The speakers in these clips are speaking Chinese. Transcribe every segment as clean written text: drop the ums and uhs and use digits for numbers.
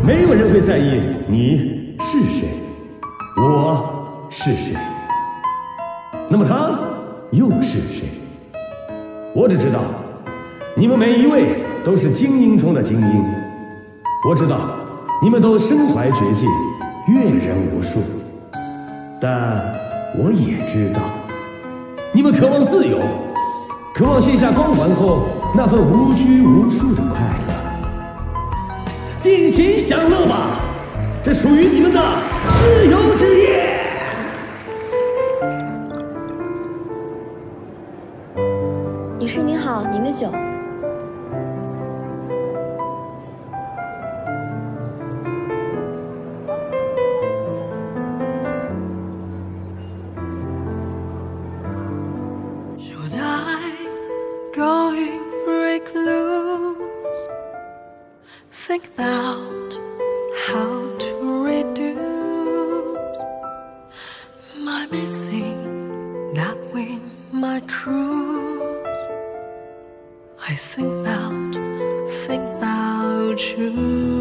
没有人会在意你是谁，我是谁，那么他又是谁？我只知道，你们每一位都是精英中的精英。我知道，你们都身怀绝技，阅人无数。但我也知道，你们渴望自由，渴望卸下光环后那份无拘无束的快乐。尽情享乐吧，这属于你们的自由之夜。 女士您好，您的酒。 Think about how to reduce my missing that with my cruise. I think about you.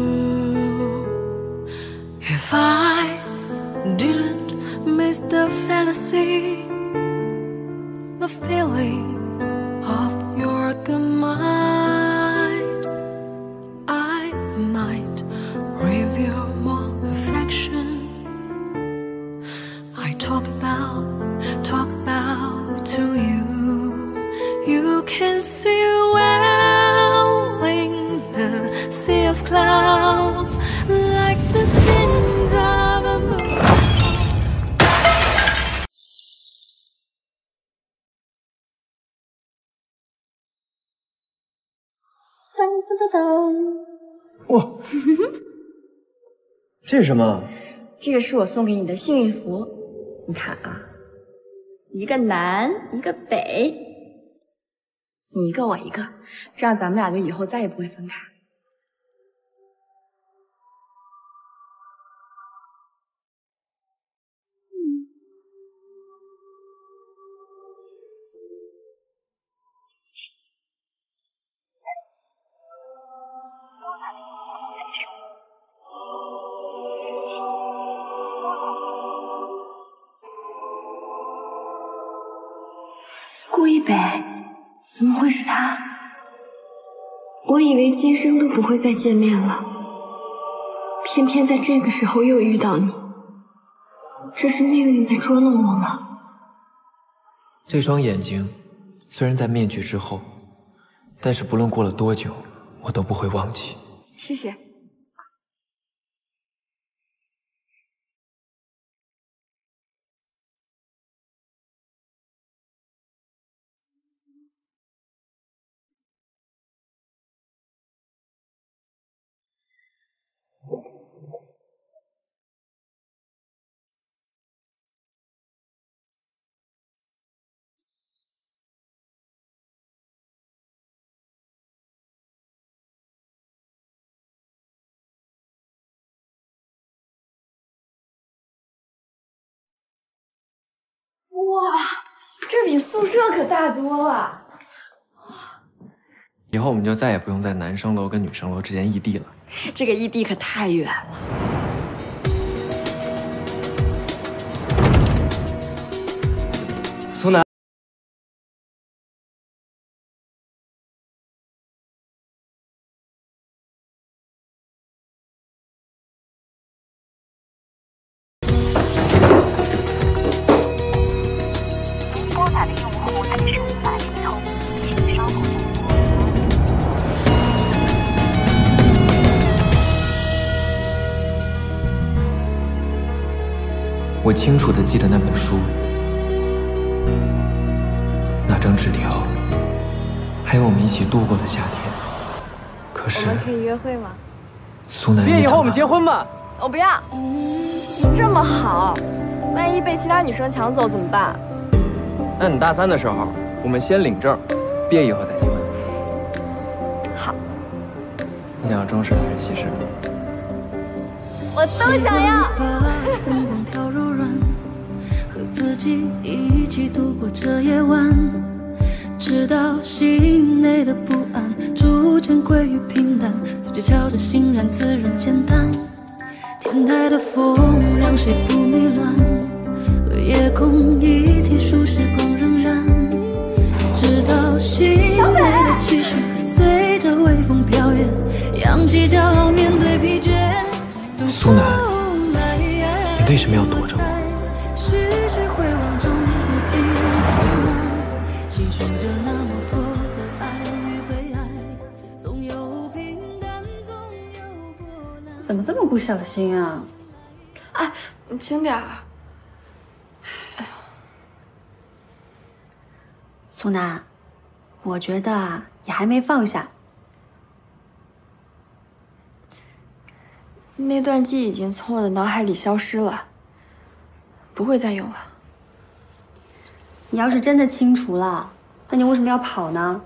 If I didn't miss the fantasy, the feeling of your good mind, I might reveal more affection. I talk about to you. You can see well in the sea of clouds, like the sins of a moon. 哇，这是什么？ 这个是我送给你的幸运符，你看啊，一个南，一个北，你一个我一个，这样咱们俩就以后再也不会分开。顾一北，怎么会是他？我以为今生都不会再见面了，偏偏在这个时候又遇到你，这是命运在捉弄我吗？ 这双眼睛虽然在面具之后，但是不论过了多久，我都不会忘记。 谢谢。哇，这比宿舍可大多了。 以后我们就再也不用在男生楼跟女生楼之间异地了。 这个异地可太远了。 苏南。我清楚地记得那本书，那张纸条，还有我们一起度过的夏天。可是， 我们可以约会吗？ 苏南， 毕业以后我们结婚吧。 我不要。你这么好，万一被其他女生抢走怎么办？ 那你大3的时候，我们先领证，毕业以后再结婚。 好。 你想要终身还是牺牲？ 我都想要。 灯光调柔软，和自己一起度过这夜晚。 直到心内的不安逐渐归于平淡，足迹悄着欣然自然简单。天台的风让谁不迷乱，和夜空一起数时光荏苒，直到心内的期许随着微风飘远，扬起骄傲面对疲倦。 苏南，你为什么要躲着我？ 徐徐回望中不停回望，细数着那么多的爱与被爱，总有平淡，总有波澜。 怎么这么不小心啊？ 哎，你轻点儿。 苏南，我觉得啊，你还没放下。 那段记忆已经从我的脑海里消失了，不会再有了。 你要是真的清除了，那你为什么要跑呢？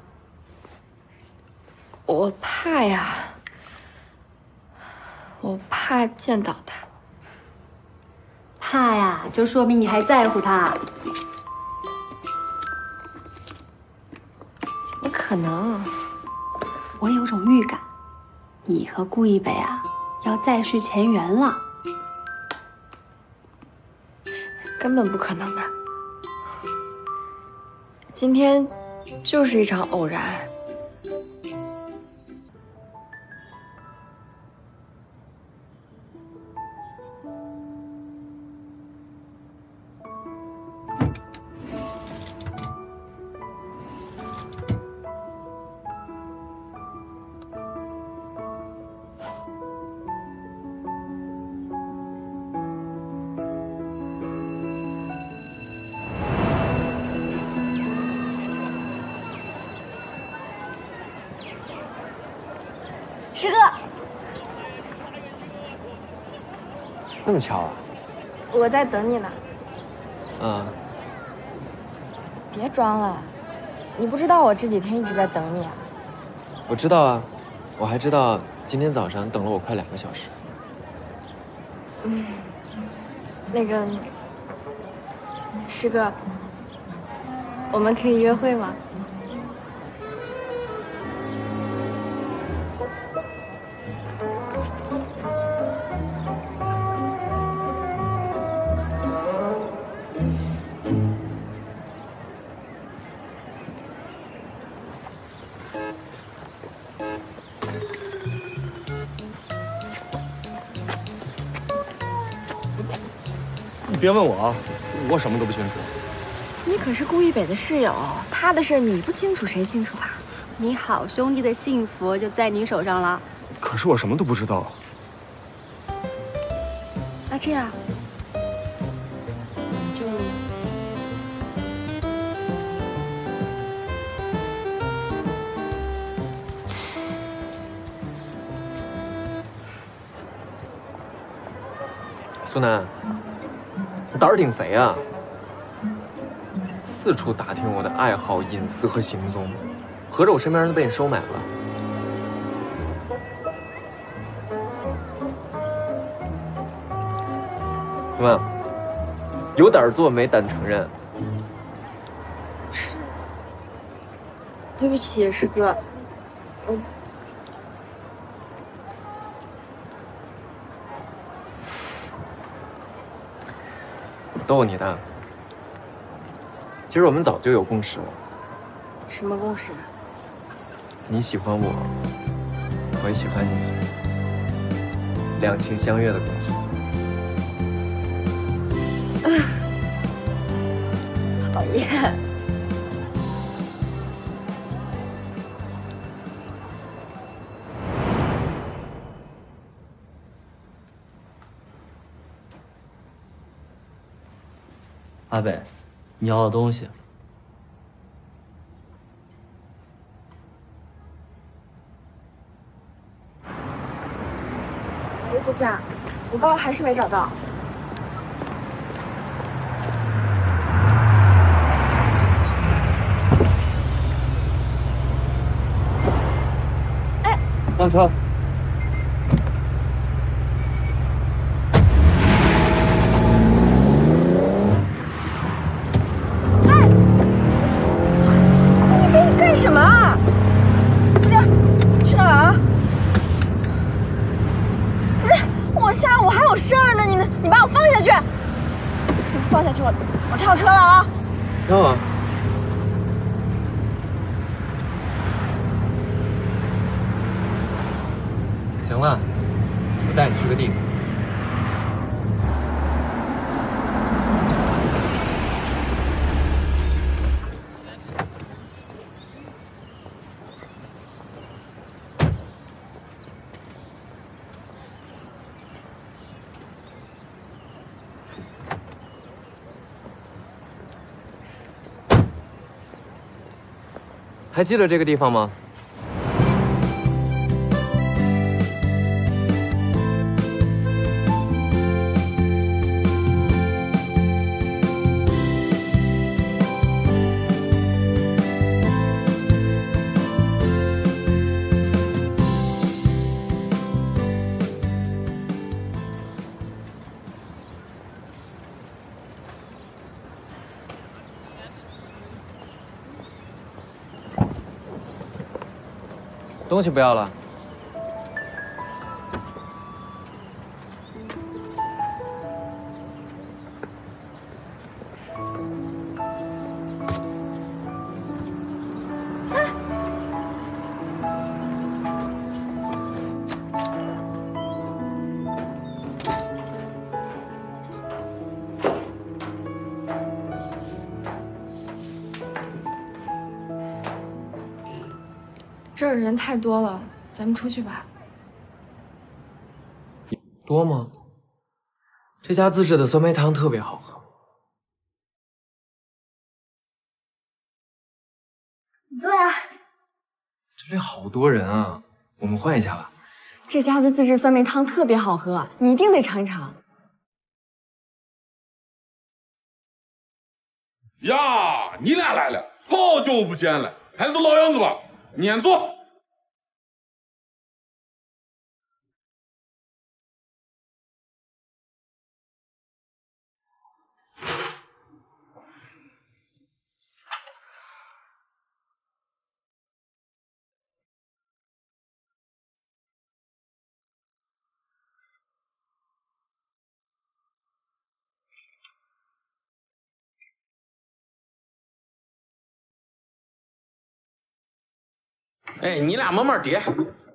我怕呀，我怕见到他。 怕呀，就说明你还在乎他。 怎么可能？ 我有种预感，你和顾一北啊，要再续前缘了。 根本不可能的。今天就是一场偶然。 师哥， 那么巧啊！ 我在等你呢。 啊， 别装了，你不知道我这几天一直在等你啊。 我知道啊，我还知道今天早上等了我快2个小时。 那个，师哥，我们可以约会吗？ 你别问我啊，我什么都不清楚。 你可是顾一北的室友，他的事你不清楚谁清楚啊？ 你好兄弟的幸福就在你手上了。 可是我什么都不知道。 那这样，你就苏南，你胆儿挺肥啊，四处打听我的爱好、隐私和行踪，合着我身边人都被你收买了。怎么，有胆做没胆承认？ 对不起，师哥， 逗你的。其实我们早就有共识了。 什么共识？ 你喜欢我，我也喜欢你，两情相悦的共识。 讨厌。 阿北，你要的东西。 喂，佳佳，我包还是没找到。 上车。 要啊。行了，我带你去个地方。还记得这个地方吗？东西不要了。 这儿人太多了，咱们出去吧。 多吗？这家自制的酸梅汤特别好喝。 你坐呀。 这里好多人啊，我们换一家吧。 这家的自制酸梅汤特别好喝，你一定得尝一尝。 呀，你俩来了，好久不见了，还是老样子吧，撵坐。哎，你俩慢慢叠。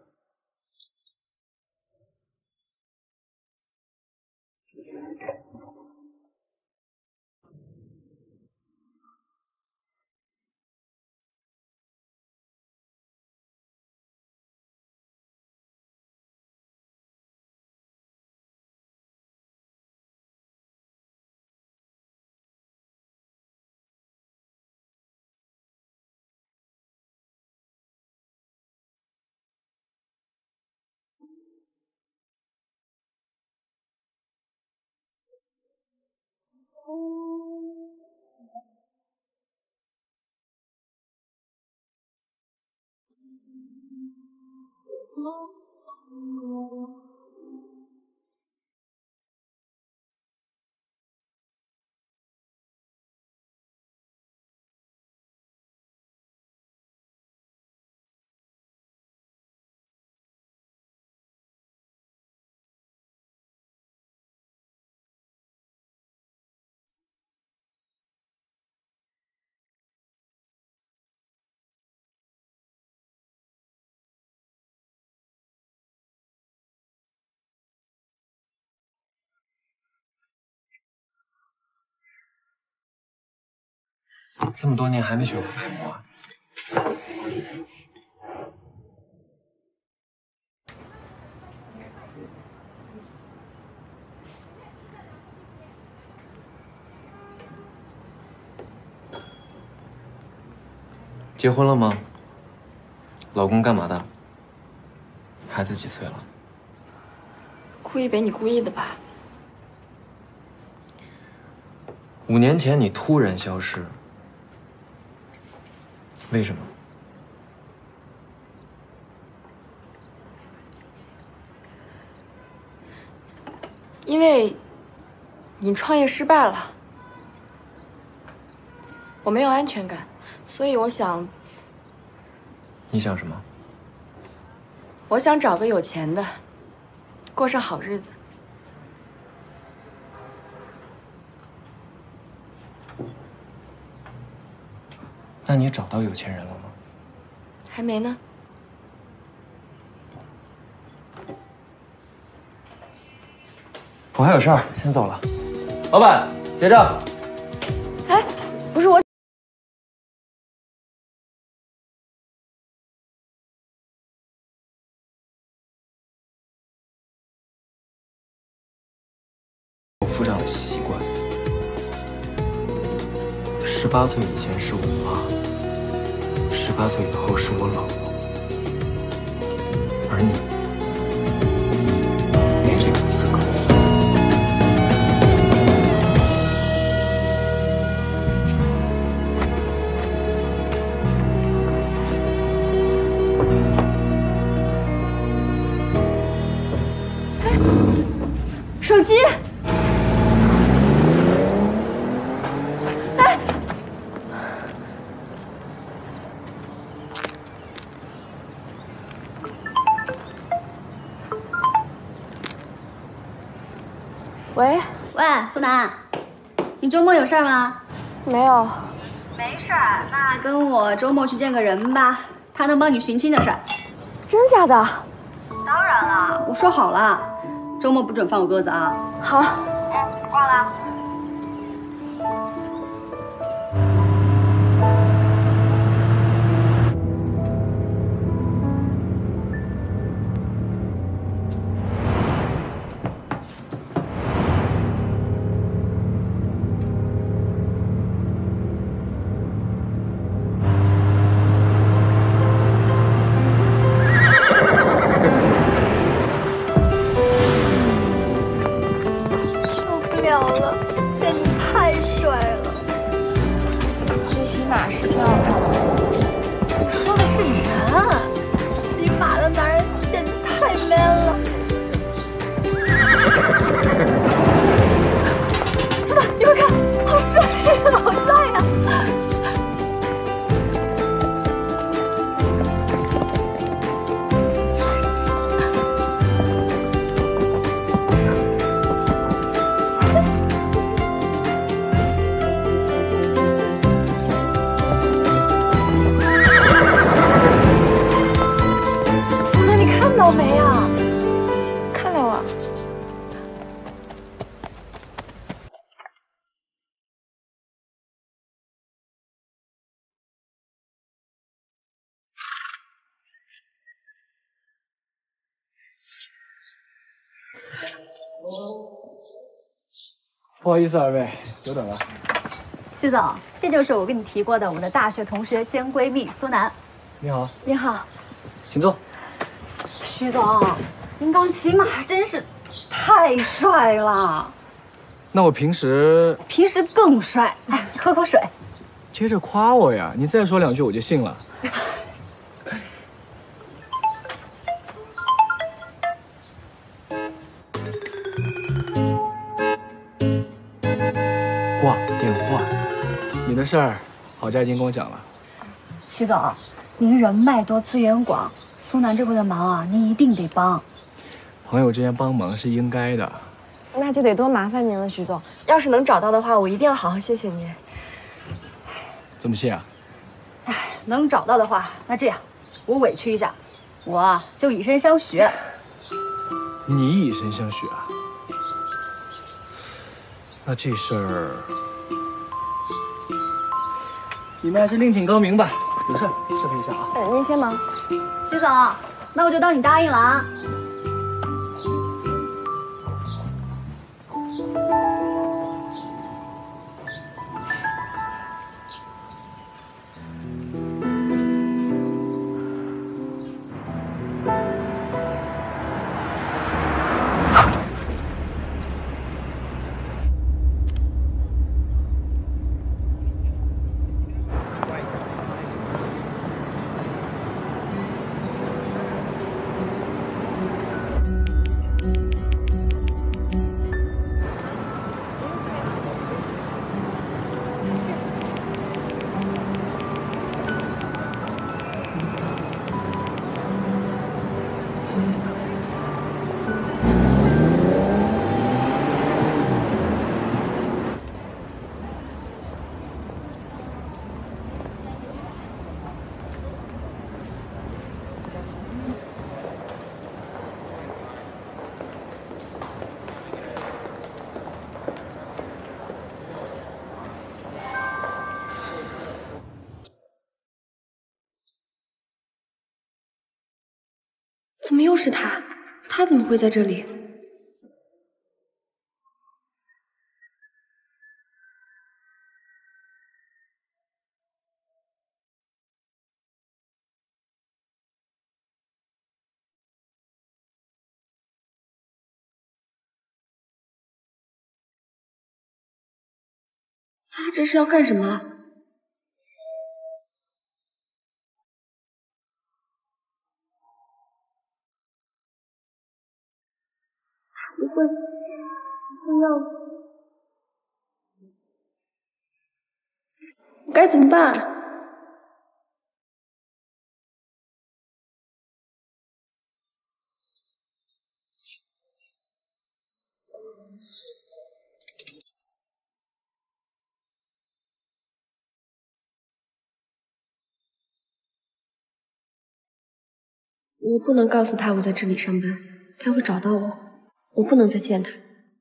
这么多年还没学会拍模啊？结婚了吗？老公干嘛的？孩子几岁了？ 顾一北，你故意的吧 5年前你突然消失，为什么？ 因为你创业失败了，我没有安全感，所以我想你想什么？ 我想找个有钱的，过上好日子。 那你找到有钱人了吗？ 还没呢。 我还有事儿，先走了。老板，结账。 哎，不是我。 我付账的习惯。18岁以前是我妈，18岁以后是我老婆，而你没这个资格。 手机。哎。喂， 苏南，你周末有事儿吗？ 没有。 没事儿，那跟我周末去见个人吧，他能帮你寻亲的事儿。 真假的？ 当然了，我说好了，周末不准放我鸽子啊。 好。 挂了。 不好意思，二位，久等了。 徐总，这就是我跟你提过的我的大学同学兼闺蜜苏南。 你好。 你好。 请坐。 徐总，您刚骑马真是太帅了。 那我平时更帅。来，喝口水。 接着夸我呀！你再说2句我就信了。 挂电话。 你的事儿，郝佳已经跟我讲了。 徐总，您人脉多，资源广，苏南这回的忙啊，您一定得帮。 朋友之间帮忙是应该的。 那就得多麻烦您了，徐总。要是能找到的话，我一定要好好谢谢您。 怎么谢啊？ 哎，能找到的话，那这样，我委屈一下，我就以身相许。 你以身相许啊？那这事儿，你们还是另请高明吧。有事适配一下啊。 您先忙。 徐总，那我就当你答应了啊。 怎么又是他？他怎么会在这里？他这是要干什么？不会要……我该怎么办？我不能告诉他我在这里上班，他会找到我，我不能再见他。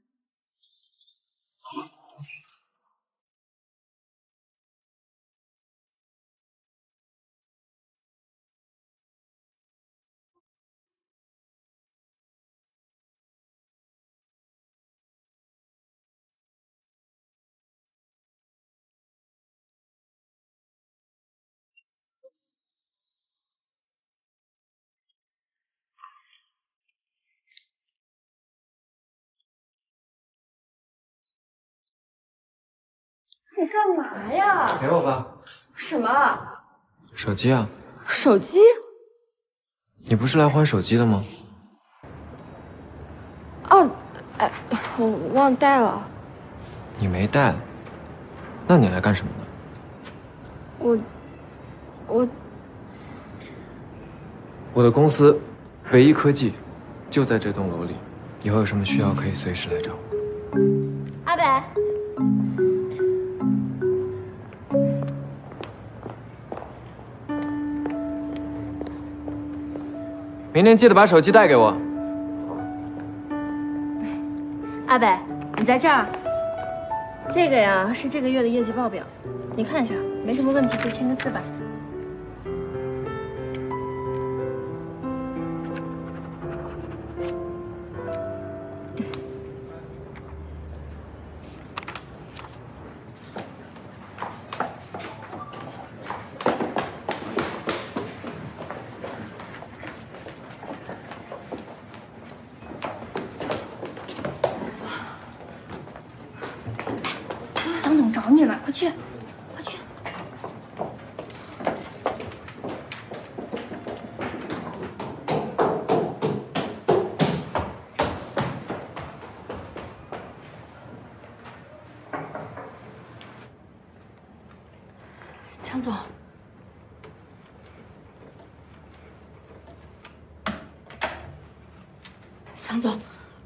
你干嘛呀？ 给我吧。 什么？ 手机啊。 手机？ 你不是来还手机的吗？ 哦，哎，我忘带了。 你没带，那你来干什么呢？我的公司唯一科技就在这栋楼里，以后有什么需要可以随时来找我。 阿北。 明天记得把手机带给我。 阿北，你在这儿。这个呀是这个月的业绩报表，你看一下，没什么问题就签个字吧。江总找你了，快去，快去！ 江总，江总。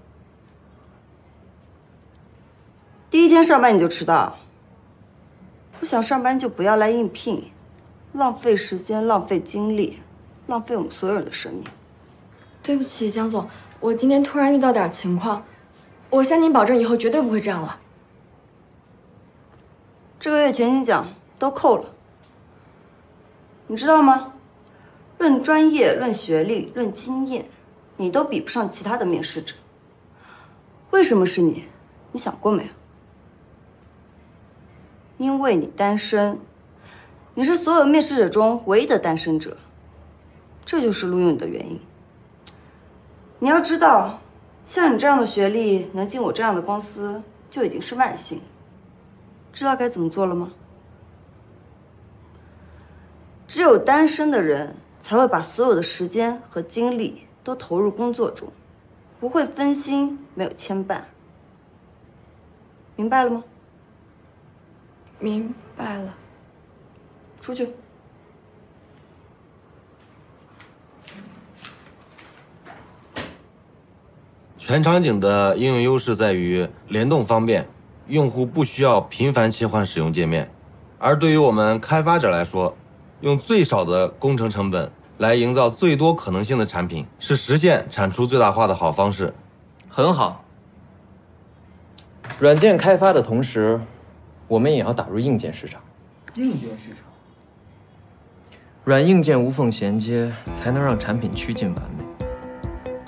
第一天上班你就迟到，不想上班就不要来应聘，浪费时间、浪费精力、浪费我们所有人的生命。 对不起，江总，我今天突然遇到点情况，我向您保证以后绝对不会这样了。 这个月全勤奖都扣了，你知道吗？论专业、论学历、论经验，你都比不上其他的面试者。为什么是你？你想过没有？因为你单身，你是所有面试者中唯一的单身者，这就是录用你的原因。你要知道，像你这样的学历能进我这样的公司，就已经是万幸。知道该怎么做了吗？只有单身的人才会把所有的时间和精力都投入工作中，不会分心，没有牵绊。明白了吗？ 明白了。 出去。 全场景的应用优势在于联动方便，用户不需要频繁切换使用界面。而对于我们开发者来说，用最少的工程成本来营造最多可能性的产品，是实现产出最大化的好方式。 很好。软件开发的同时，我们也要打入硬件市场。 硬件市场， 软硬件无缝衔接，才能让产品趋近完美。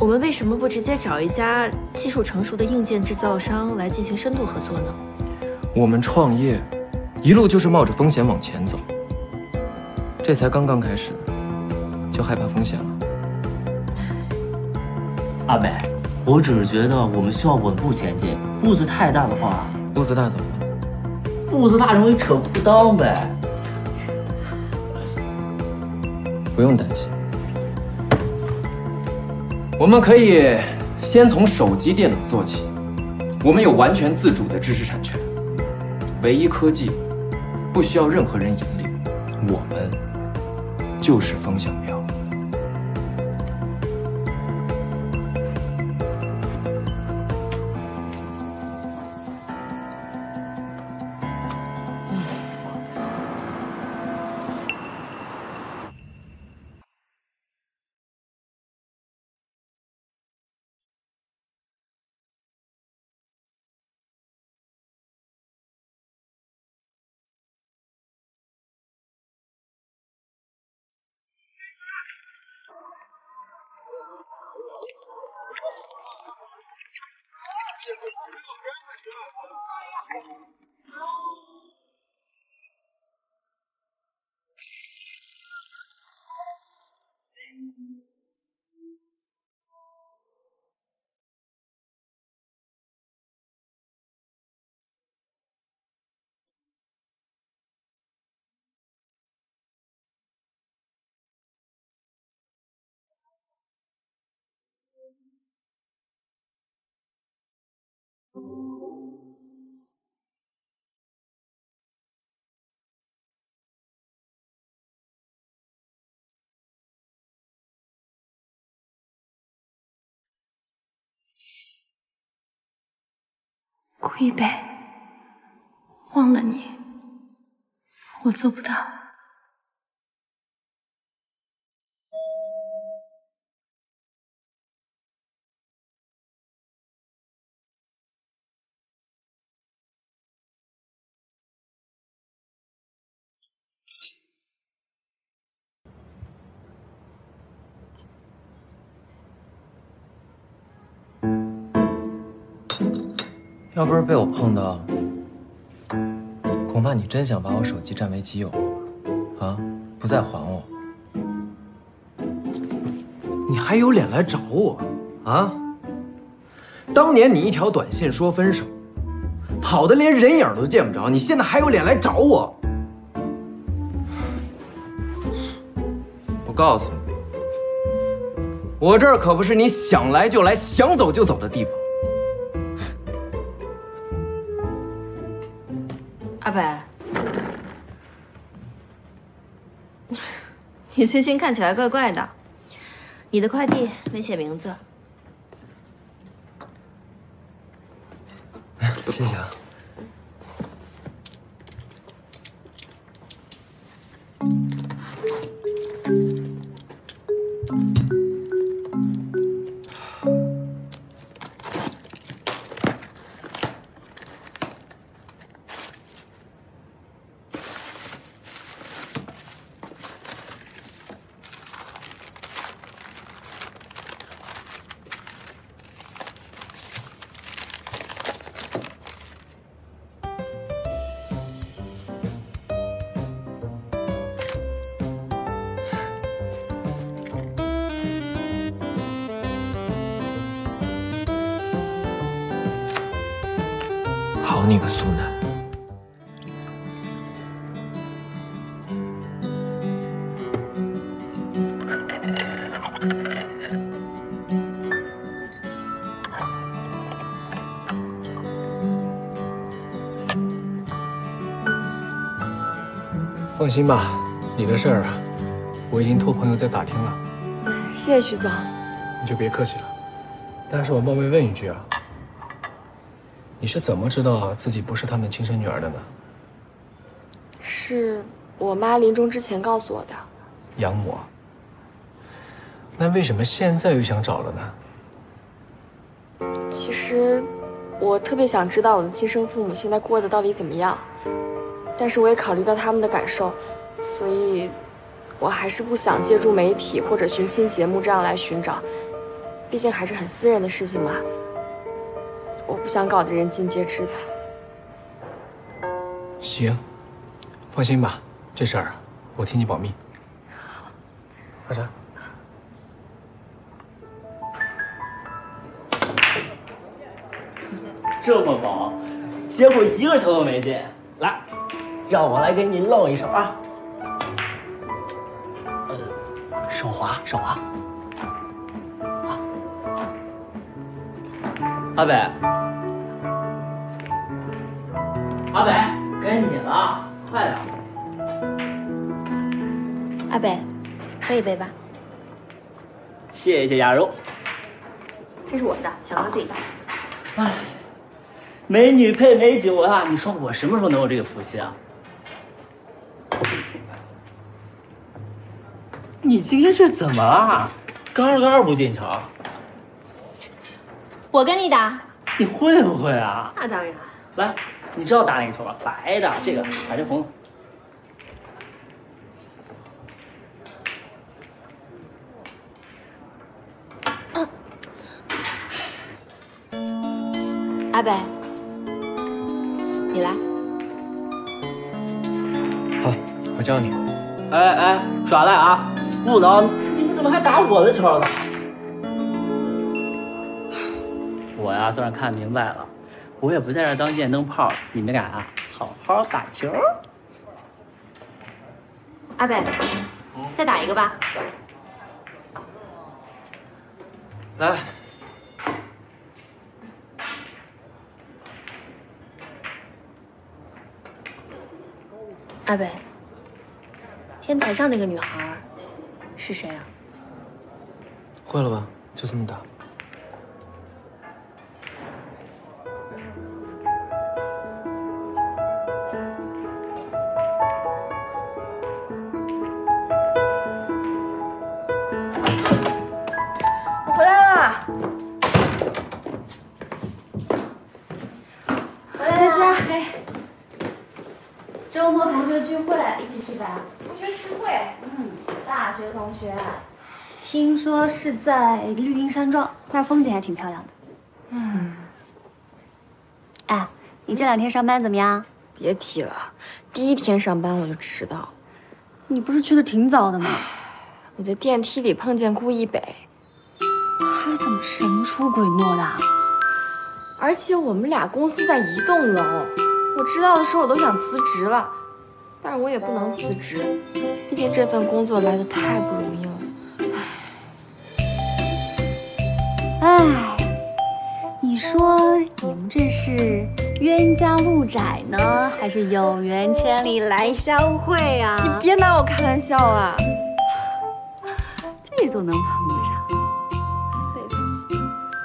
我们为什么不直接找一家技术成熟的硬件制造商来进行深度合作呢？ 我们创业，一路就是冒着风险往前走，这才刚刚开始，就害怕风险了。 阿北，我只是觉得我们需要稳步前进，步子太大的话， 步子大怎么了？ 步子大容易扯裤裆呗。 不用担心，我们可以先从手机电脑做起。我们有完全自主的知识产权，唯一科技不需要任何人引领，我们就是风向标。 顾一北，忘了你，我做不到。 要不是被我碰到，恐怕你真想把我手机占为己有啊！不再还我，你还有脸来找我啊？当年你一条短信说分手，跑得连人影都见不着，你现在还有脸来找我？我告诉你，我这儿可不是你想来就来、想走就走的地方。 阿北，你最近看起来怪怪的，你的快递没写名字。 谢谢啊。好你个苏南！ 放心吧，你的事儿啊，我已经托朋友在打听了。 谢谢徐总， 你就别客气了。但是我冒昧问一句啊，你是怎么知道自己不是他们亲生女儿的呢？ 是我妈临终之前告诉我的。 养母。那为什么现在又想找了呢？ 其实，我特别想知道我的亲生父母现在过得到底怎么样，但是我也考虑到他们的感受，所以，我还是不想借助媒体或者寻亲节目这样来寻找， 毕竟还是很私人的事情嘛，我不想搞得人尽皆知的。 行，放心吧，这事儿我替你保密。阿晨， 这么忙，结果一个球都没进。来，让我来给你露一手啊！手滑，手滑。啊，阿北，阿北，该你了，快点！ 阿北，喝一杯吧。 谢谢亚柔。 这是我的，想喝自己倒。 哎，美女配美酒啊！你说我什么时候能有这个福气啊？你今天这怎么了？杆杆不进球。 我跟你打。 你会不会啊？ 那当然。 来，你知道打哪个球吗？白的，这个打这红的。 阿北，你来。 好，我教你。 哎，耍赖啊！误导，你们怎么还打我的球呢？我呀，算是看明白了，我也不在这当电灯泡，你们俩啊，好好打球。 阿北，再打一个吧。 来。 阿北，天台上那个女孩是谁啊？ 会了吧？就这么打。 我回来啦！佳佳， 周末同学聚会，一起去吧。 同学聚会， 大学同学，听说是在绿荫山庄，那儿风景还挺漂亮的。哎，你这2天上班怎么样？ 别提了，第一天上班我就迟到了。 你不是去的挺早的吗？ 我在电梯里碰见顾一北， 他怎么神出鬼没的？ 而且我们俩公司在一栋楼。我知道的时候我都想辞职了，但是我也不能辞职，毕竟这份工作来得太不容易了。 哎，你说你们这是冤家路窄呢，还是有缘千里来相会啊？ 你别拿我开玩笑啊！ 这都能碰得上， 累死！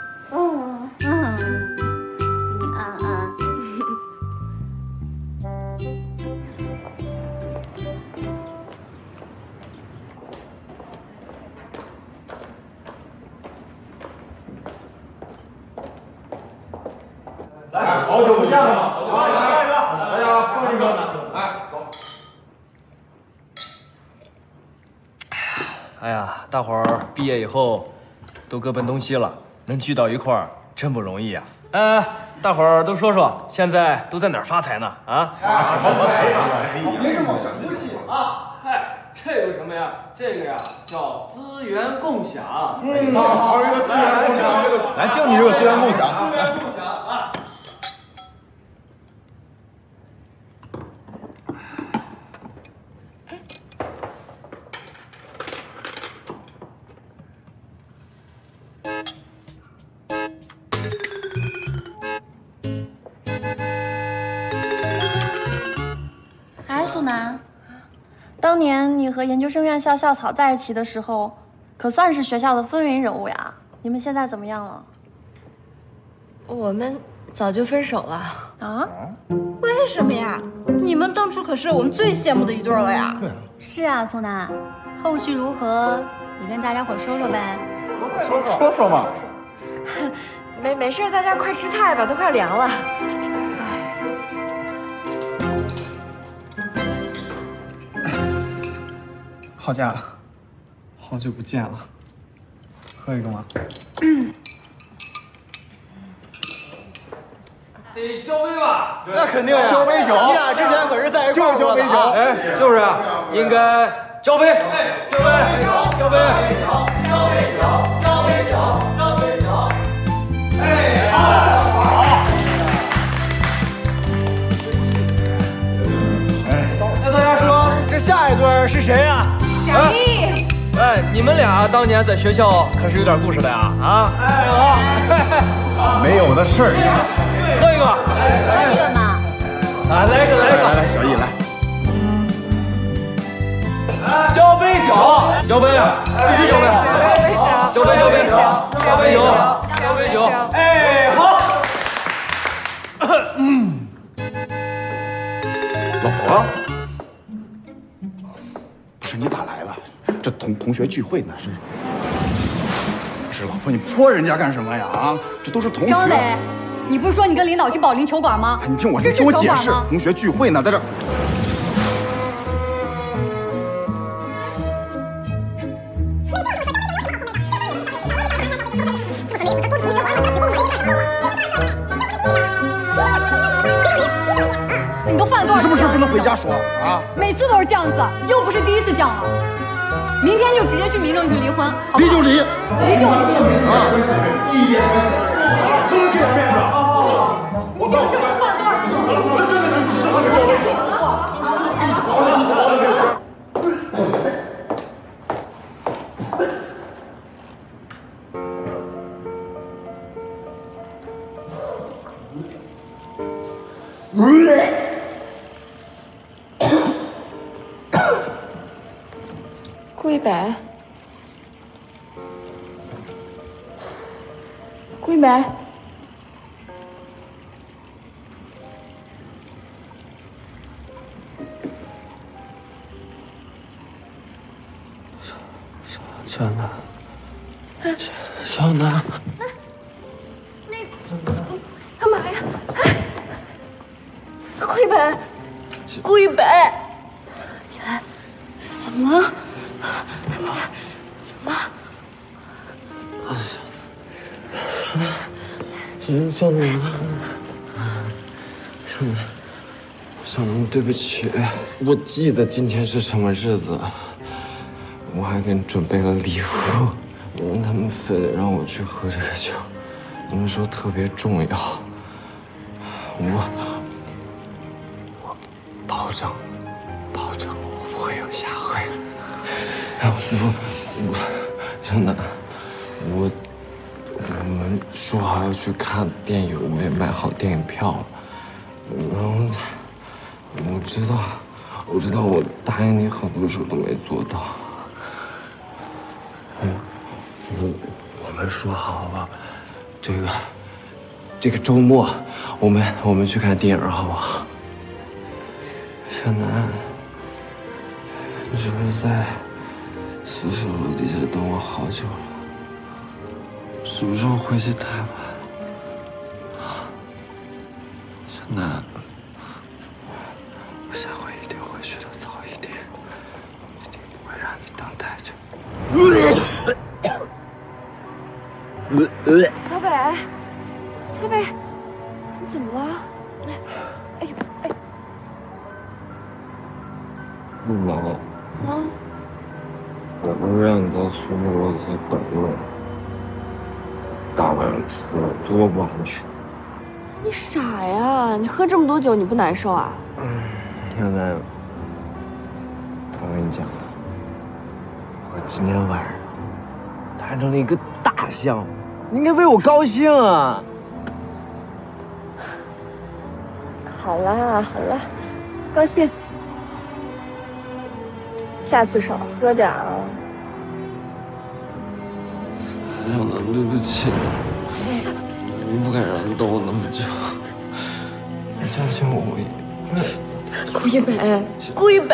来，好久不见了嘛！来，大家碰一个，来，走。 哎呀，大伙儿毕业以后都各奔东西了，能聚到一块儿真不容易啊！大伙儿都说说，现在都在哪儿发财呢？啊？ 发财呀！别这么俗气啊！嗨，这有什么呀？这个呀叫资源共享。 好一个资源共享， 来，就你这个资源共享。 资源共享啊！ 苏南，当年你和研究生院校校草在一起的时候，可算是学校的风云人物呀。你们现在怎么样了？ 我们早就分手了啊？ 为什么呀？你们当初可是我们最羡慕的一对了呀。 是啊，苏南，后续如何？你跟大家伙说说呗。 说嘛。 没事，大家快吃菜吧，都快凉了。 郝佳，好久不见了。 喝一个吗？ 得交杯吧？ 那肯定呀！ 交杯酒， 你俩之前可是在一块儿交杯酒。哎，就是啊，应该交杯，交杯，交杯，交杯酒，交杯酒，交杯酒。哎，好。那大家说，这下一对是谁呀？ 贾丽。 哎，你们俩当年在学校可是有点故事的呀？啊？哎， 没有的事儿。 喝一个， 来一个嘛！ 啊，来一个， 来，小易来。 交杯酒，交杯啊，必须交杯，交杯，交杯，交杯酒，交杯酒。哎，好。 老婆，不是你咋来了？这同学聚会呢是？不是老婆，你泼人家干什么呀？啊，这都是同学。 张磊。你不是说你跟领导去保龄球馆吗？ 你听我解释， 同学聚会呢，在这。 你都犯了多少次？ 是不是不能回家说啊？ 每次都是这样子，又不是第一次这样了。明天就直接去民政局离婚，好不好？ 离就离， 离就离啊！ 一点都给点面子。 你这个事儿犯多少次？ 这真的是适合你交杯酒。 顾一北，顾一北。 小南，小南， 干嘛呀？哎，顾一北，顾一北，起来，怎么了？怎么了？ 小南，小南，对不起，我记得今天是什么日子。我还给你准备了礼物，他们非得让我去喝这个酒，他们说特别重要。我保证我不会有下回。小南，我们说好要去看电影，我也买好电影票了。然后我知道我答应你很多事都没做到。我们说好了，这个周末，我们去看电影，好不好？小南，你是不是在宿舍楼底下等我好久了？什么时候回去台湾？小南，我下回一定会去的早一点，一定不会让你等太久。 小北，小北，你怎么了？哎呦，哎， 不忙。我不是让你到宿舍楼底下等我，大晚上出来多不安全。 你傻呀？你喝这么多酒，你不难受啊？ 现在，我跟你讲，我今天晚上谈成了一个大项目，你应该为我高兴啊！ 好啦好啦，高兴。下次少喝点啊。 小南，对不起，我不该让你等我那么久。你相信我， 顾一北，顾一北，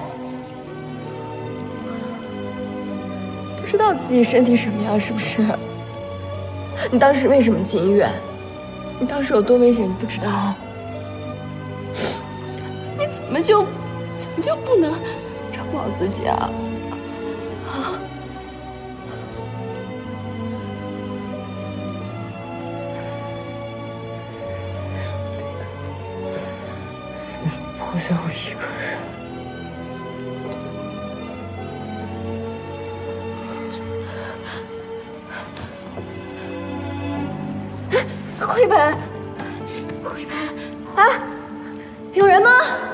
不知道自己身体什么样是不是？你当时为什么进医院？你当时有多危险，你不知道？你怎么就不能照顾好自己啊？啊！ 顾一北，啊，有人吗？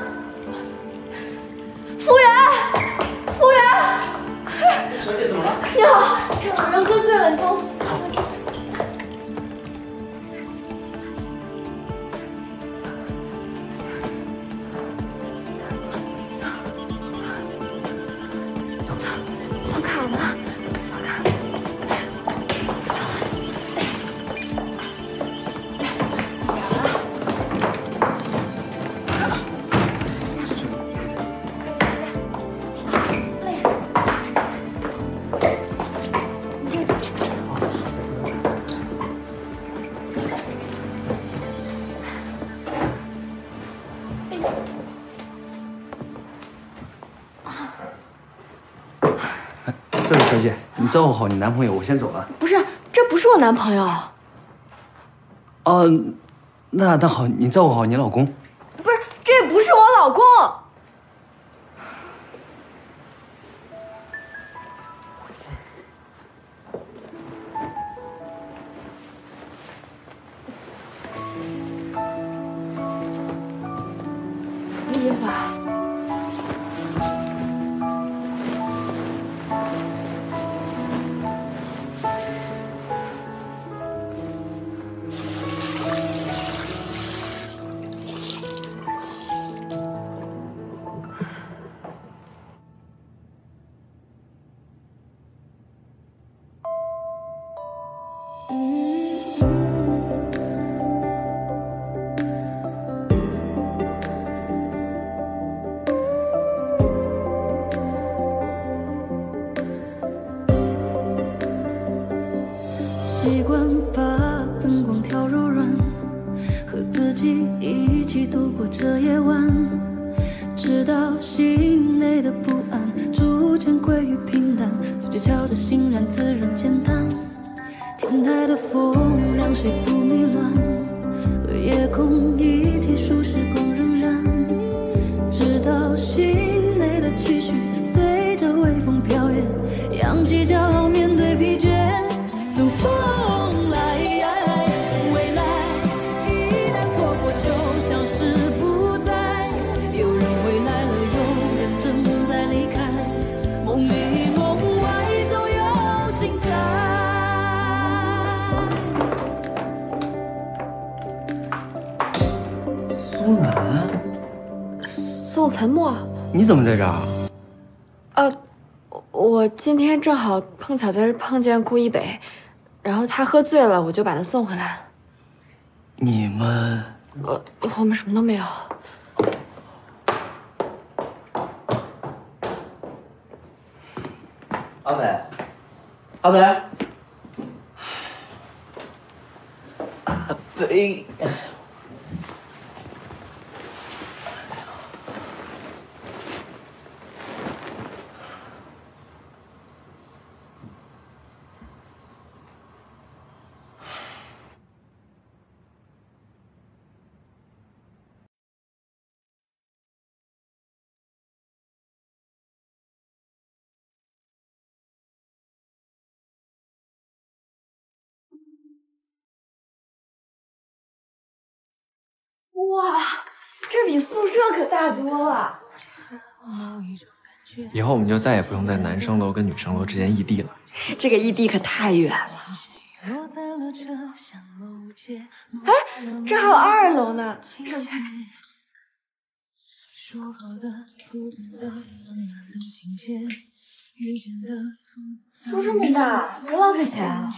服务员，服务员， 小姐怎么了？ 你好，这有人喝醉了，你帮我扶他。放卡呢？放卡。 这位小姐，你照顾好你男朋友，我先走了。 不是，这不是我男朋友。 哦，那好，你照顾好你老公。 不是，这不是我老公。衣服啊。 习惯把灯光调柔软，和自己一起度过这夜晚，直到心内的不安逐渐归于平淡，嘴角翘着欣然自然简单。天台的风让谁不迷乱，和夜空一起数时光荏苒，直到心内的期许随着微风飘曳，扬起骄傲面对疲倦。等风来，未来一旦错过，就像是不在。有人回来了，有人正在离开，梦里梦外总有精彩。 苏南， 宋岑默， 你怎么在这儿？ 我今天正好碰巧在这碰见顾一北。然后他喝醉了，我就把他送回来了。 你们？ 我们什么都没有。 阿北，阿北，阿北。 哇，这比宿舍可大多了。 以后我们就再也不用在男生楼跟女生楼之间异地了。 这个异地可太远了。哎，这还有2楼呢，上去看看。租这么大，别浪费钱啊！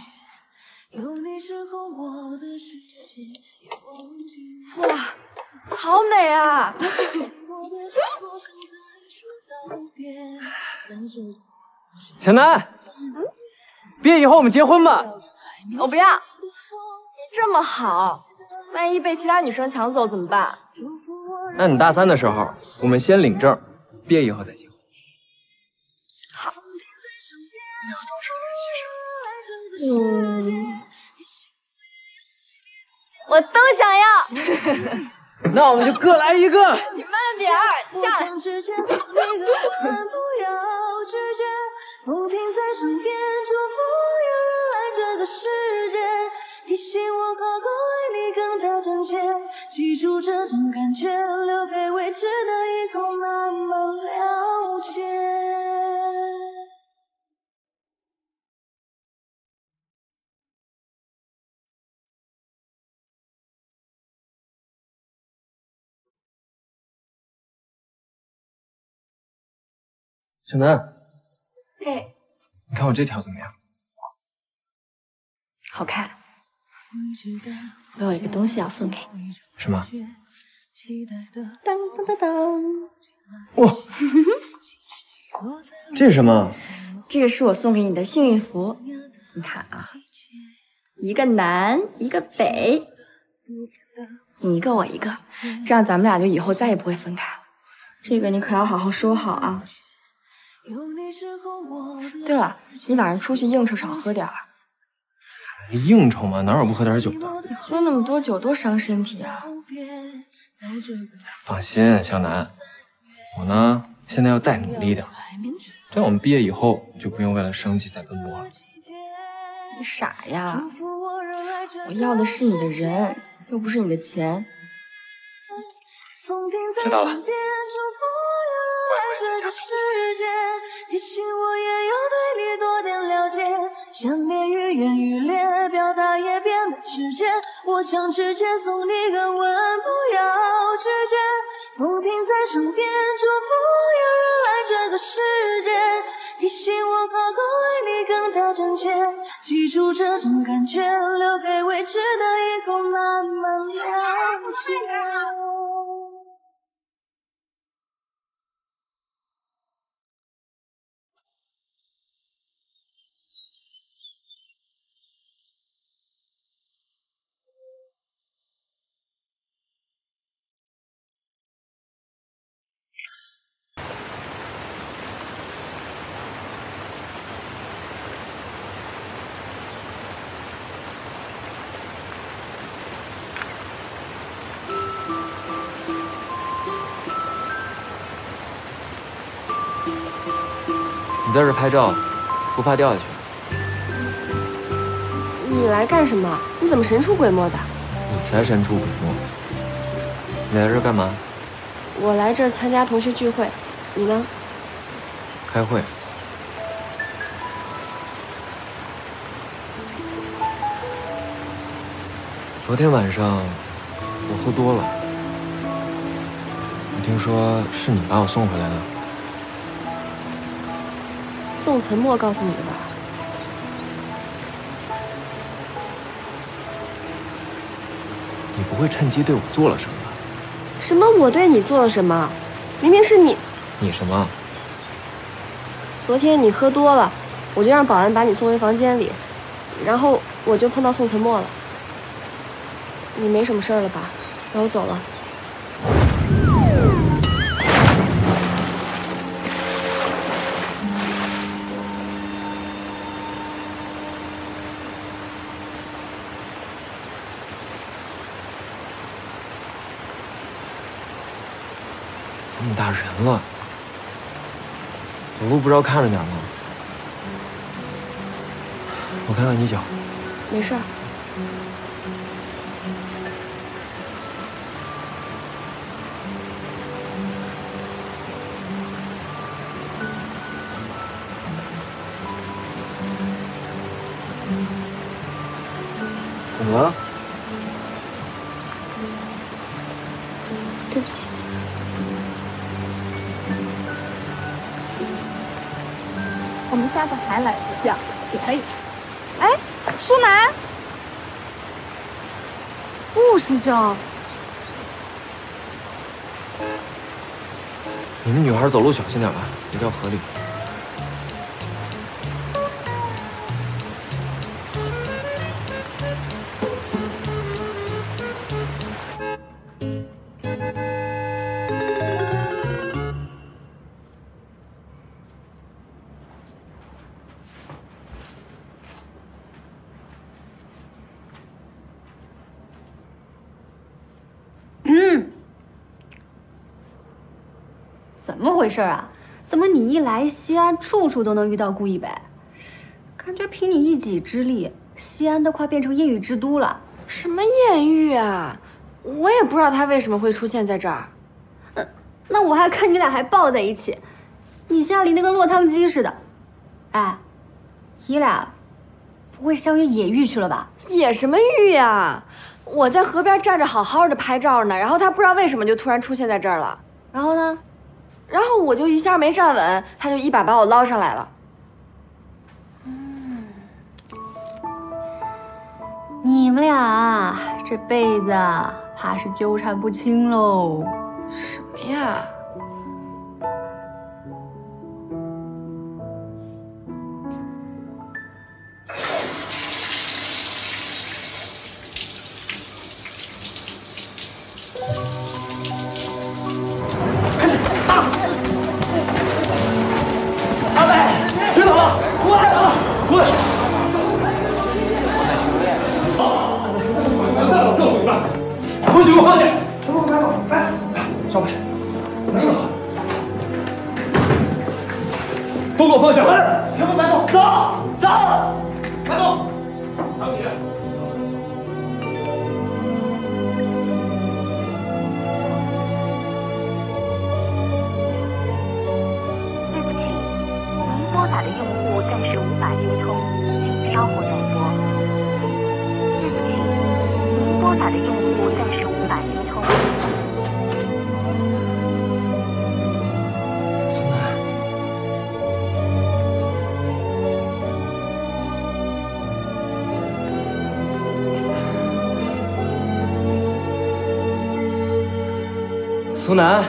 哇，好美啊！ 小南，毕业以后我们结婚吧。 我不要，你这么好，万一被其他女生抢走怎么办？ 那你大3的时候，我们先领证，毕业以后再结婚。 好。 要多少人牺牲？ 我都想要。 那我们就各来一个。 你慢点儿，下来。 风停在身边，祝福有人来这个世界，提醒我好好爱小南， 哎， 你看我这条怎么样？ 好看。我有一个东西要送给你。 什么？ 当当当当！ 哇，这是什么？ 这个是我送给你的幸运符。你看啊，一个南，一个北，你一个我一个，这样咱们俩就以后再也不会分开了。这个你可要好好收好啊。对了，你晚上出去应酬少喝点儿。 应酬嘛，哪有不喝点酒的？ 你喝那么多酒多伤身体啊！ 放心，小南，我呢现在要再努力一点，这样我们毕业以后就不用为了生计再奔波了。 你傻呀！我要的是你的人，又不是你的钱。 知道了。 提醒我也要对你多点了解，想念愈演愈烈，表达也变得直接。我想直接送你个吻，不要拒绝。风停在窗边，祝福我有人来这个世界，提醒我好好爱你更加真切。记住这种感觉，留给未知的以后慢慢了解。 你在这拍照，不怕掉下去？ 你来干什么？你怎么神出鬼没的？ 你才神出鬼没！你来这儿干嘛？ 我来这儿参加同学聚会，你呢？ 开会。昨天晚上我喝多了，我听说是你把我送回来的。 宋岑墨告诉你的吧？ 你不会趁机对我做了什么吧？ 什么？我对你做了什么？明明是你。 你什么？ 昨天你喝多了，我就让保安把你送回房间里，然后我就碰到宋岑墨了。你没什么事儿了吧？那我走了。 这么大人了，走路不知道看着点吗？我看看你脚。 没事儿。 怎么了？ 对不起。 我们下次还来不像也可以。哎，苏南，顾师兄， 你们女孩走路小心点吧，别掉河里。 怎么回事啊？怎么你一来西安，处处都能遇到顾一北？感觉凭你一己之力，西安都快变成艳遇之都了。 什么艳遇啊？我也不知道他为什么会出现在这儿。 那我还看你俩还抱在一起，你像离那个落汤鸡似的。哎，你俩不会相约野浴去了吧？ 野什么浴呀？我在河边站着好好的拍照呢，然后他不知道为什么就突然出现在这儿了。 然后呢？ 然后我就一下没站稳，他就一把把我捞上来了。 你们俩这辈子怕是纠缠不清喽。 什么呀？ 阿北，别走了，过来了，滚！我告诉你们，东西给我放下！哎，少北，没事吧？都给我放下！全部摆走，走，摆走！还有你。 拨打的用户暂时无法接通，请稍后再拨。对不起，您拨打的用户暂时无法接通。 苏南。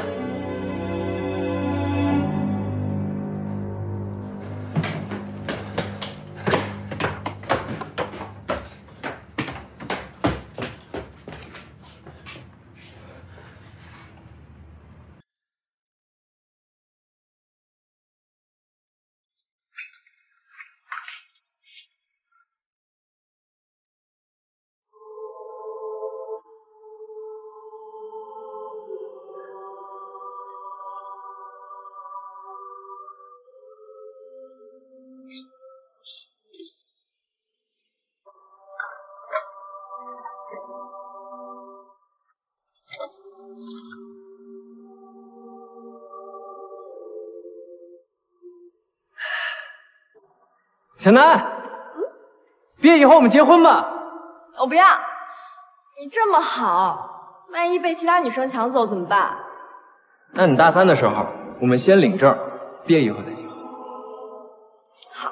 小南，毕业以后我们结婚吧。 我不要，你这么好，万一被其他女生抢走怎么办？ 那你大3的时候，我们先领证，毕业以后再结婚。 好。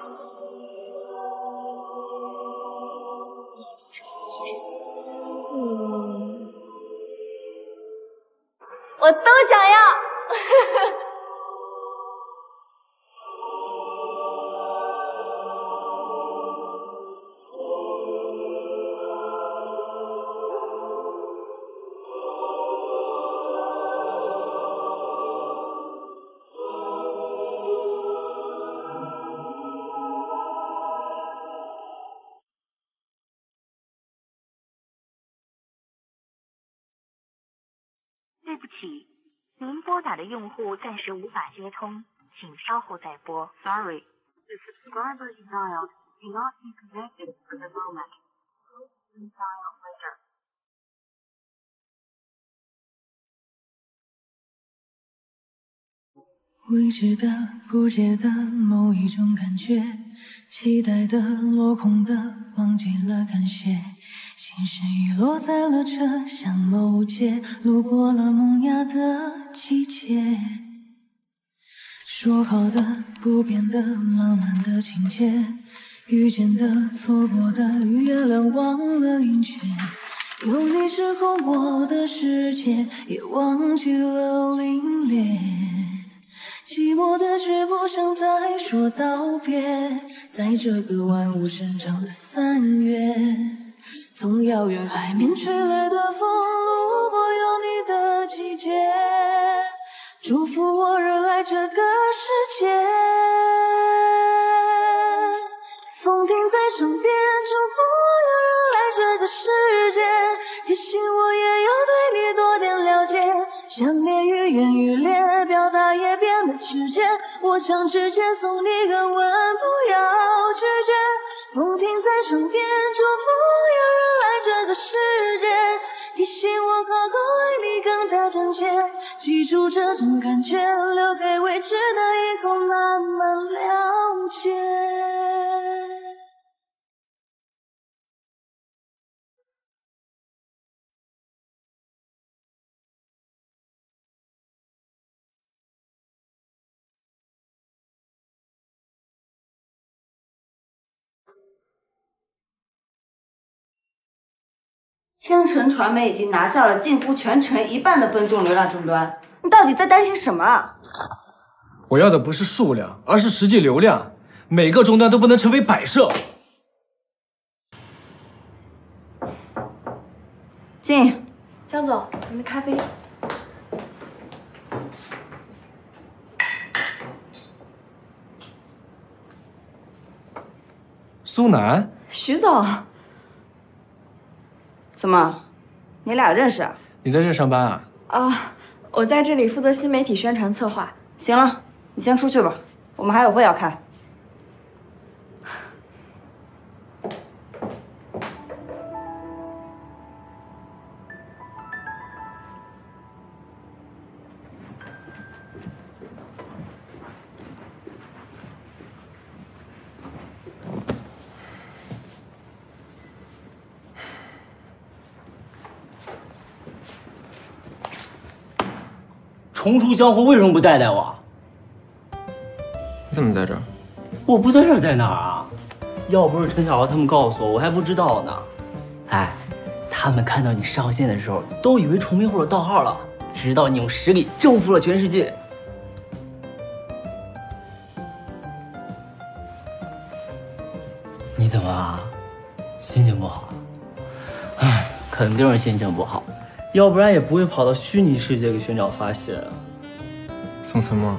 我都想要。 对不起，您拨打的用户暂时无法接通，请稍后再拨。Sorry, the subscriber you dialed cannot be connected for the moment. Please dial later. 未知的、不解的某一种感觉，期待的、落空的，忘记了感谢。心事遗落在了车厢某节，路过了萌芽的季节。说好的、不变的、浪漫的情节，遇见的、错过的，原谅忘了迎接。有你之后，我的世界也忘记了凛冽。寂寞的却不想再说道别，在这个万物生长的3月。从遥远海面吹来的风，路过有你的季节，祝福我热爱这个世界。风停在枕边，祝福我要热爱这个世界，提醒我也要对你多点了解。想念愈演愈烈，表达也变得直接，我想直接送你个吻，不要拒绝。风停在唇边，祝福我要热爱这个世界，提醒我好好爱你更加真切，记住这种感觉，留给未知的以后慢慢了解。 千城传媒已经拿下了近乎全城一半的分众流量终端，你到底在担心什么啊？ 我要的不是数量，而是实际流量。每个终端都不能成为摆设。 进。 江总，您的咖啡。 苏南， 徐总， 怎么，你俩认识啊？ 你在这上班啊？ 啊，我在这里负责新媒体宣传策划。 行了，你先出去吧，我们还有会要开。 重出江湖为什么不带带我？ 你怎么在这儿？ 我不在这儿在哪儿啊？要不是陈小豪他们告诉我，我还不知道呢。哎，他们看到你上线的时候，都以为重名或者盗号了，直到你用实力征服了全世界。你怎么啊？心情不好？哎，肯定是心情不好。要不然也不会跑到虚拟世界给寻找发泄。 宋岑墨，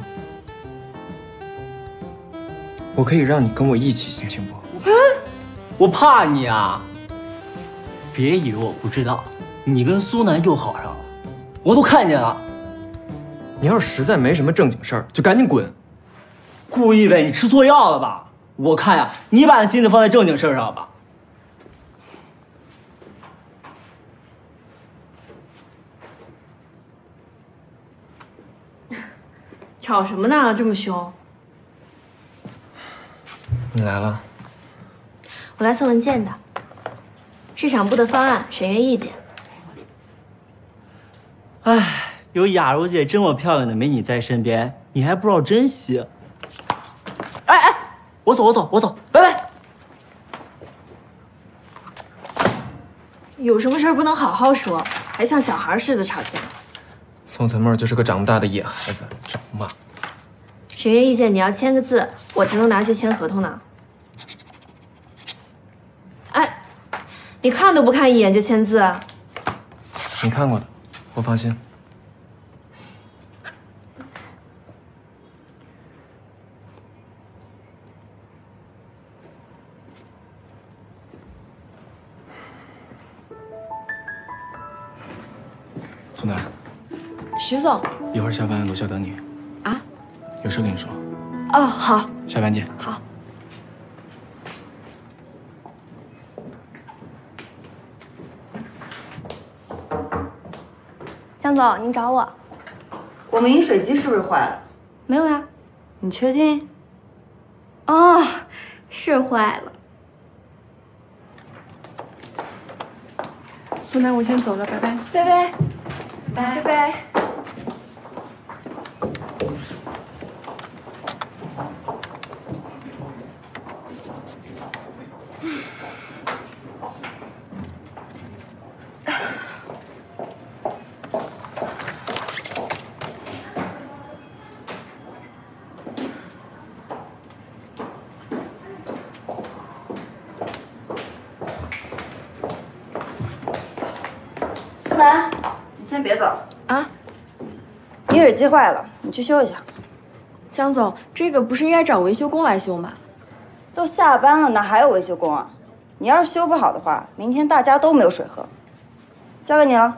我可以让你跟我一起心情不好。 我怕你啊！别以为我不知道，你跟苏南又好上了，我都看见了。 你要是实在没什么正经事儿，就赶紧滚。 故意呗，你吃错药了吧？我看呀，你把心思放在正经事儿上吧。 吵什么呢？这么凶！ 你来了， 我来送文件的，市场部的方案审阅意见。 哎，有雅茹姐这么漂亮的美女在身边，你还不知道珍惜。哎哎，我走，拜拜。 有什么事儿不能好好说，还像小孩似的吵架。 宋岑墨就是个长不大的野孩子，找骂。 审阅意见你要签个字，我才能拿去签合同呢。哎，你看都不看一眼就签字啊？ 你看过的，我放心。苏南， 徐总， 一会儿下班楼下等你。 啊？ 有事跟你说。 哦，好。 下班见。 好。 江总，您找我？ 我们饮水机是不是坏了？ 没有呀。 你确定？ 哦，是坏了。 苏南，我先走了，拜拜。 拜拜。 拜拜。 苏南，你先别走啊！ 你耳机坏了，你去修一下。 江总，这个不是应该找维修工来修吗？ 都下班了，哪还有维修工啊？你要是修不好的话，明天大家都没有水喝。交给你了。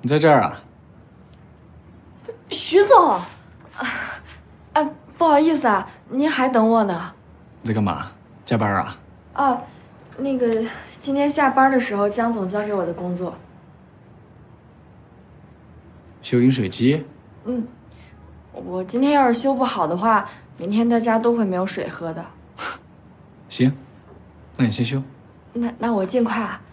你在这儿啊？ 徐总，不好意思啊，您还等我呢。 你在干嘛？加班啊？ 啊，那个今天下班的时候，江总交给我的工作。 修饮水机？ 嗯，我今天要是修不好的话，明天大家都会没有水喝的。 行，那你先修。 那我尽快啊。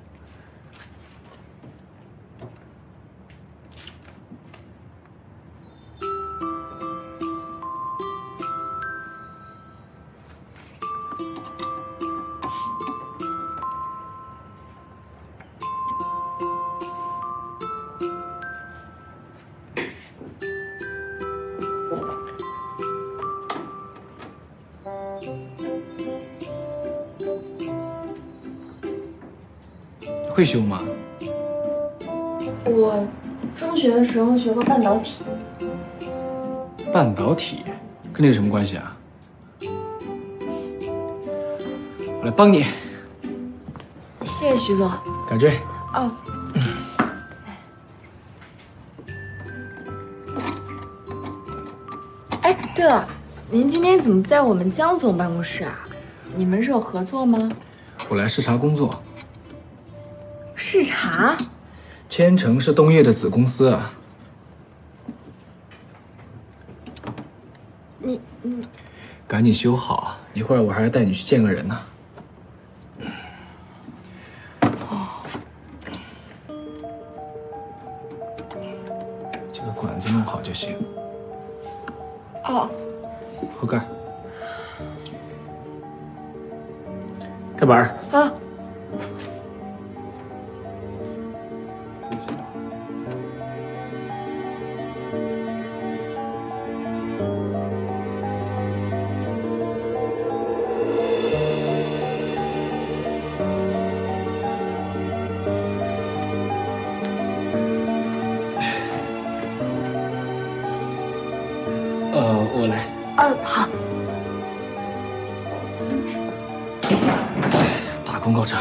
会修吗？ 我中学的时候学过半导体。 半导体跟这有什么关系啊？我来帮你。 谢谢徐总。 赶追。 哦。哎，对了，您今天怎么在我们江总办公室啊？你们是有合作吗？ 我来视察工作。 视察？ 千城是东岳的子公司啊。 你赶紧修好，一会儿我还要带你去见个人呢。这个管子弄好就行。 哦。 后盖。开板。 啊。 我来。 好。 大功告成。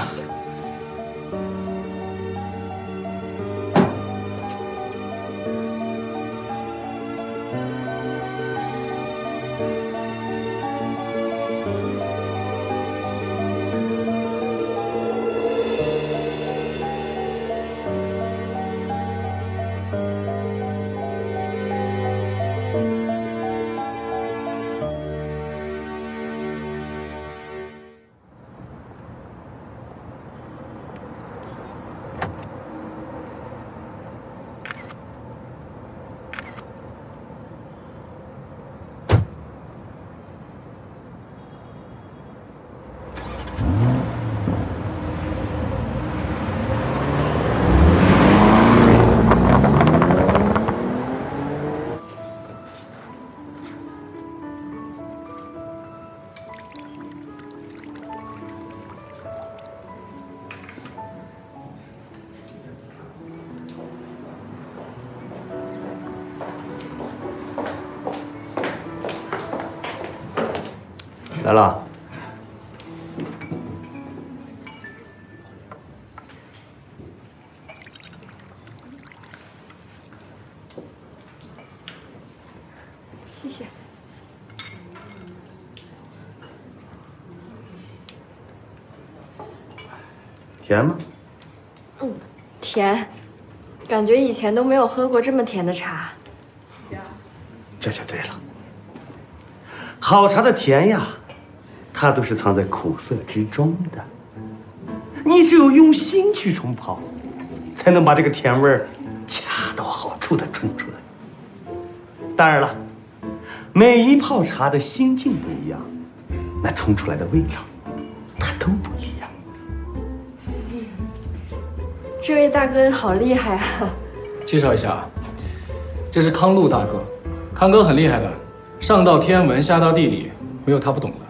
来了。 谢谢。 甜吗？ 甜，感觉以前都没有喝过这么甜的茶。 这就对了。好茶的甜呀，它都是藏在苦涩之中的。你只有用心去冲泡，才能把这个甜味儿恰到好处的冲出来。当然了，每一泡茶的心境不一样，那冲出来的味道，它都不一样。 这位大哥好厉害啊！ 介绍一下啊，这是康禄大哥，康哥很厉害的，上到天文，下到地理，没有他不懂的。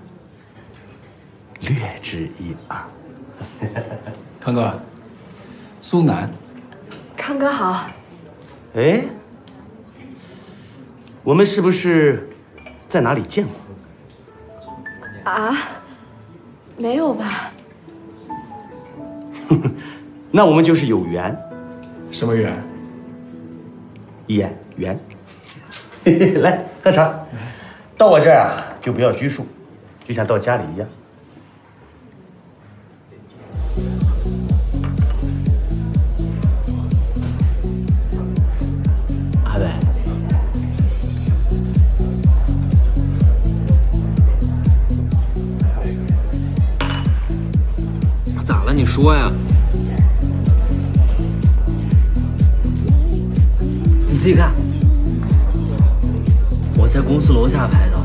略知一二。 康哥，苏南。 康哥好。 哎，我们是不是在哪里见过？ 啊？没有吧？ 那我们就是有缘。 什么缘？ 眼缘。来喝茶。到我这儿啊，就不要拘束，就像到家里一样。 阿伟， 咋了？你说呀？ 你自己看，我在公司楼下拍的。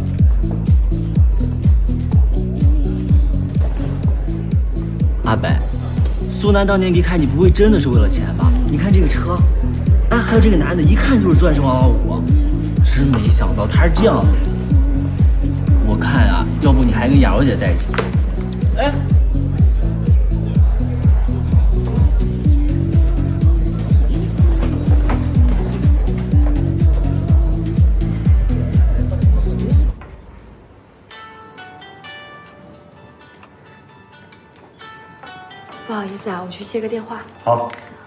阿北，苏南当年离开你，不会真的是为了钱吧？你看这个车，哎，还有这个男的，一看就是钻石王老五。真没想到他是这样的。我看啊，要不你还跟雅柔姐在一起？哎。 不好意思啊，我去接个电话。 好。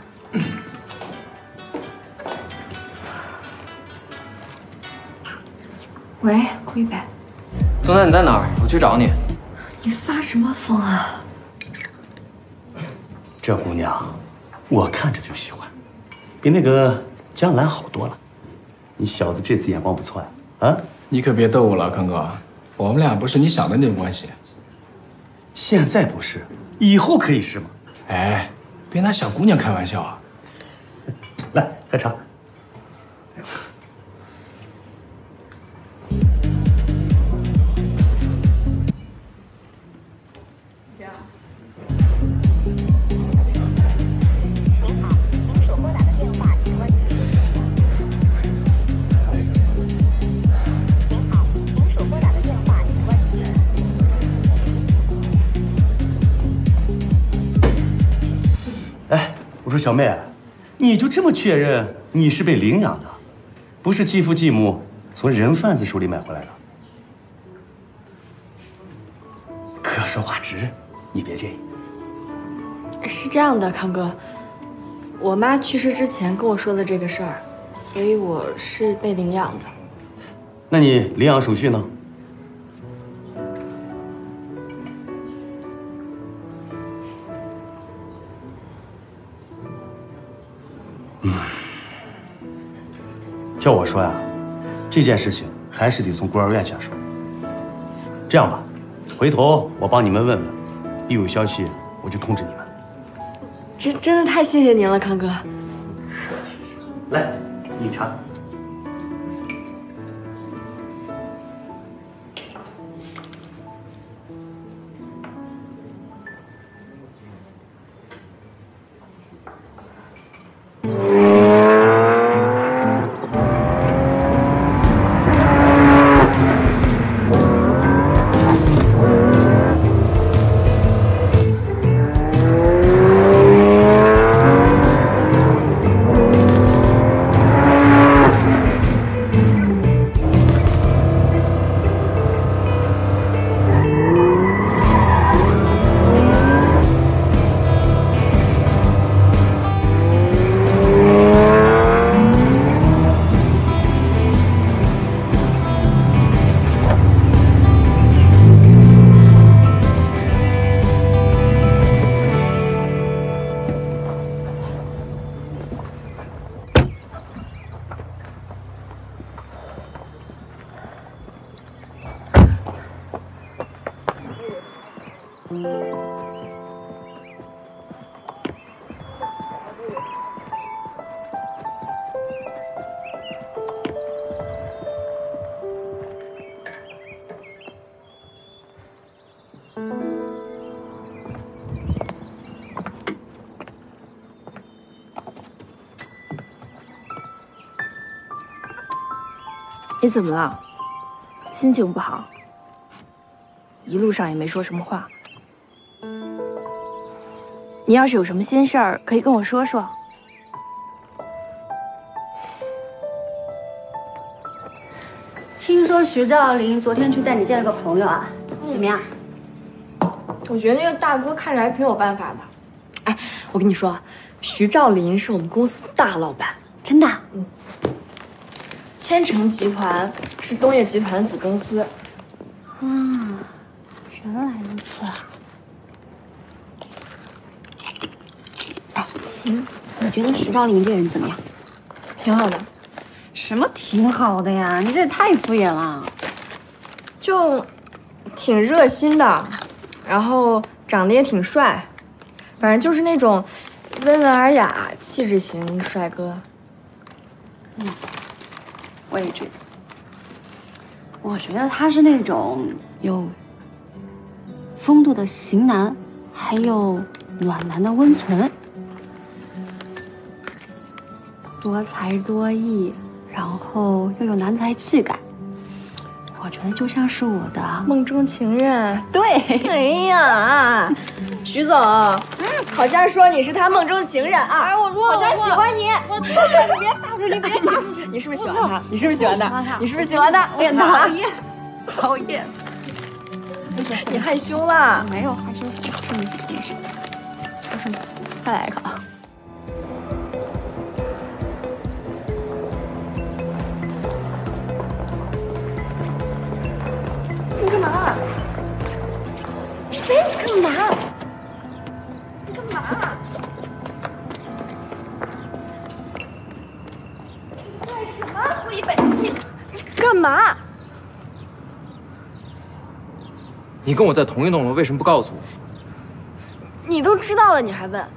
喂，顾一北， 宗南，你在哪儿？我去找你。 你发什么疯啊？ 这姑娘，我看着就喜欢，比那个江兰好多了。你小子这次眼光不错呀！啊， 你可别逗我了，康哥，我们俩不是你想的那种关系。 现在不是，以后可以是吗？ 哎，别拿小姑娘开玩笑啊！ 来，喝茶。我说小妹，你就这么确认你是被领养的，不是继父继母从人贩子手里买回来的？哥说话直，你别介意。 是这样的，康哥，我妈去世之前跟我说的这个事儿，所以我是被领养的。 那你领养手续呢？叫我说呀，这件事情还是得从孤儿院下手。这样吧，回头我帮你们问问，一有消息我就通知你们。 真的太谢谢您了，康哥。 来，饮茶。 你怎么了？心情不好？一路上也没说什么话。你要是有什么心事儿，可以跟我说说。 听说徐兆林昨天去带你见了个朋友啊，怎么样？ 我觉得那个大哥看着还挺有办法的。哎，我跟你说， 徐兆林是我们公司大老板， 真的？ 嗯。千城集团是东业集团的子公司。 啊，原来如此啊！哎，你觉得徐兆林这人怎么样？ 挺好的。 什么挺好的呀？你这也太敷衍了。 就挺热心的，然后长得也挺帅，反正就是那种温文尔雅、气质型帅哥。 嗯，我也觉得。我觉得他是那种有风度的型男，还有暖男的温存，多才多艺，然后又有男才气概。我觉得就像是我的梦中情人。 对， 哎呀，徐总，好像说你是他梦中情人啊！ 哎，我说好像喜欢你。 我错了，你别发出去，别发出去！ 你是不是喜欢他？你是不是喜欢他？你是不是喜欢他？ 我讨厌，讨厌！ 你害羞了？ 没有害羞，是你没事。再来一个啊！ 你干嘛？哎，你干嘛？你干嘛？你干什么？顾一北，你干嘛？ 你跟我在同一栋楼，为什么不告诉我？ 你都知道了，你还问？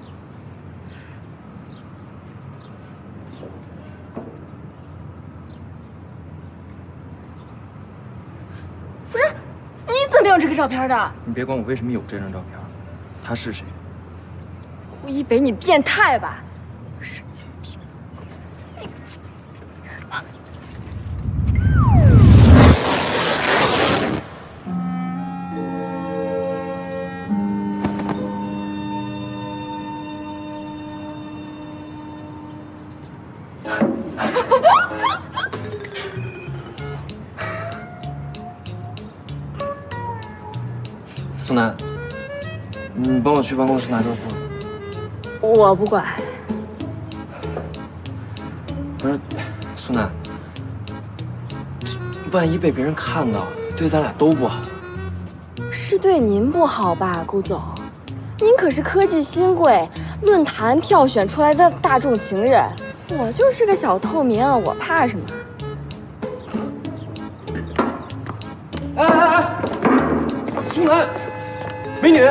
不是，你怎么有这个照片的？ 你别管我为什么有这张照片，他是谁？ 顾一北，你变态吧？神经病！ 苏南，你帮我去办公室拿根裤子。 我不管。 不是，苏南，万一被别人看到，对咱俩都不好。 是对您不好吧，顾总？您可是科技新贵，论坛票选出来的大众情人，我就是个小透明，我怕什么？ 哎！苏南，美女。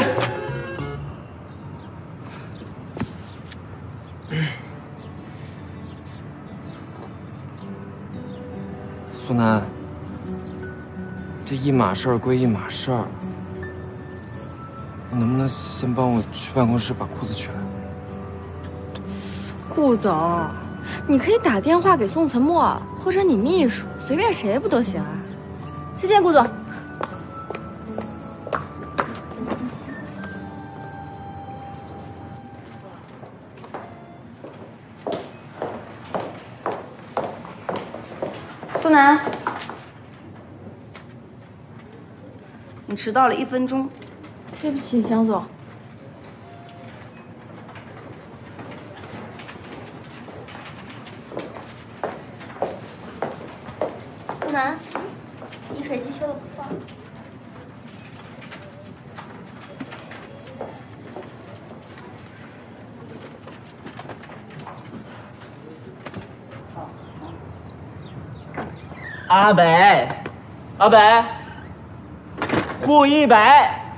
苏南，这一码事儿归一码事儿，你能不能先帮我去办公室把裤子取来？ 顾总，你可以打电话给宋岑墨或者你秘书，随便谁不都行啊？再见，顾总。 苏南，你迟到了1分钟。 对不起，江总。 苏南，饮水机修的不错。 阿北，阿北，顾一北，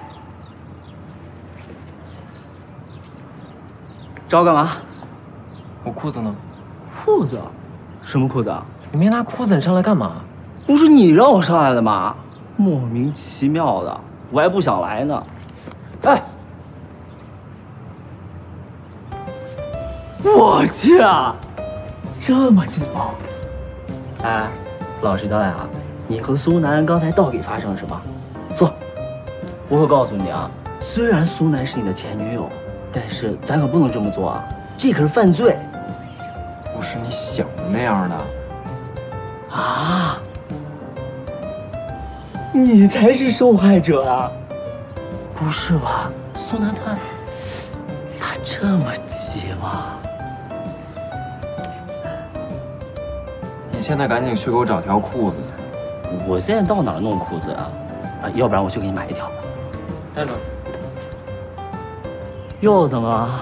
找我干嘛？ 我裤子呢？ 裤子？什么裤子啊？ 你没拿裤子，你上来干嘛？ 不是你让我上来的吗？莫名其妙的，我还不想来呢。哎，我去啊，这么劲爆！哎，老实交代啊，你和苏南刚才到底发生了什么？说，我可告诉你啊，虽然苏南是你的前女友，但是咱可不能这么做啊，这可是犯罪。 不是你想的那样的。 啊！你才是受害者啊！不是吧？苏南他这么急吗？ 你现在赶紧去给我找条裤子。 我现在到哪儿弄裤子啊？要不然我去给你买一条。 站住！ 又怎么？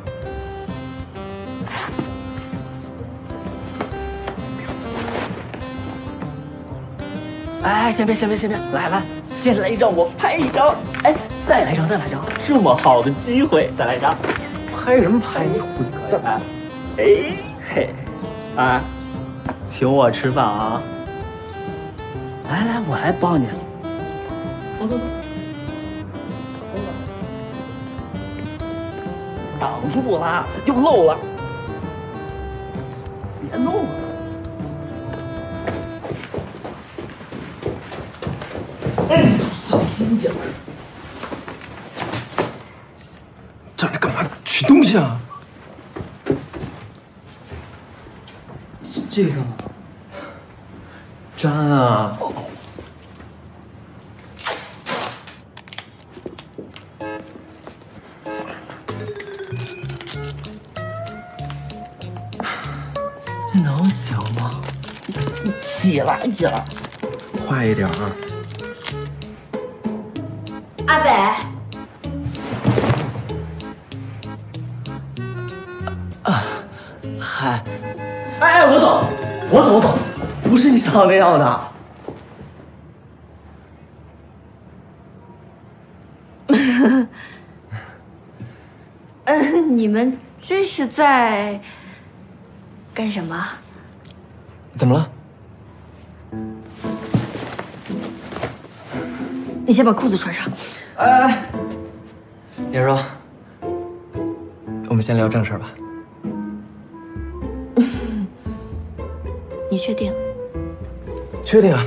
哎，先别，来，先来让我拍一张。哎，再来一张，这么好的机会，再来一张。 拍什么拍？你混蛋！ 哎嘿，哎，请我吃饭啊！来，我来帮你。走。挡住了，又漏了，别弄了。哎，小心点。 站着干嘛？取东西啊！ 这个吗？ 粘啊！ 这能行吗？起来！ 快一点啊！ 阿北， 嗨，哎，我走，不是你想的那样的。 你们这是在干什么？ 怎么了？ 你先把裤子穿上。 哎，叶柔，我们先聊正事吧。 你确定？ 确定啊。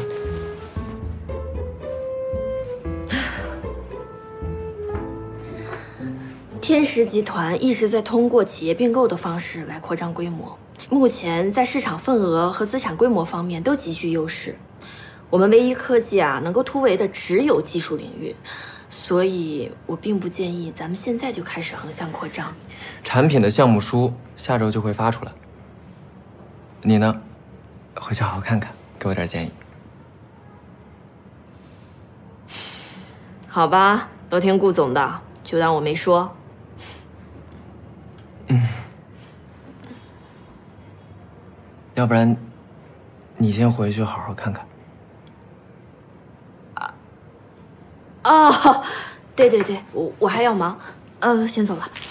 天石集团一直在通过企业并购的方式来扩张规模，目前在市场份额和资产规模方面都极具优势。我们唯一科技能够突围的只有技术领域，所以我并不建议咱们现在就开始横向扩张。 产品的项目书下周就会发出来，你呢，回去好好看看，给我点建议。 好吧，都听顾总的，就当我没说。 要不然，你先回去好好看看。 哦，对，我还要忙，先走了。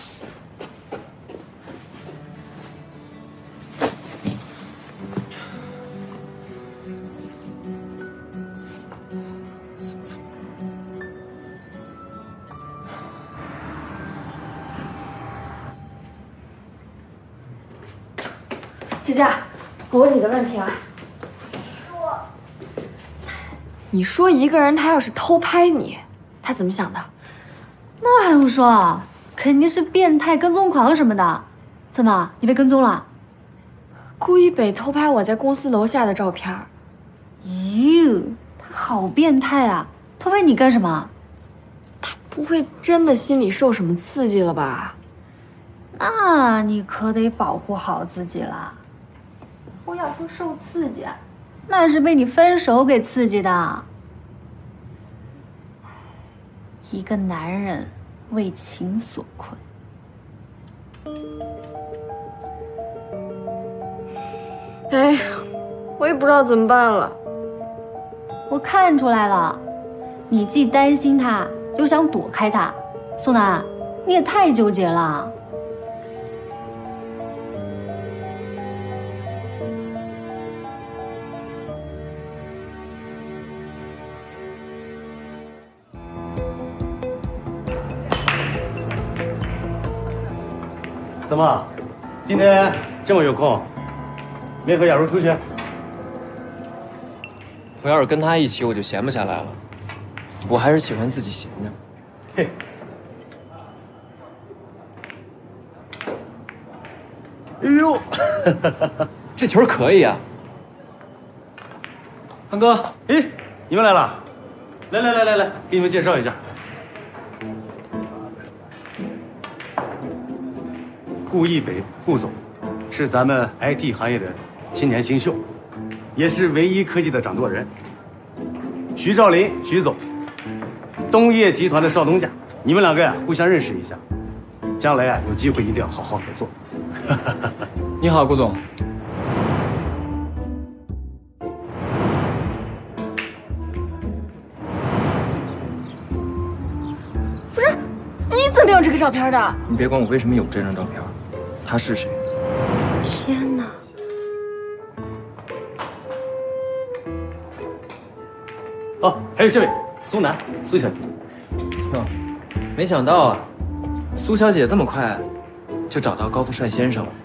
佳佳，我问你个问题啊。你说一个人他要是偷拍你，他怎么想的？ 那还用说啊？肯定是变态跟踪狂什么的。怎么，你被跟踪了？ 顾一北偷拍我在公司楼下的照片。 咦，他好变态啊！偷拍你干什么？ 他不会真的心里受什么刺激了吧？ 那你可得保护好自己了。不要说受刺激，那是被你分手给刺激的。一个男人为情所困。 哎，我也不知道怎么办了。 我看出来了，你既担心他，又想躲开他。苏南，你也太纠结了。 怎么，今天这么有空，没和雅茹出去？ 我要是跟他一起，我就闲不下来了。我还是喜欢自己闲着。 嘿，哎呦， 这球可以啊！ 汉哥，哎，你们来了，来，给你们介绍一下。 顾一北，顾总，是咱们 IT 行业的青年新秀，也是唯一科技的掌舵人。徐兆林，徐总，东业集团的少东家，你们两个呀互相认识一下，将来啊有机会一定要好好合作。 你好，顾总。 不是，你怎么有这个照片的？ 你别管我为什么有这张照片，他是谁？ 天哪！ 哦，还有这位苏楠，苏小姐。 没想到啊，苏小姐这么快就找到高富帅先生了。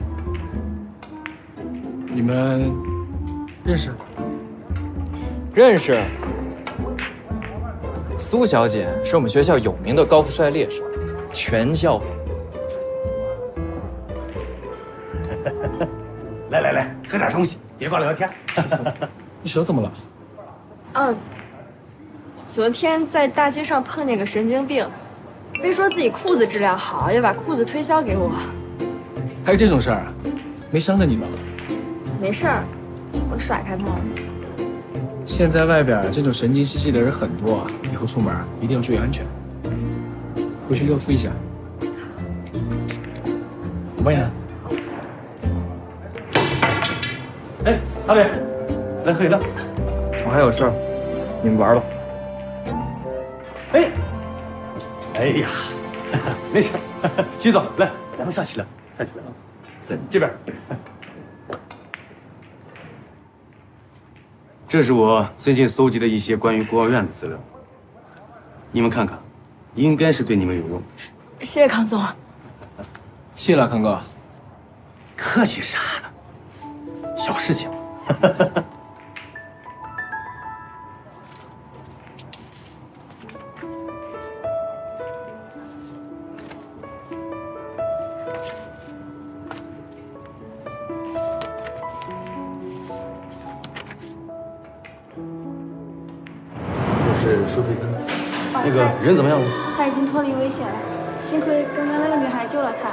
你们认识？ 认识。苏小姐是我们学校有名的高富帅猎手，全校。 来，喝点东西，别光聊天。 你手怎么了？ 昨天在大街上碰见个神经病，非说自己裤子质量好，要把裤子推销给我。 还有这种事儿啊？没伤着你吧？ 没事儿，我甩开他了。 现在外边这种神经兮兮的人很多啊，以后出门一定要注意安全。回去热敷一下。我帮你拿。 哎，阿伟，来喝饮料。 我还有事儿，你们玩吧。 哎呀，没事。徐总，来，咱们上去聊，啊，在这边。这是我最近搜集的一些关于孤儿院的资料，你们看看，应该是对你们有用。 谢谢康总。 谢了，康哥。 客气啥呢？小事情。这是收费单，那个人怎么样了？ 他已经脱离危险了，幸亏刚刚那个女孩救了他。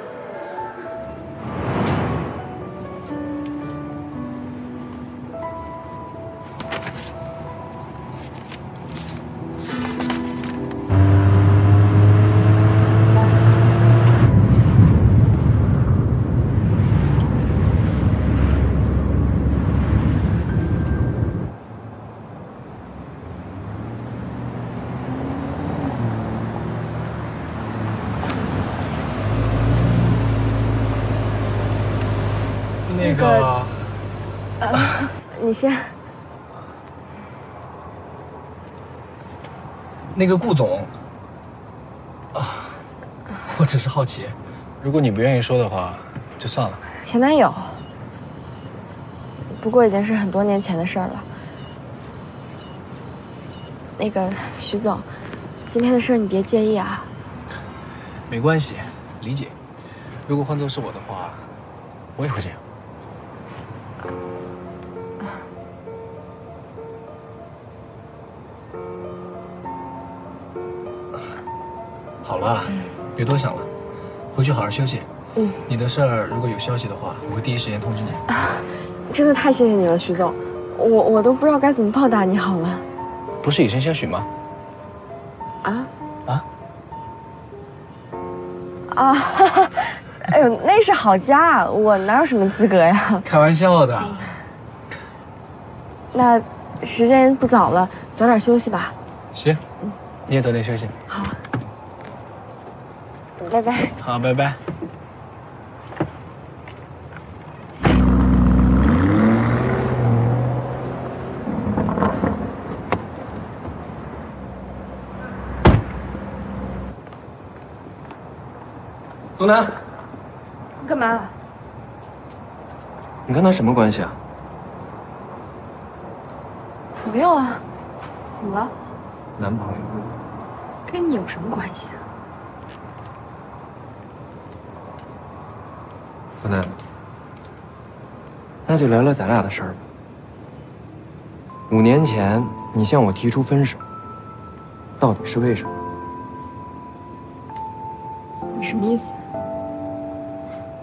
你先。 那个顾总，啊，我只是好奇，如果你不愿意说的话，就算了。 前男友，不过已经是很多年前的事儿了。那个徐总，今天的事儿你别介意啊。 没关系，理解。如果换作是我的话，我也会这样。好了，别多想了，回去好好休息。你的事儿如果有消息的话，我会第一时间通知你。 真的太谢谢你了，徐总，我都不知道该怎么报答你好了。 不是以身相许吗？ 哎呦，那是郝家，我哪有什么资格呀？ 开玩笑的。 那时间不早了，早点休息吧。 行，你也早点休息。 好，拜拜。 好，拜拜。 苏南， 干嘛？ 你跟他什么关系啊？ 朋友啊，怎么了？ 男朋友。 跟你有什么关系啊？ 苏南，那就聊聊咱俩的事儿吧。5年前你向我提出分手，到底是为什么？ 你什么意思？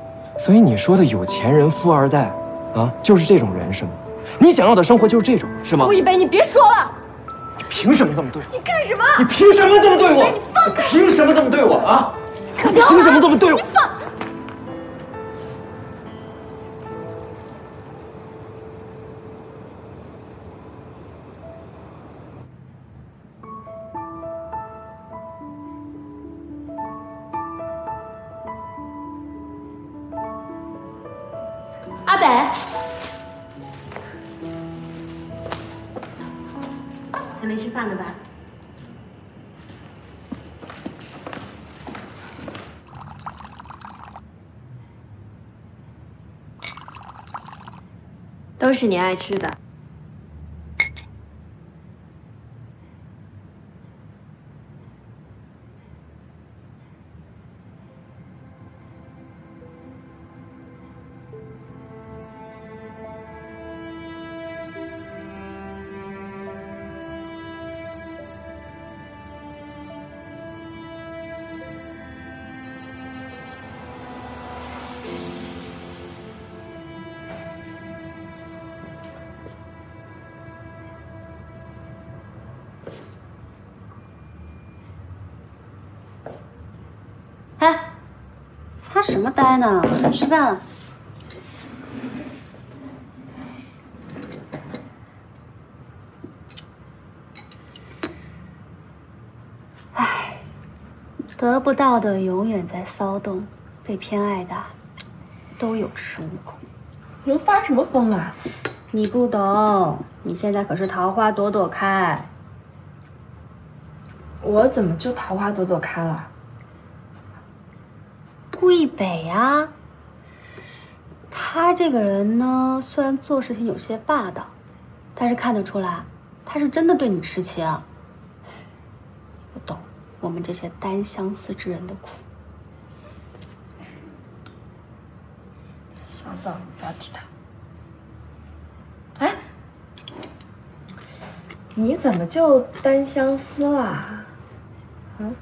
所以你说的有钱人、富二代，啊，就是这种人是吗？你想要的生活就是这种，是吗？ 顾一北，你别说了！ 你凭什么这么对我？ 你干什么？ 你凭什么这么对我？你凭什么这么对我啊？你凭什么这么对我？ 你放！阿北， 还没吃饭呢吧？ 都是你爱吃的。 哎，发什么呆呢？吃饭了。唉，得不到的永远在骚动，被偏爱的都有恃无恐。 你们发什么疯啊？ 你不懂，你现在可是桃花朵朵开。 我怎么就桃花朵朵开了？ 顾一北呀，他这个人呢，虽然做事情有些霸道，但是看得出来，他是真的对你痴情。不懂我们这些单相思之人的苦。 算了算了，不要提他。哎，你怎么就单相思啦？嗯？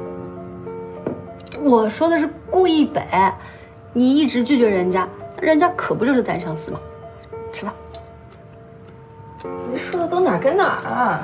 我说的是顾一北，你一直拒绝人家，人家可不就是单相思吗？吃吧。 你说的都哪儿跟哪儿啊？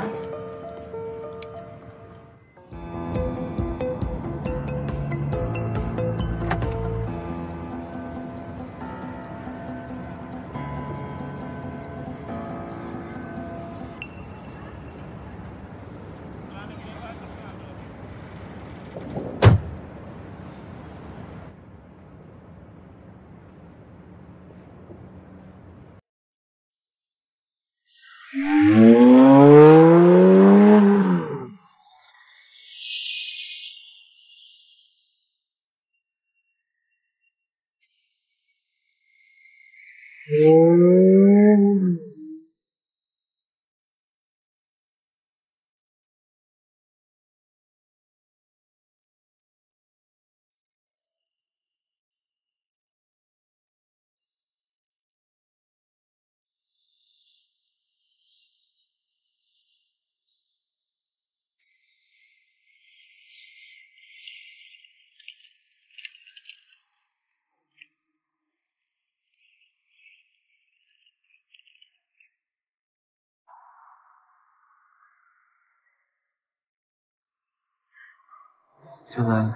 小南，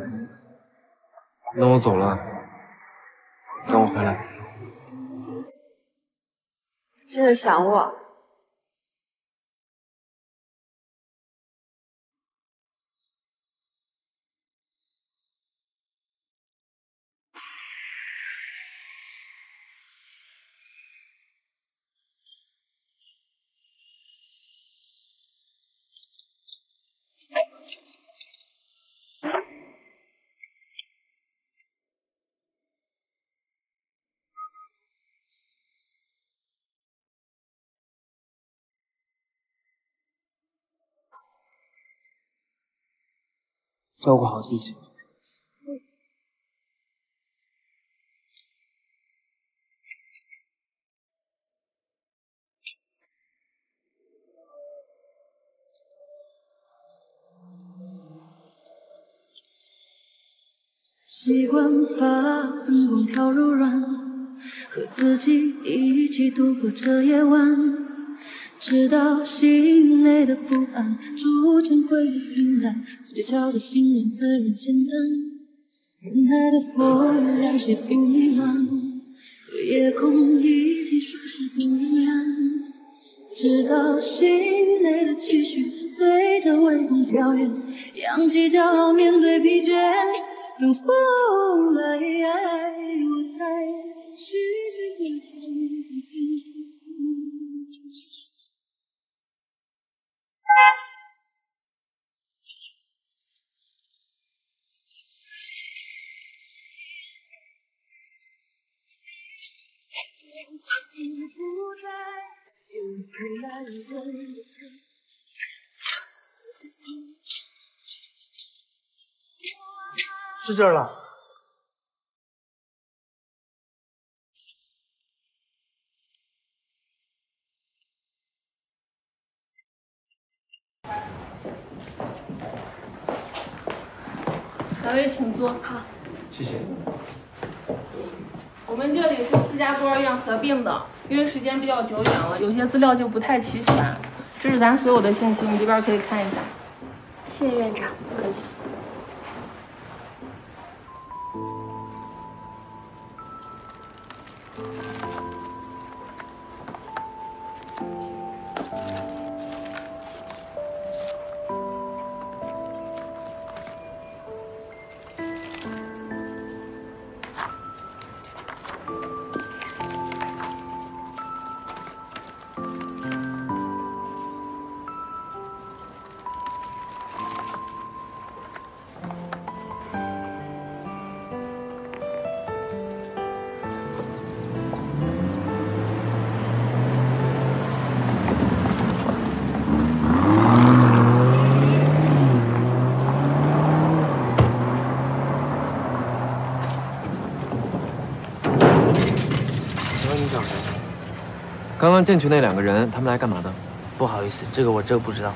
那我走了，等我回来。 记得想我。 照顾好自己。 习惯把灯光调柔软，和自己一起度过这夜晚，直到心内的不安逐渐归于平淡，嘴角悄着欣然自然简单。天台的风让谁不迷乱，和夜空一起说是不仍然，直到心内的期许随着微风飘远，扬起骄傲面对疲倦，等风来，我才徐徐回头。 是这儿了。 两位请坐。 好， 谢谢。 我们这里是4家孤儿院合并的，因为时间比较久远了，有些资料就不太齐全。这是咱所有的信息，你这边可以看一下。 谢谢院长。 不客气。 刚刚进去那2个人，他们来干嘛的？ 不好意思，这个我真不知道。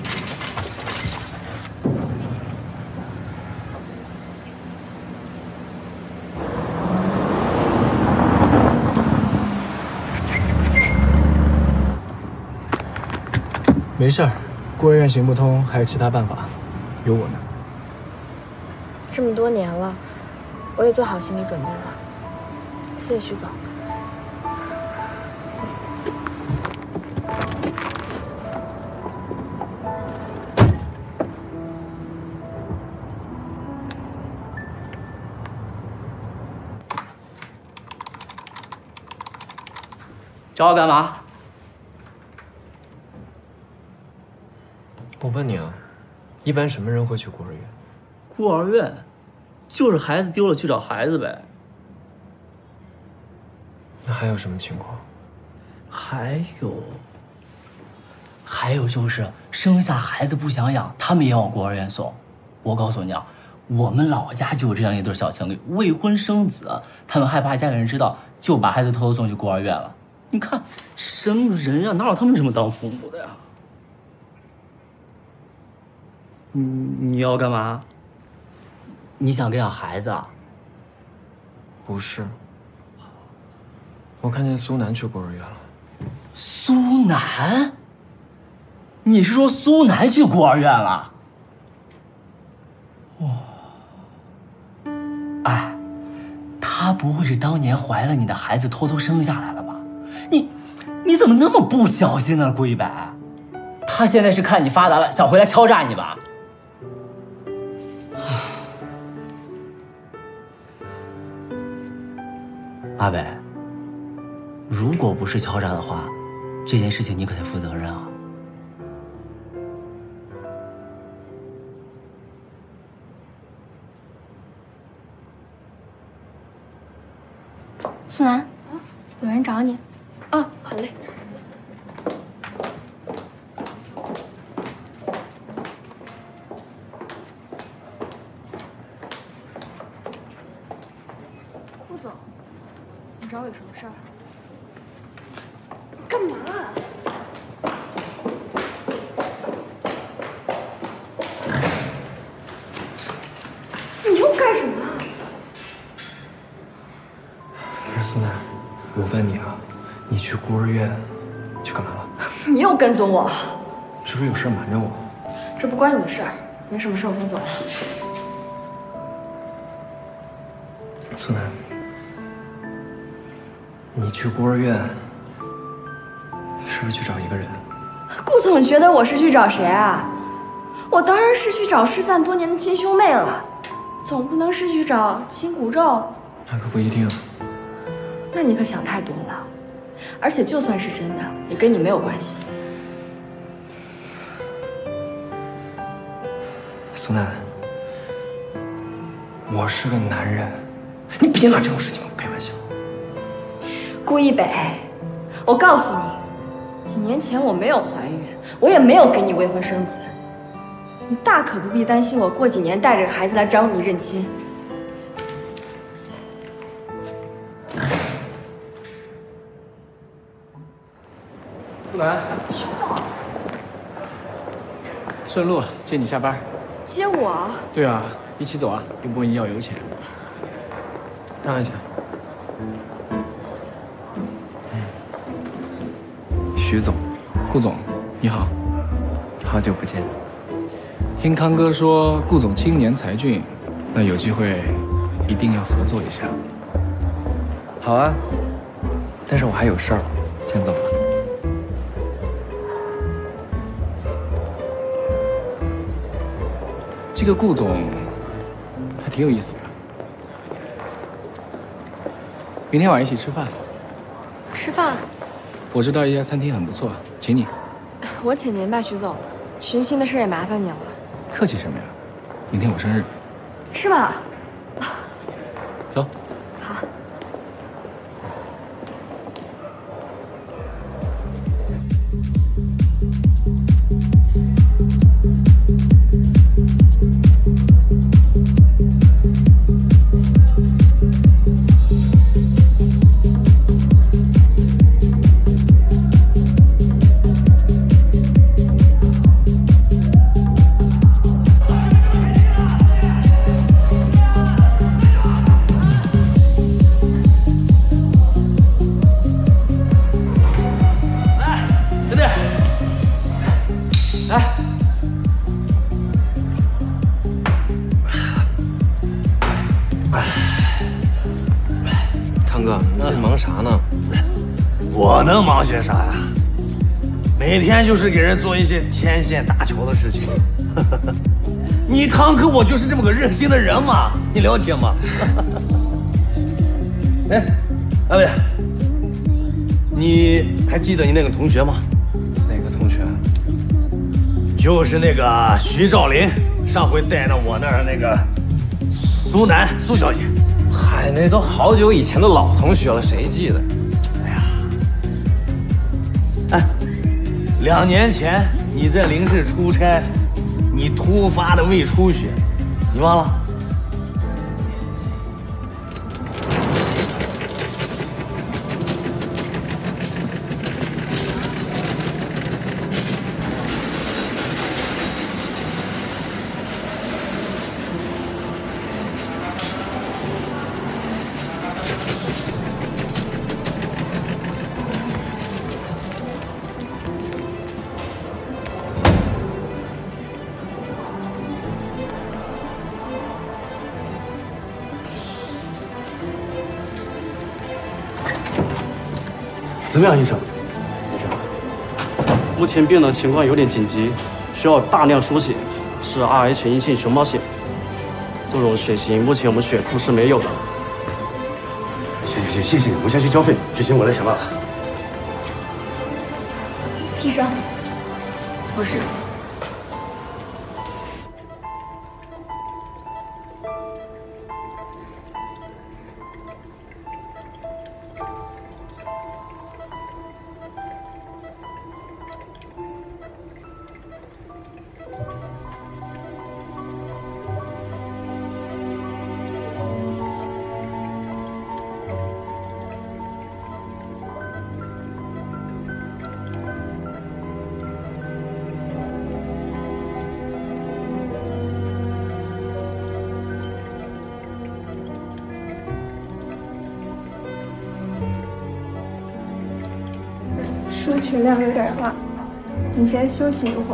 没事儿，孤儿院行不通，还有其他办法，有我呢。 这么多年了，我也做好心理准备了。谢谢徐总。 找我干嘛？ 我问你啊，一般什么人会去孤儿院？ 孤儿院，就是孩子丢了去找孩子呗。 那还有什么情况？ 还有就是生下孩子不想养，他们也往孤儿院送。我告诉你啊，我们老家就有这样一对小情侣，未婚生子，他们害怕家里人知道，就把孩子偷偷送去孤儿院了。你看什么人呀？哪有他们这么当父母的呀？你要干嘛？你想给养孩子啊？ 不是，我看见苏南去孤儿院了。 苏南？你是说苏南去孤儿院了？哇！哎，她不会是当年怀了你的孩子偷偷生下来了吧？你怎么那么不小心呢，顾一白？她现在是看你发达了，想回来敲诈你吧？阿北，如果不是敲诈的话，这件事情你可得负责任啊！ 苏南，有人找你。 哦，好嘞。 顾总，你找我有什么事儿？ 干嘛？你又干什么？ 问你啊，你去孤儿院去干嘛了？ 你又跟踪我， 是不是有事瞒着我？ 这不关你的事儿。没什么事，我先走了。 苏南，你去孤儿院是不是去找一个人？ 顾总觉得我是去找谁啊？我当然是去找失散多年的亲兄妹了，总不能是去找亲骨肉。 那可不一定。 那你可想太多了，而且就算是真的，也跟你没有关系。 苏南，我是个男人，你别拿这种事情跟我开玩笑。 顾一北，我告诉你，几年前我没有怀孕，我也没有给你未婚生子，你大可不必担心我过几年带着个孩子来找你认亲。 苏南， 徐总， 顺路接你下班。 接我？ 对啊，一起走啊，又不问你要油钱。让一下。 徐总， 顾总，你好， 好久不见。 听康哥说顾总青年才俊，那有机会一定要合作一下。 好啊，但是我还有事儿，先走了。 这个顾总还挺有意思的。明天晚上一起吃饭。 吃饭？ 我知道一家餐厅很不错，请你。 我请您吧，徐总。寻亲的事也麻烦您了。 客气什么呀？明天我生日。 是吗？ 走。 好。 我能忙些啥呀？每天就是给人做一些牵线搭桥的事情。你康哥我就是这么个热心的人嘛，你了解吗？哎，阿伟，你还记得你那个同学吗？ 哪个同学？ 就是那个徐兆林，上回带到我那儿那个苏南苏小姐。 嗨，那都好久以前的老同学了，谁记得？ 哎，2年前你在临市出差，你突发的胃出血，你忘了？ 怎么样，医生？目前病人情况有点紧急，需要大量输血，是 Rh 阴性熊猫血。这种血型目前我们血库是没有的。 行，谢谢你，我先去交费，剧情我来想办法。 医生，我是。 出群量有点大，你先休息一会儿。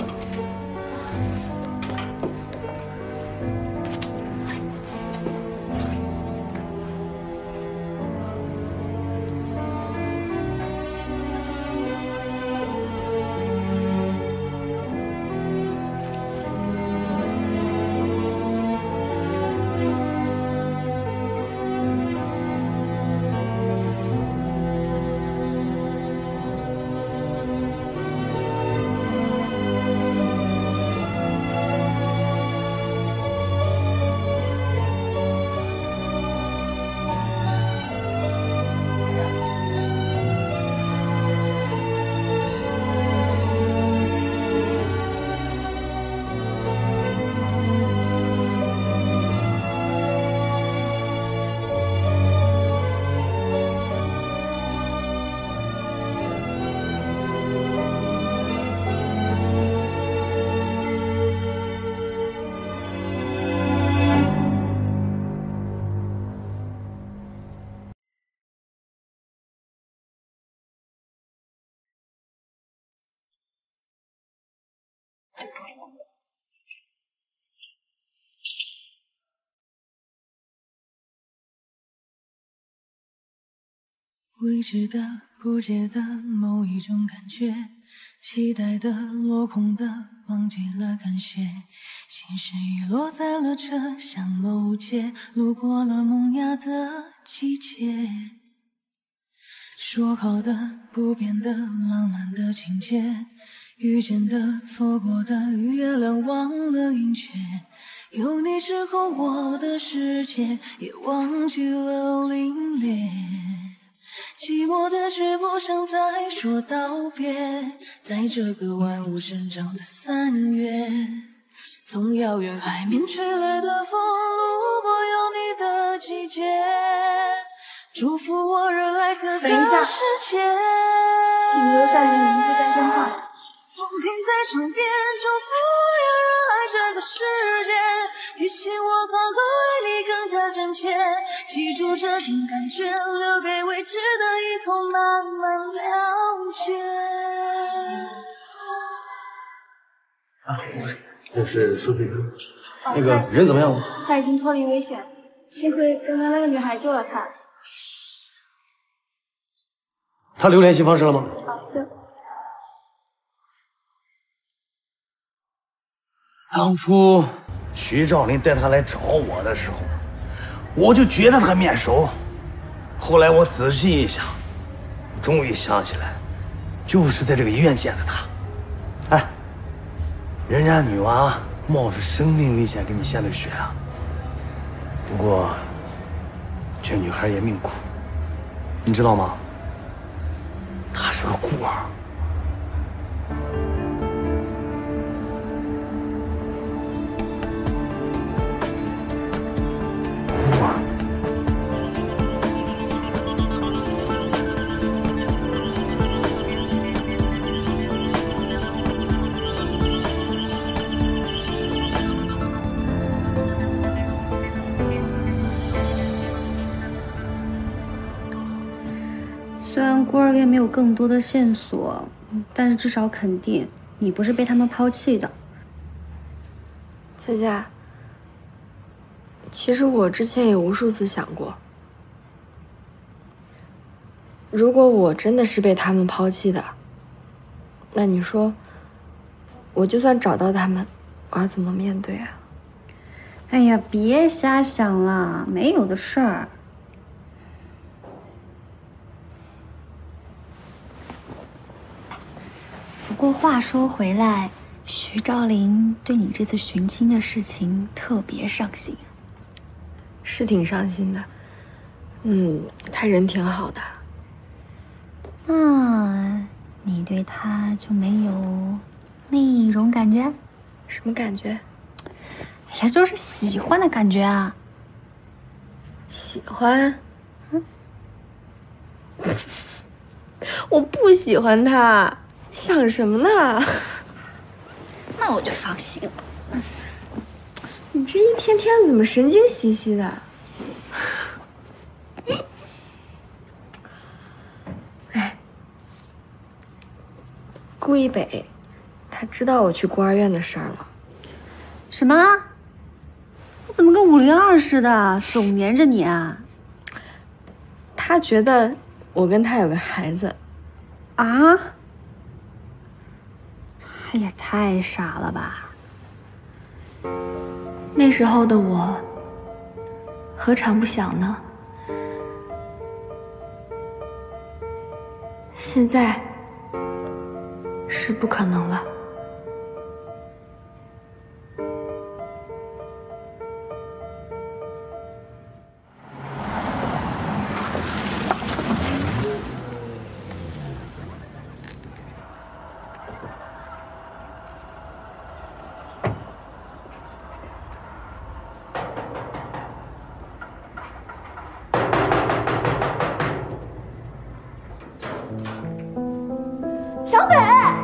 未知的、不解的某一种感觉，期待的、落空的，忘记了感谢。心事遗落在了车厢某街，路过了萌芽的季节。说好的、不变的、浪漫的情节，遇见的、错过的，月亮忘了圆缺。有你之后，我的世界也忘记了凛冽。寂寞的却不想再说道别，在这个万物生长的3月，从遥远海面吹来的风，路过有你的季节，祝福我热爱可的世界。 你留下你名字在电话。 风停在窗边，祝福我要热爱这个世界，提醒我方会为你更加真切，记住这种感觉，留给未知的以后慢慢了解。 这是收费哥，那个人怎么样了？ 他已经脱离危险，幸亏刚刚那个女孩救了他。 他留联系方式了吗？ 对。 当初徐兆林带他来找我的时候，我就觉得他面熟。后来我仔细一想，终于想起来，就是在这个医院见的他。哎，人家女娃冒着生命危险给你献的血啊！不过，这女孩也命苦，你知道吗？她是个孤儿。 虽然孤儿院没有更多的线索，但是至少肯定你不是被他们抛弃的。 佳佳，其实我之前也无数次想过，如果我真的是被他们抛弃的，那你说，我就算找到他们，我要怎么面对啊？ 哎呀，别瞎想了，没有的事儿。不过话说回来，徐兆林对你这次寻亲的事情特别上心。 是挺伤心的，他人挺好的。 那你对他就没有另一种感觉？ 什么感觉？ 哎呀，就是喜欢的感觉啊。 喜欢？我不喜欢他。想什么呢？ 那我就放心了。 你这一天天怎么神经兮兮的？哎， 顾一北，他知道我去孤儿院的事儿了。 什么？我怎么跟502似的，总黏着你啊？ 他觉得我跟他有个孩子。 啊？他也太傻了吧！ 那时候的我，何尝不想呢？现在是不可能了。 小北，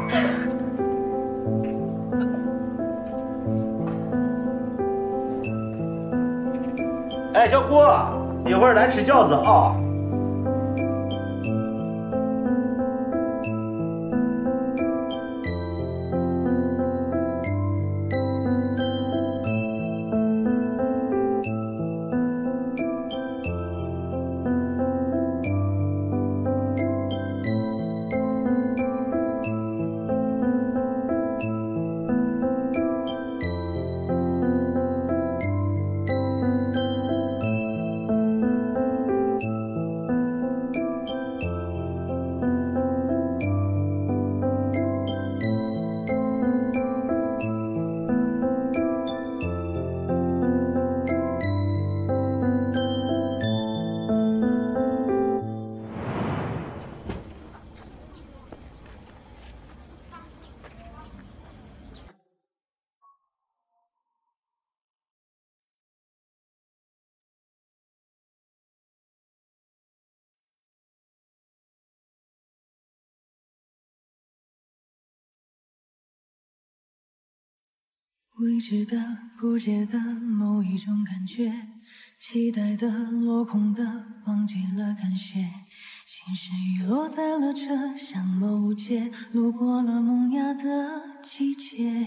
哎，小姑，一会儿咱吃饺子啊。 未知的、不解的某一种感觉，期待的、落空的，忘记了感谢。心事遗落在了车厢某节，路过了萌芽的季节。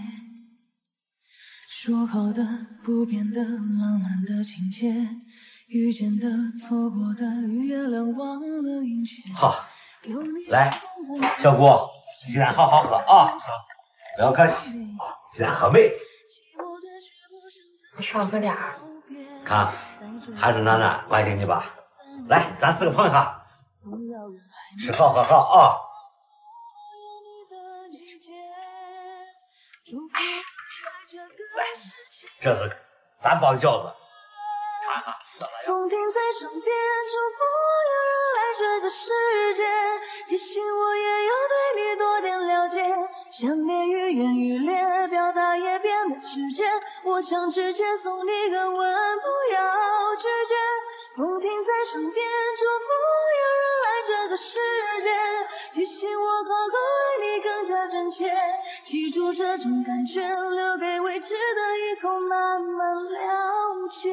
说好的、不变的、浪漫的情节，遇见的、错过的，月亮忘了阴缺。 好，来，小姑，鸡蛋好好喝啊，不要客气，鸡蛋喝美。 你少喝点儿。 看，孩子楠楠关心你吧。来，咱4个碰一下，吃好喝好啊。来，这是咱包的饺子，尝一下。 风停在窗边，祝福有人来这个世界，提醒我也要对你多点了解。想念愈演愈烈，表达也变得直接。我想直接送你个吻，不要拒绝。风停在窗边，祝福有人来这个世界，提醒我好好爱你更加真切。记住这种感觉，留给未知的以后慢慢了解。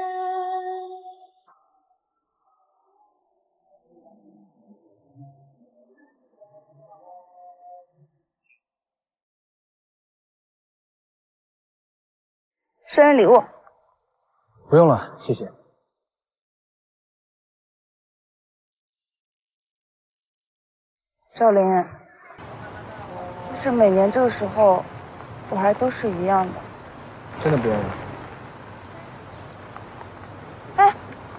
生日礼物。 不用了，谢谢。 赵琳，其实每年这个时候，我还都是一样的。 真的不用了。 哎，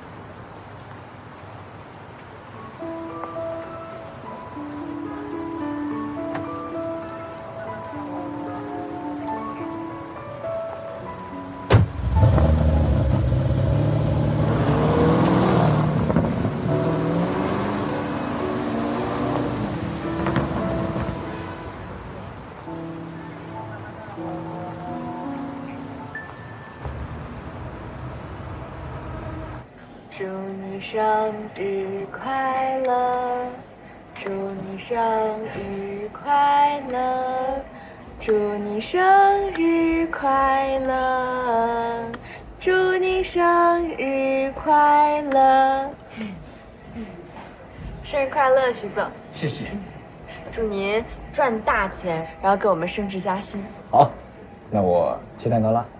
祝你生日快乐，祝你生日快乐，祝你生日快乐，祝你生日快乐。生日快乐，徐总！ 谢谢。 祝您赚大钱，然后给我们升职加薪。 好，那我切蛋糕了。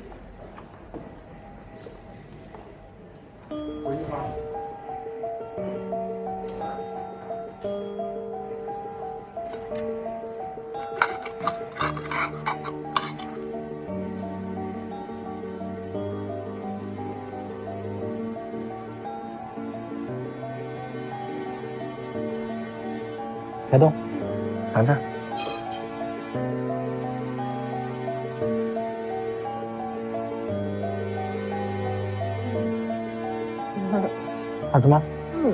开动，尝尝。好吃吗？ 嗯。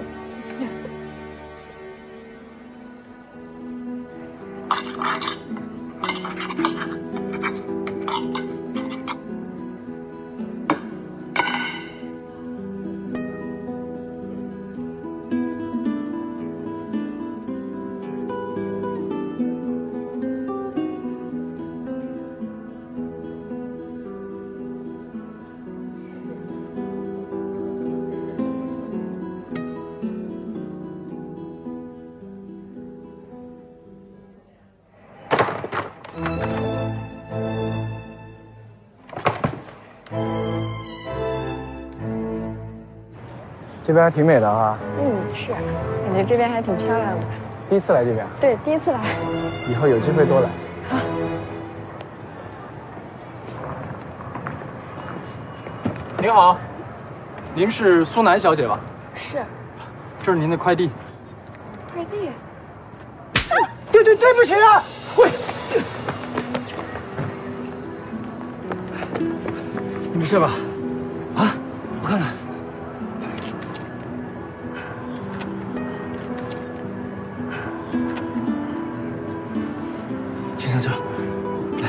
这边还挺美的啊。 是，感觉这边还挺漂亮的。 第一次来这边？ 对，第一次来。 以后有机会多来。 好。 您好，您是苏南小姐吧？ 是。 这是您的快递。 快递？ 对不起啊！喂，没事吧？啊，我看看。请上车，来。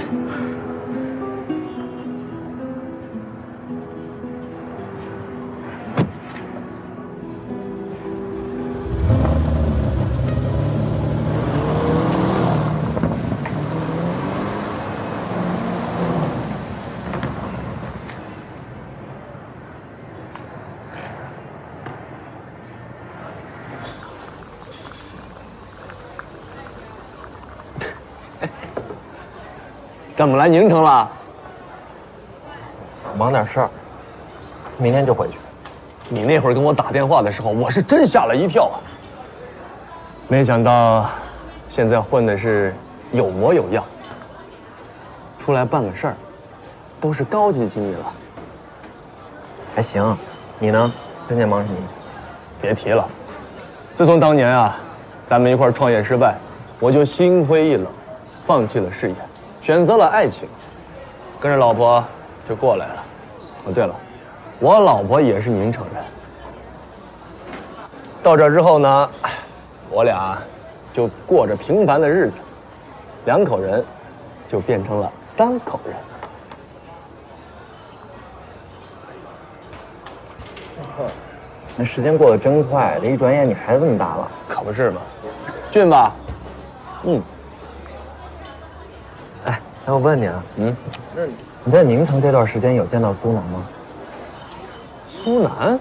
怎么来宁城了？忙点事儿，明天就回去。你那会儿跟我打电话的时候，我是真吓了一跳啊！没想到，现在混的是有模有样，出来办个事儿，都是高级经理了。还行，你呢？最近忙什么？别提了，自从当年啊，咱们一块儿创业失败，我就心灰意冷，放弃了事业。选择了爱情，跟着老婆就过来了。哦，对了，我老婆也是宁城人。到这之后呢，我俩就过着平凡的日子，2口人就变成了3口人。那时间过得真快，这一转眼你孩子这么大了。可不是嘛，俊吧？那我问你啊，那你在宁城这段时间有见到苏南吗？苏南？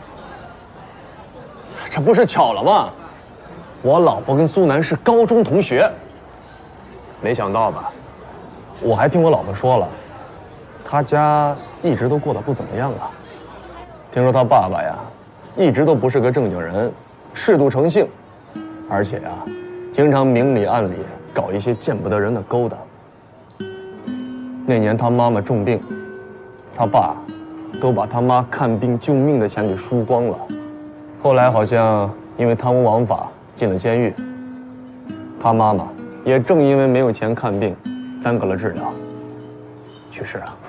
这不是巧了吗？我老婆跟苏南是高中同学。没想到吧？我还听我老婆说了，他家一直都过得不怎么样啊。听说他爸爸呀，一直都不是个正经人，嗜赌成性，而且呀，经常明里暗里搞一些见不得人的勾当。那年他妈妈重病，他爸都把他妈看病救命的钱给输光了。后来好像因为贪污枉法进了监狱。他妈妈也正因为没有钱看病，耽搁了治疗，去世了。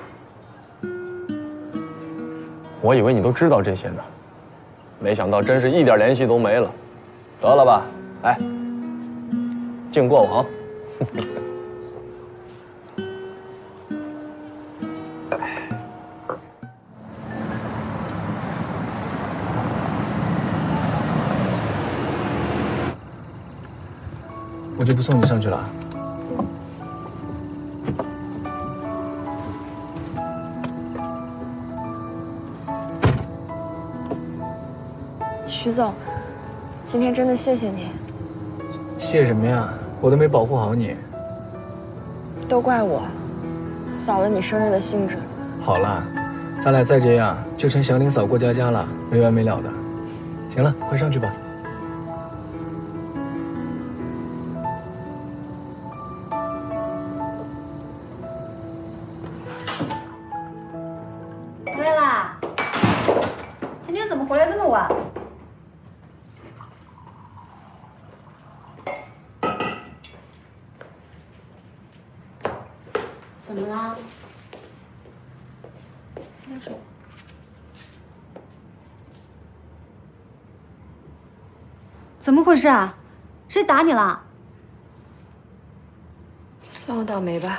我以为你都知道这些呢，没想到真是一点联系都没了。得了吧，来，敬过往。 我就不送你上去了。 徐总，今天真的谢谢你。 谢什么呀？ 我都没保护好你。 都怪我，扫了你生日的兴致。 好了，咱俩再这样，就成祥林嫂过家家了，没完没了的。行了，快上去吧。 回来啦！今天怎么回来这么晚？怎么啦？没事。怎么回事啊？谁打你了？ 算我倒霉吧。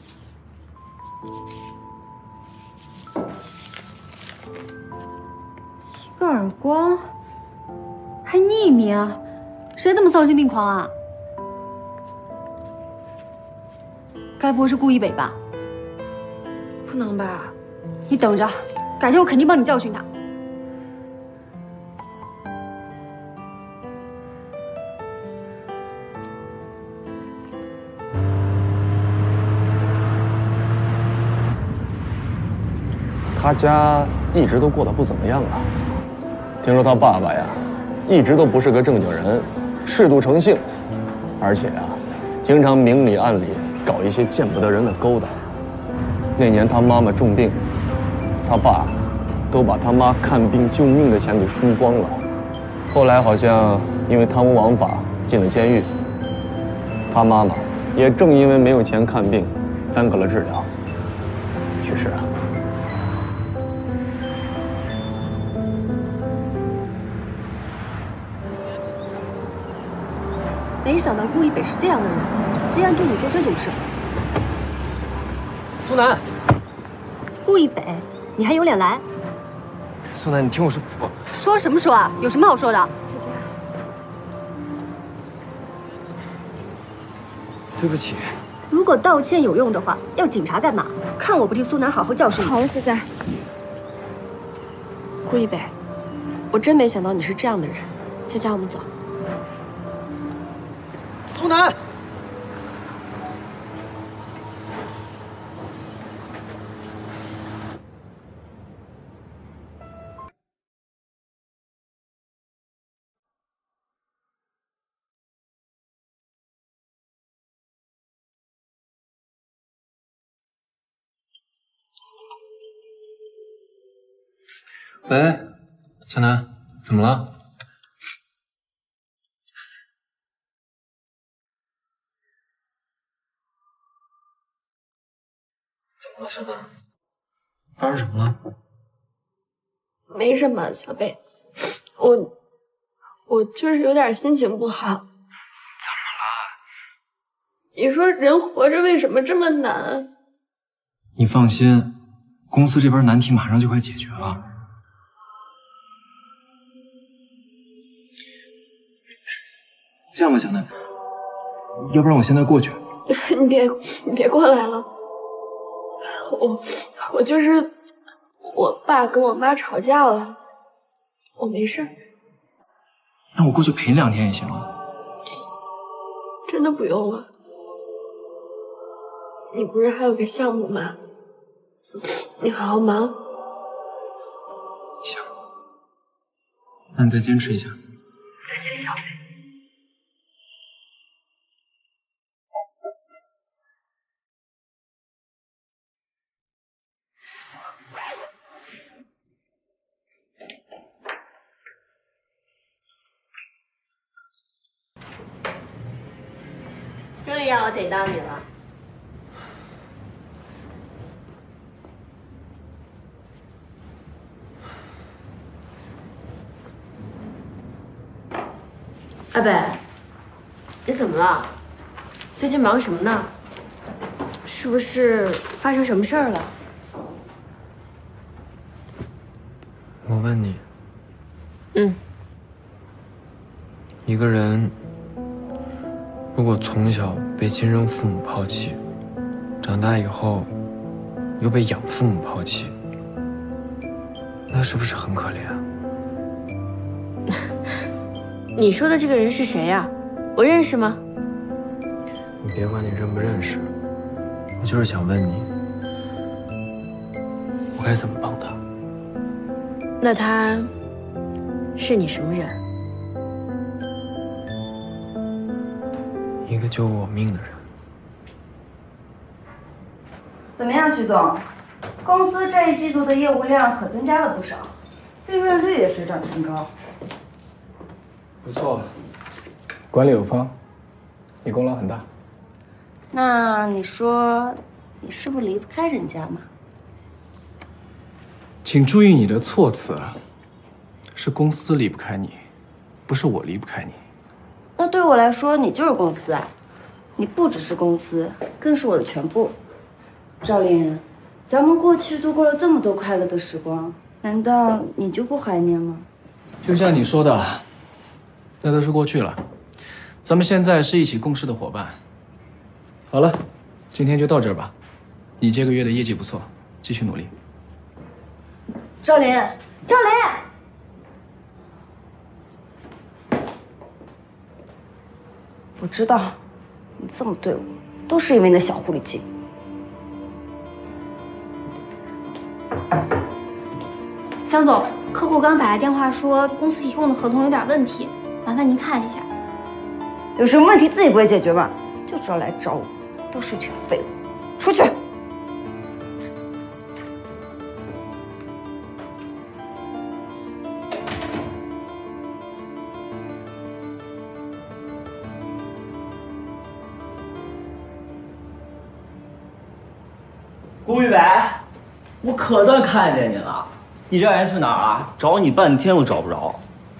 一个耳光，还匿名，谁这么丧心病狂啊？该不会是顾一北吧？ 不能吧？ 你等着，改天我肯定帮你教训他。 他家一直都过得不怎么样啊。听说他爸爸呀，一直都不是个正经人，嗜赌成性，而且啊，经常明里暗里搞一些见不得人的勾当。那年他妈妈重病，他爸都把他妈看病救命的钱给输光了。后来好像因为贪污枉法进了监狱。他妈妈也正因为没有钱看病，耽搁了治疗，去世了。 没想到顾一北是这样的人，竟然对你做这种事。 苏南， 顾一北，你还有脸来？ 苏南，你听我说， 说什么说啊？有什么好说的？ 姐姐， 对不起。 如果道歉有用的话，要警察干嘛？看我不替苏南好好教训你。 好了，姐姐。顾一北，我真没想到你是这样的人。佳佳，我们走。 苏南。 喂，小南，怎么了？怎么了，小南？发生什么了？ 没什么，小贝，我就是有点心情不好。怎么了？你说人活着为什么这么难？ 你放心，公司这边难题马上就快解决了。这样吧，小南，要不然我现在过去。 你别过来了，我就是我爸跟我妈吵架了，我没事。 那我过去陪你2天也行啊。 真的不用了，你不是还有个项目吗？你好好忙。 行，那你再坚持一下。 再见，小贝。 终于让我逮到你了。阿北，你怎么了？最近忙什么呢？是不是发生什么事儿了？ 我问你，一个人如果从小被亲生父母抛弃，长大以后又被养父母抛弃，那是不是很可怜啊？ 你说的这个人是谁呀？我认识吗？ 你别管你认不认识，我就是想问你，我该怎么帮他？ 那他是你什么人？ 一个救我命的人。 怎么样，徐总？公司这一季度的业务量可增加了不少，利润率也水涨船高。 不错，管理有方，你功劳很大。 那你说，你是不是离不开人家嘛？ 请注意你的措辞啊，是公司离不开你，不是我离不开你。 那对我来说，你就是公司啊！你不只是公司，更是我的全部。赵琳，咱们过去度过了这么多快乐的时光，难道你就不怀念吗？ 就像你说的，那都是过去了，咱们现在是一起共事的伙伴。好了，今天就到这儿吧。你这个月的业绩不错，继续努力。 赵琳，赵琳，我知道你这么对我，都是因为那小狐狸精。 江总，客户刚打来电话说公司提供的合同有点问题，麻烦您看一下。 有什么问题自己不会解决吗？就知道来找我，都是群废物，出去！ 顾一白，我可算看见你了。你这人去哪儿啊？找你半天都找不着。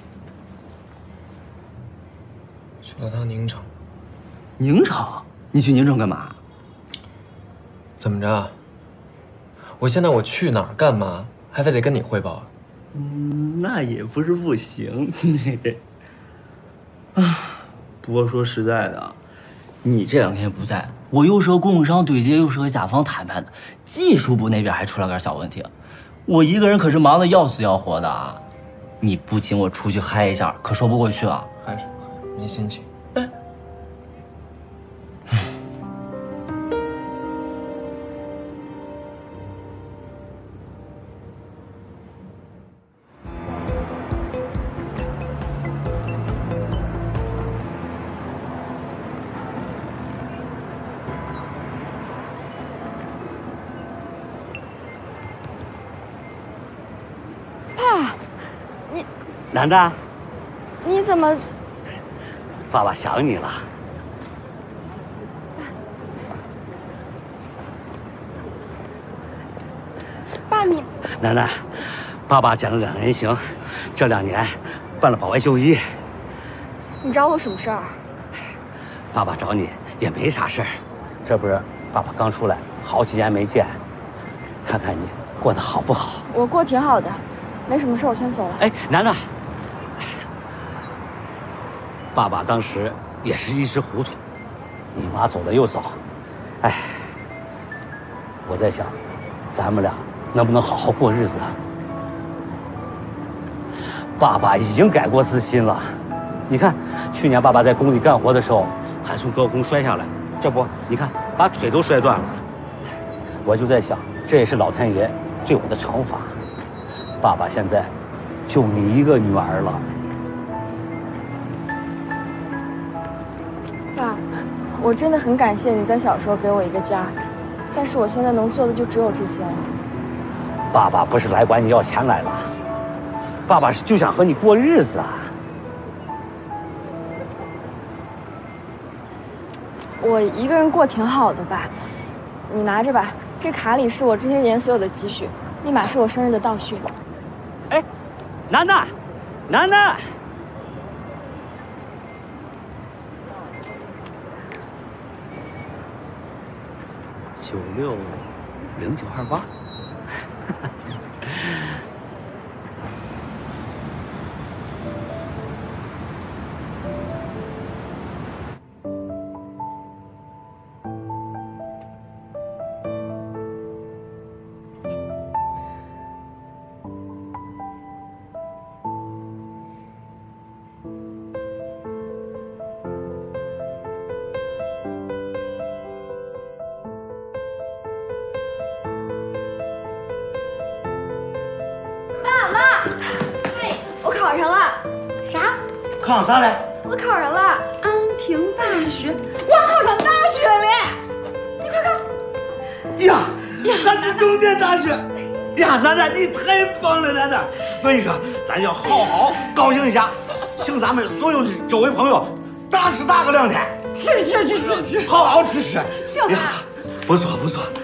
去了趟宁城。 宁城？你去宁城干嘛？ 怎么着？我现在我去哪儿干嘛，还非得跟你汇报啊？ 那也不是不行。啊，不过说实在的，你这2天不在，我又是和供应商对接，又是和甲方谈判的，技术部那边还出了点小问题，我一个人可是忙得要死要活的啊！你不请我出去嗨一下，可说不过去啊！ 嗨什么嗨？没心情。 楠楠， 你怎么？ 爸爸想你了。 爸，你楠楠，爸爸捡了2人行，这2年办了保外就医。 你找我什么事儿？ 爸爸找你也没啥事儿，这不是爸爸刚出来，好几年没见，看看你过得好不好？ 我过挺好的，没什么事，我先走了。 哎，楠楠。爸爸当时也是一时糊涂，你妈走的又早，哎，我在想，咱们俩能不能好好过日子啊？爸爸已经改过自新了，你看，去年爸爸在工地干活的时候，还从高空摔下来，这不，你看把腿都摔断了。我就在想，这也是老天爷对我的惩罚。爸爸现在就你一个女儿了。 爸，我真的很感谢你在小时候给我一个家，但是我现在能做的就只有这些了。 爸爸不是来管你要钱来了，爸爸是就想和你过日子啊。 我一个人过挺好的吧，你拿着吧，这卡里是我这些年所有的积蓄，密码是我生日的倒叙。 哎，楠楠，楠楠。960928。 考上啥了？ 我考上了安平大学，我考上大学了！你快看！ 呀，那是重点大学！呀，楠楠，你太棒了，楠楠！我跟你说，咱要好好高兴一下，请咱们所有的周围朋友大吃大喝2天。吃，好好吃。 行吧？ 不错不错。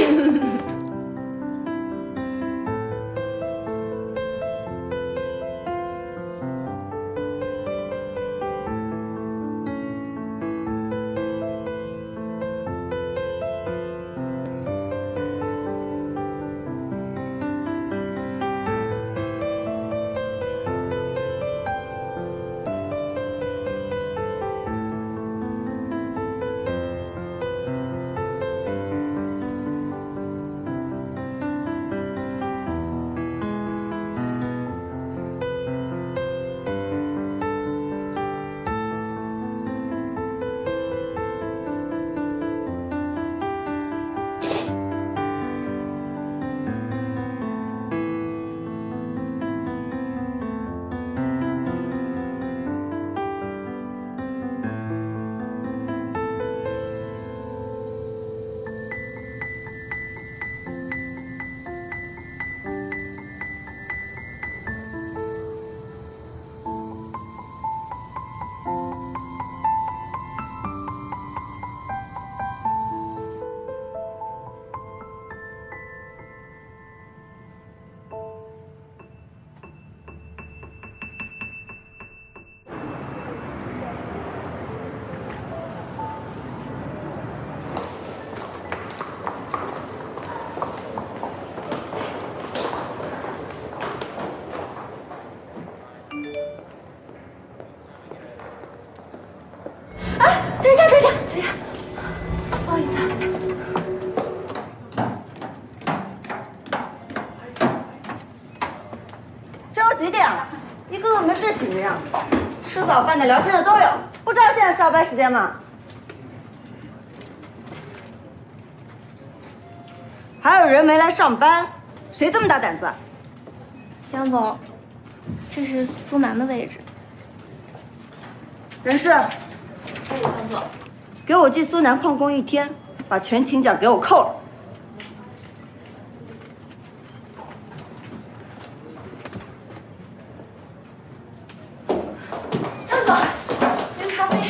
等一下，不好意思啊。 这都几点了？一个个没志气的样子，吃早饭的、聊天的都有。不知道现在上班时间吗？还有人没来上班，谁这么大胆子？ 江总，这是苏南的位置。 人事。 哎，江总， 给我记苏南旷工1天，把全勤奖给我扣了。 江总，您咖啡。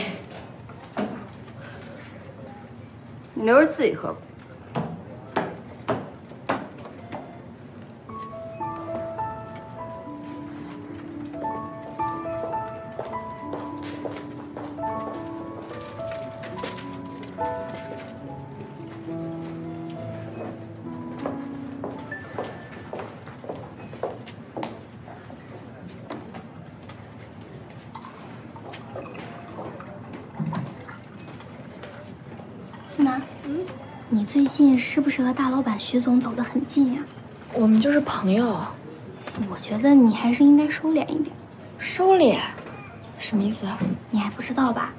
你留着自己喝吧。 苏南，你最近是不是和大老板徐总走得很近呀？ 我们就是朋友。 我觉得你还是应该收敛一点。 收敛？什么意思啊？ 你还不知道吧？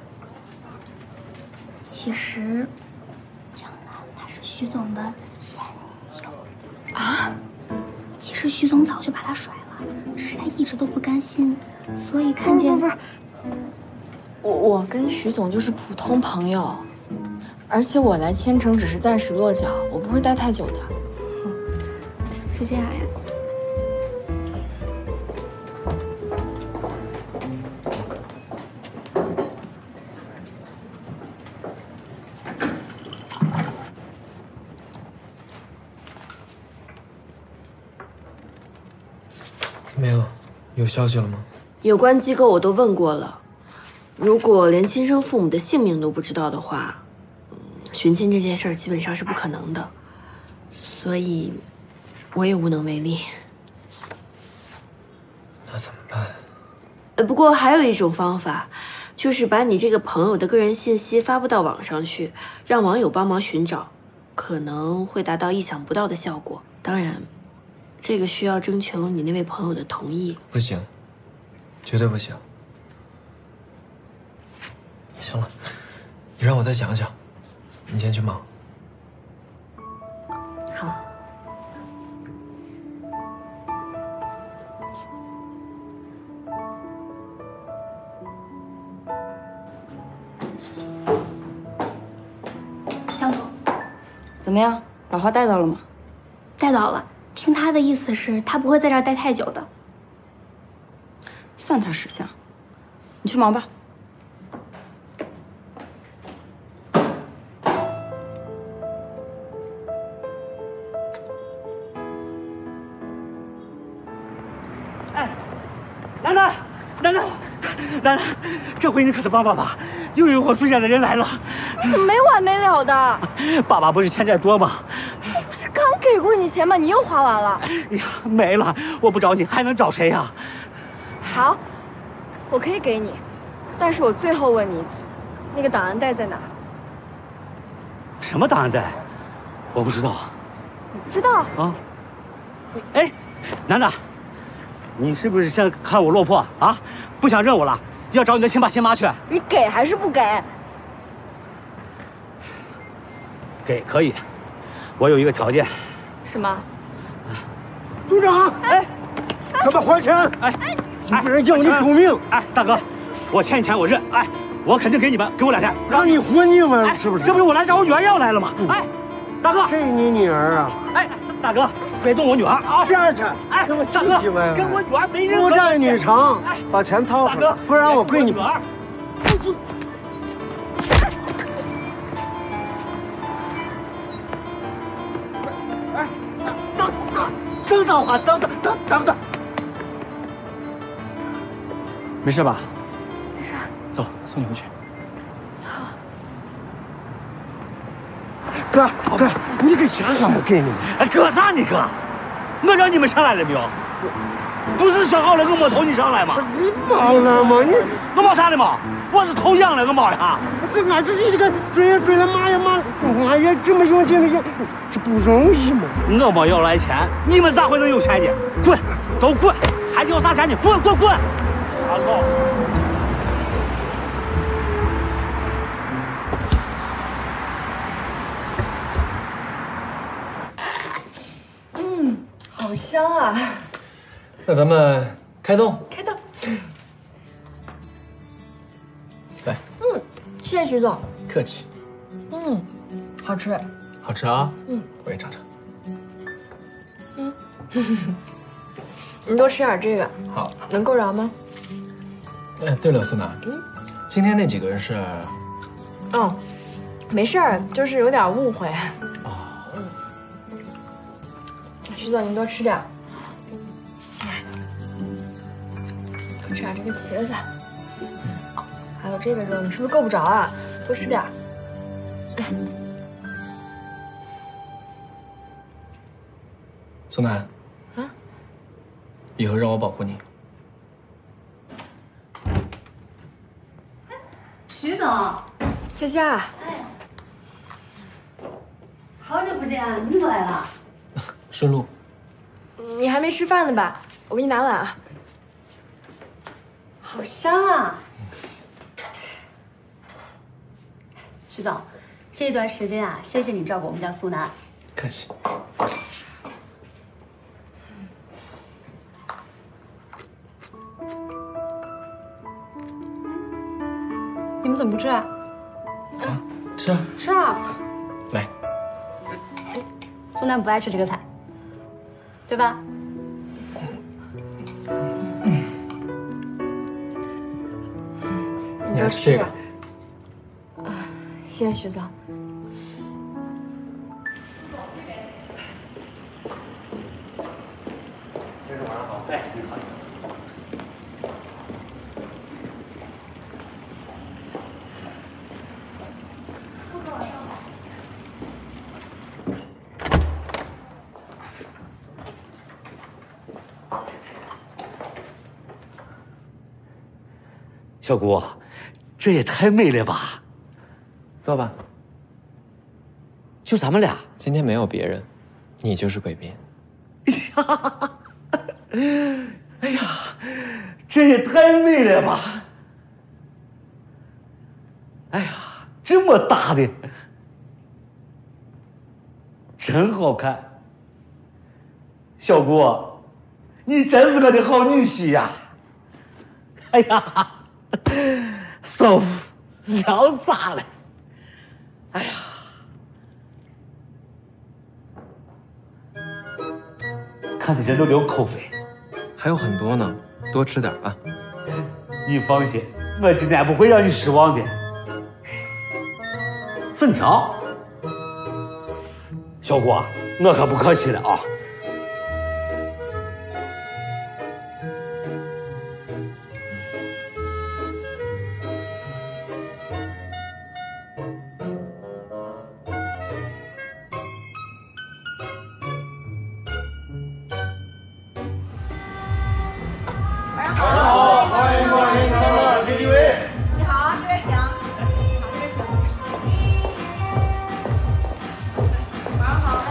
其实，江南她是徐总的前女友啊。其实徐总早就把她甩了，只是他一直都不甘心，所以看见不是，我跟徐总就是普通朋友。而且我来千城只是暂时落脚，我不会待太久的。 是这样呀？ 怎么样？有消息了吗？ 有关机构我都问过了，如果连亲生父母的姓名都不知道的话，寻亲这件事儿基本上是不可能的，所以我也无能为力。 那怎么办？ 不过还有一种方法，就是把你这个朋友的个人信息发布到网上去，让网友帮忙寻找，可能会达到意想不到的效果。当然，这个需要征求你那位朋友的同意。 不行，绝对不行。行了，你让我再想想。你先去忙。 好。 怎么样，把花带到了吗？ 带到了。听他的意思是，他不会在这儿待太久的。 算他识相。你去忙吧。 楠楠，这回你可得帮帮吧！又有火出现的人来了。 你怎么没完没了的？ 爸爸不是欠债多吗？ 我不是刚给过你钱吗？你又花完了。 哎呀，没了！我不找你还能找谁呀？ 好，我可以给你，但是我最后问你一次，那个档案袋在哪？ 什么档案袋？我不知道。 你不知道？ 啊？哎，楠楠，你是不是先看我落魄啊？不想认我了，要找你的亲爸亲妈去？ 你给还是不给？ 给可以，我有一个条件。 什么？ 组长， 哎， 他们还钱！ 哎， 有人叫你救命！ 哎，大哥，我欠你钱我认，哎，我肯定给你们，给我2天。 让你混你们是不是？ 这不是我来找我女儿要来了吗？哎，大哥， 这你女儿啊？ 哎，大哥，别动我女儿啊！ 别去！ 哎，大哥，跟我女儿没任何不占女偿，把钱掏出来，不然我跪你。等啊，等！ 没事吧？ 没事。 走，送你回去。 好。 哥，你这钱还不给你们？ 哎，哥啥你哥？我让你们上来了没有？不是说好了我没投你上来吗？ 你冒了吗？ 我冒啥的冒？我是投降了，我冒呀！ 这俺自己这个追了骂呀骂，俺也这么用劲的，这不容易吗？ 我没要来钱，你们咋会能有钱呢？滚，都滚！还要啥钱呢？滚！傻狗！ 好香啊！ 那咱们开动。 开动。 来。 谢谢徐总。 客气。 好吃。 好吃啊。我也尝尝。 你多吃点这个。 好。 能够着吗？ 哎，对了，苏娜。今天那几个人是？ 没事儿，就是有点误会。徐总，您多吃点。多吃点这个茄子，还有这个肉，你是不是够不着啊？多吃点。 苏楠。 啊？ 以后让我保护你。 徐总， 佳佳。 哎，好久不见，你怎么来了？ 顺路。 你还没吃饭呢吧？我给你拿碗啊。 好香啊！徐总，这段时间啊，谢谢你照顾我们家苏楠。 客气。 你们怎么不吃啊？ 吃啊。 吃啊！ 来。 苏楠不爱吃这个菜，对吧？ 你多吃点。谢谢徐总。 先生晚上好。哎，你好。小姑，这也太美了吧！ 坐吧。 就咱们俩， 今天没有别人，你就是贵宾。 哎呀，这也太美了吧！哎呀，这么大的，真好看。小姑，你真是我的好女婿呀！哎呀，舒服，聊啥了？哎呀， 看的人都流口水。 还有很多呢，多吃点啊。 你放心，我今天不会让你失望的。粉条，小姑，我可不客气了啊。 好，欢迎光临咱们 KTV。 你好，这边请。往这边请。晚上好。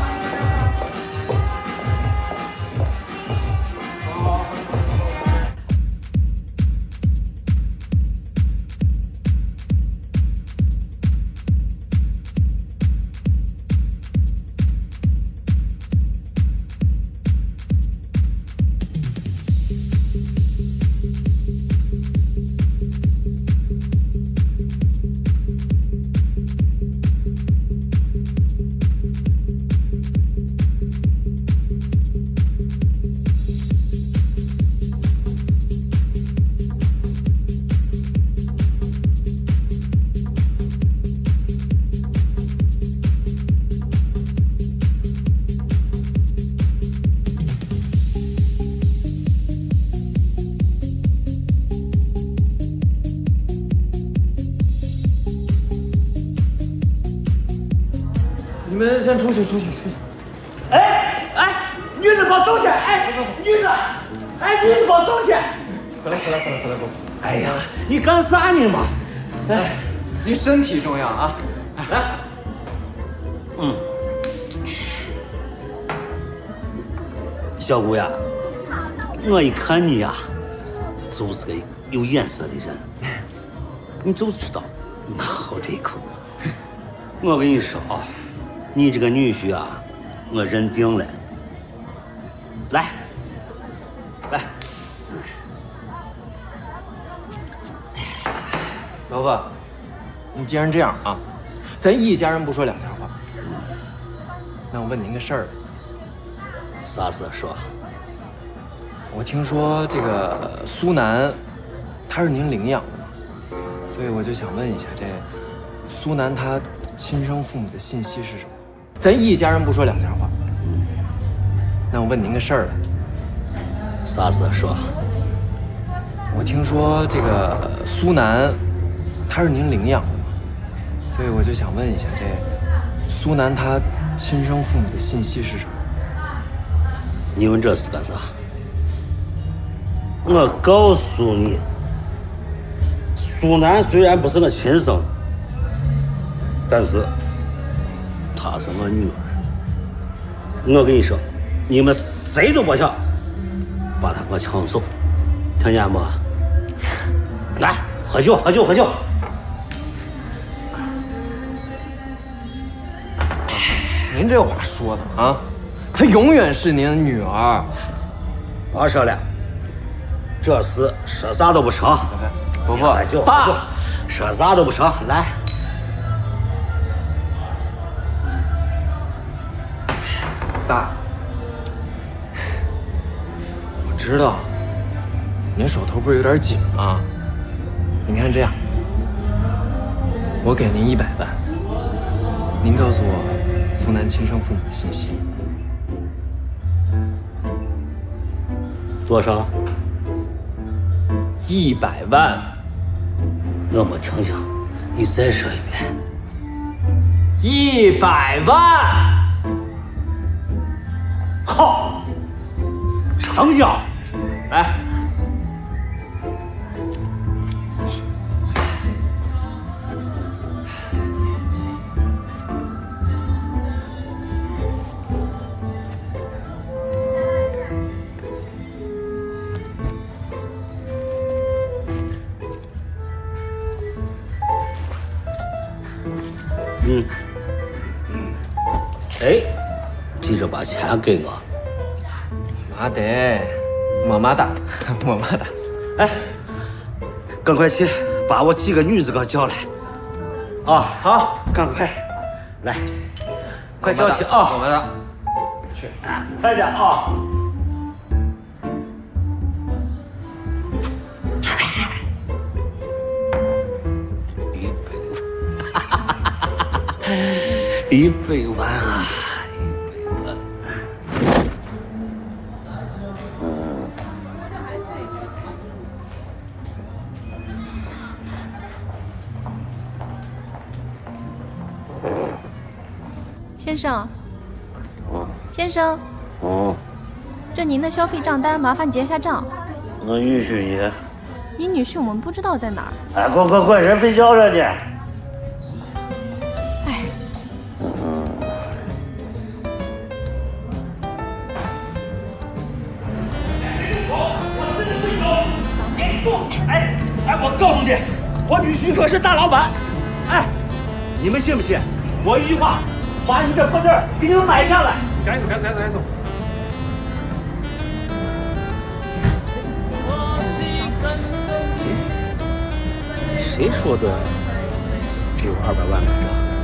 你们先出去。 哎，女子保重些！哎，女子保重些！ 回来， 哎呀，你干啥呢嘛？ 哎，你身体重要啊！来， 小姑呀，我一看你呀，就是个有眼色的人，你就知道我好这一口。我跟你说啊，你这个女婿啊，我认定了。来， 老婆，你既然这样啊，咱一家人不说两家话。那我问您个事儿， 啥事说？ 我听说这个苏南，他是您领养的嘛，所以我就想问一下，这苏南他亲生父母的信息是什么？咱一家人不说两家话。那我问您个事儿， 啥事说？ 我听说这个苏南，他是您领养的嘛，所以我就想问一下，这苏南他亲生父母的信息是什么？ 你问这是干啥？我告诉你，苏南虽然不是我亲生的，但是她是我女儿。我跟你说，你们谁都别想把她给我抢走，听见没？来，喝酒。 您这话说的啊，她永远是您的女儿。 别说了，这事说啥都不成。 伯父， 喝酒，说啥都不成。来， 爸，我知道您手头不是有点紧吗？你看这样，我给您100万，您告诉我苏南亲生父母的信息。 多少 ？100万。 我没听清，你再说一遍。 100万。 好，成交。 来。 哎，记着把钱给我。 妈得，么么哒。 哎，赶快去把我几个女子给我叫来。啊， 好， 赶快，来，快叫去啊！ 么么哒。 去。 快点啊！100万啊！100万。 先生，先生， 哦， 这您的消费账单，麻烦结下账。 我允许你。 您女婿我们不知道在哪儿。 哎，快，人睡觉了你。 哎， 哎，我告诉你，我女婿可是大老板。哎，你们信不信？我一句话，把你们这破地儿给你们买下来。 赶紧走。 谁说的？给我200万来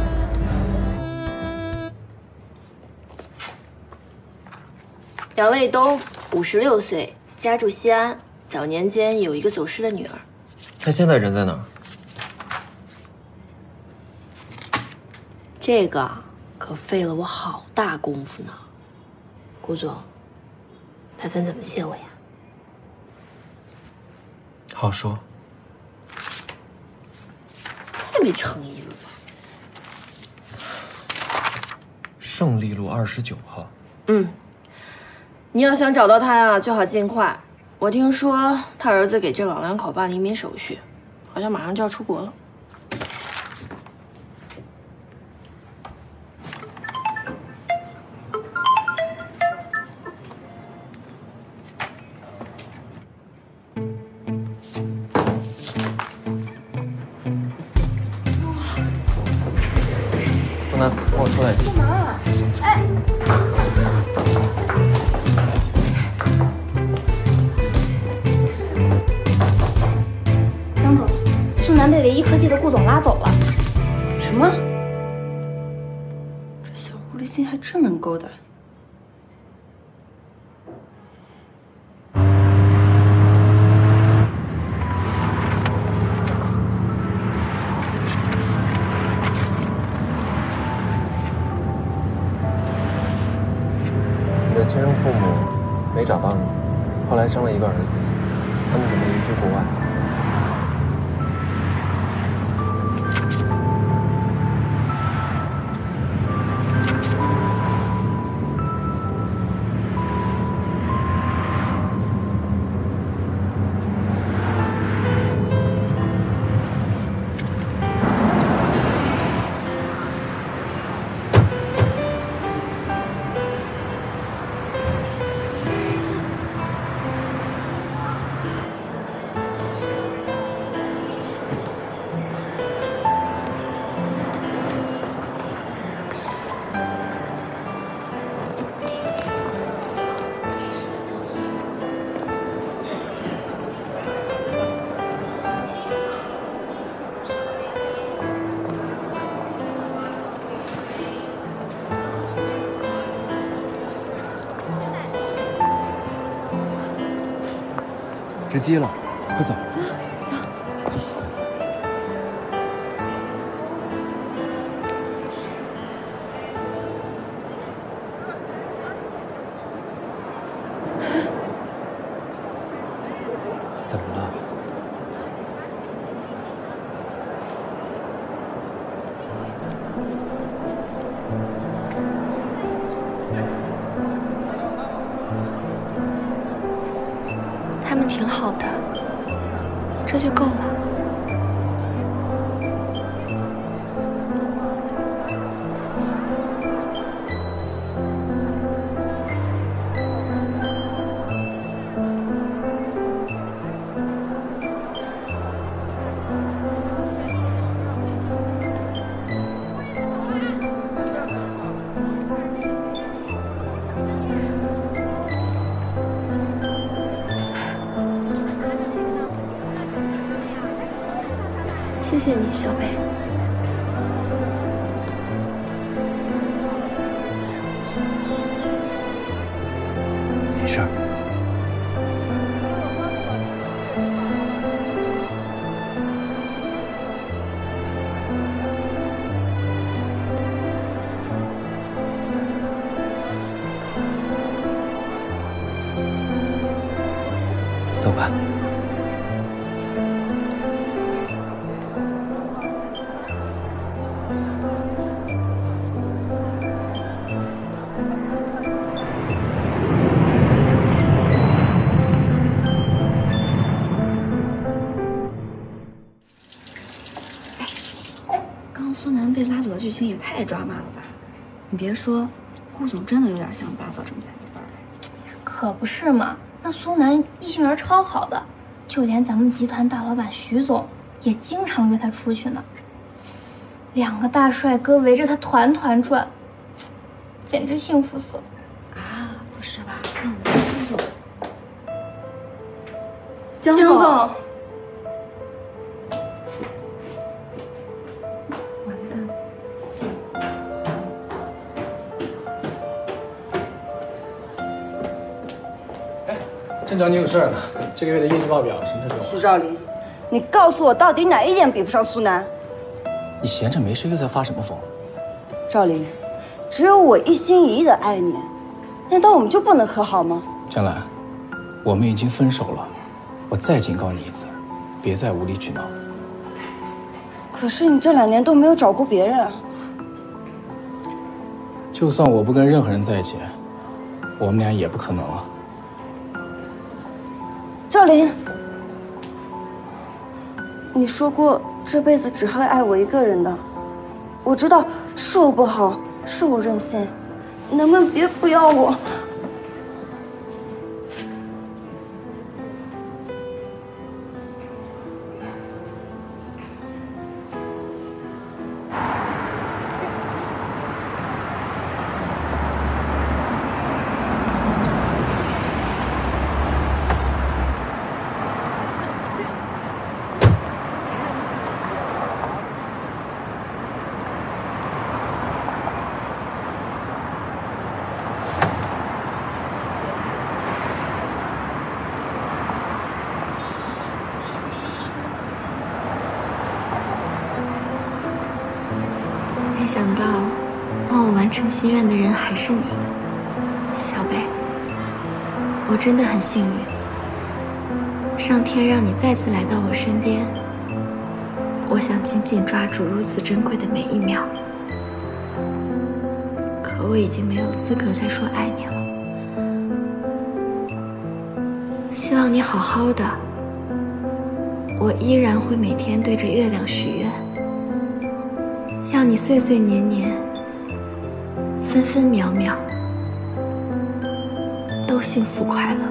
着？ 两位都56岁，家住西安，早年间有一个走失的女儿。 他现在人在哪儿？ 这个可费了我好大功夫呢。顾总，打算怎么谢我呀？ 好说。 太没诚意了。 胜利路29号。 你要想找到他呀，最好尽快。我听说他儿子给这老两口办了移民手续，好像马上就要出国了。 东南，跟我出来一下。 干嘛啊？哎， 江总，苏南被唯一科技的顾总拉走了。 什么？这小狐狸精还真能勾搭。 你的亲生父母没找到你，后来生了一个儿子，他们准备移居国外。值机了，快走！怎么了？ 他们挺好的，这就够了。谢谢你，小北。 办？ 刚刚苏南被拉走的剧情也太抓马了吧？你别说，顾总真的有点像八嫂这么来的范儿。 可不是嘛，那苏南异性缘超好的，就连咱们集团大老板徐总也经常约他出去呢。2个大帅哥围着他团团转，简直幸福死了。 啊，不是吧？那我们江总， 江总。 正找你有事儿呢。这个月的业绩报表什么时候给我？ 徐兆林，你告诉我到底哪一点比不上苏南？ 你闲着没事又在发什么疯？ 兆林，只有我一心一意的爱你，难道我们就不能和好吗？ 江兰，我们已经分手了，我再警告你一次，别再无理取闹。 可是你这2年都没有找过别人啊。 就算我不跟任何人在一起，我们俩也不可能了。 兆林，你说过这辈子只会爱我一个人的，我知道是我不好，是我任性，能不能别不要我？ 没想到帮我完成心愿的人还是你，小北。我真的很幸运，上天让你再次来到我身边。我想紧紧抓住如此珍贵的每一秒，可我已经没有资格再说爱你了。希望你好好的，我依然会每天对着月亮许愿，要你岁岁年年、分分秒秒都幸福快乐。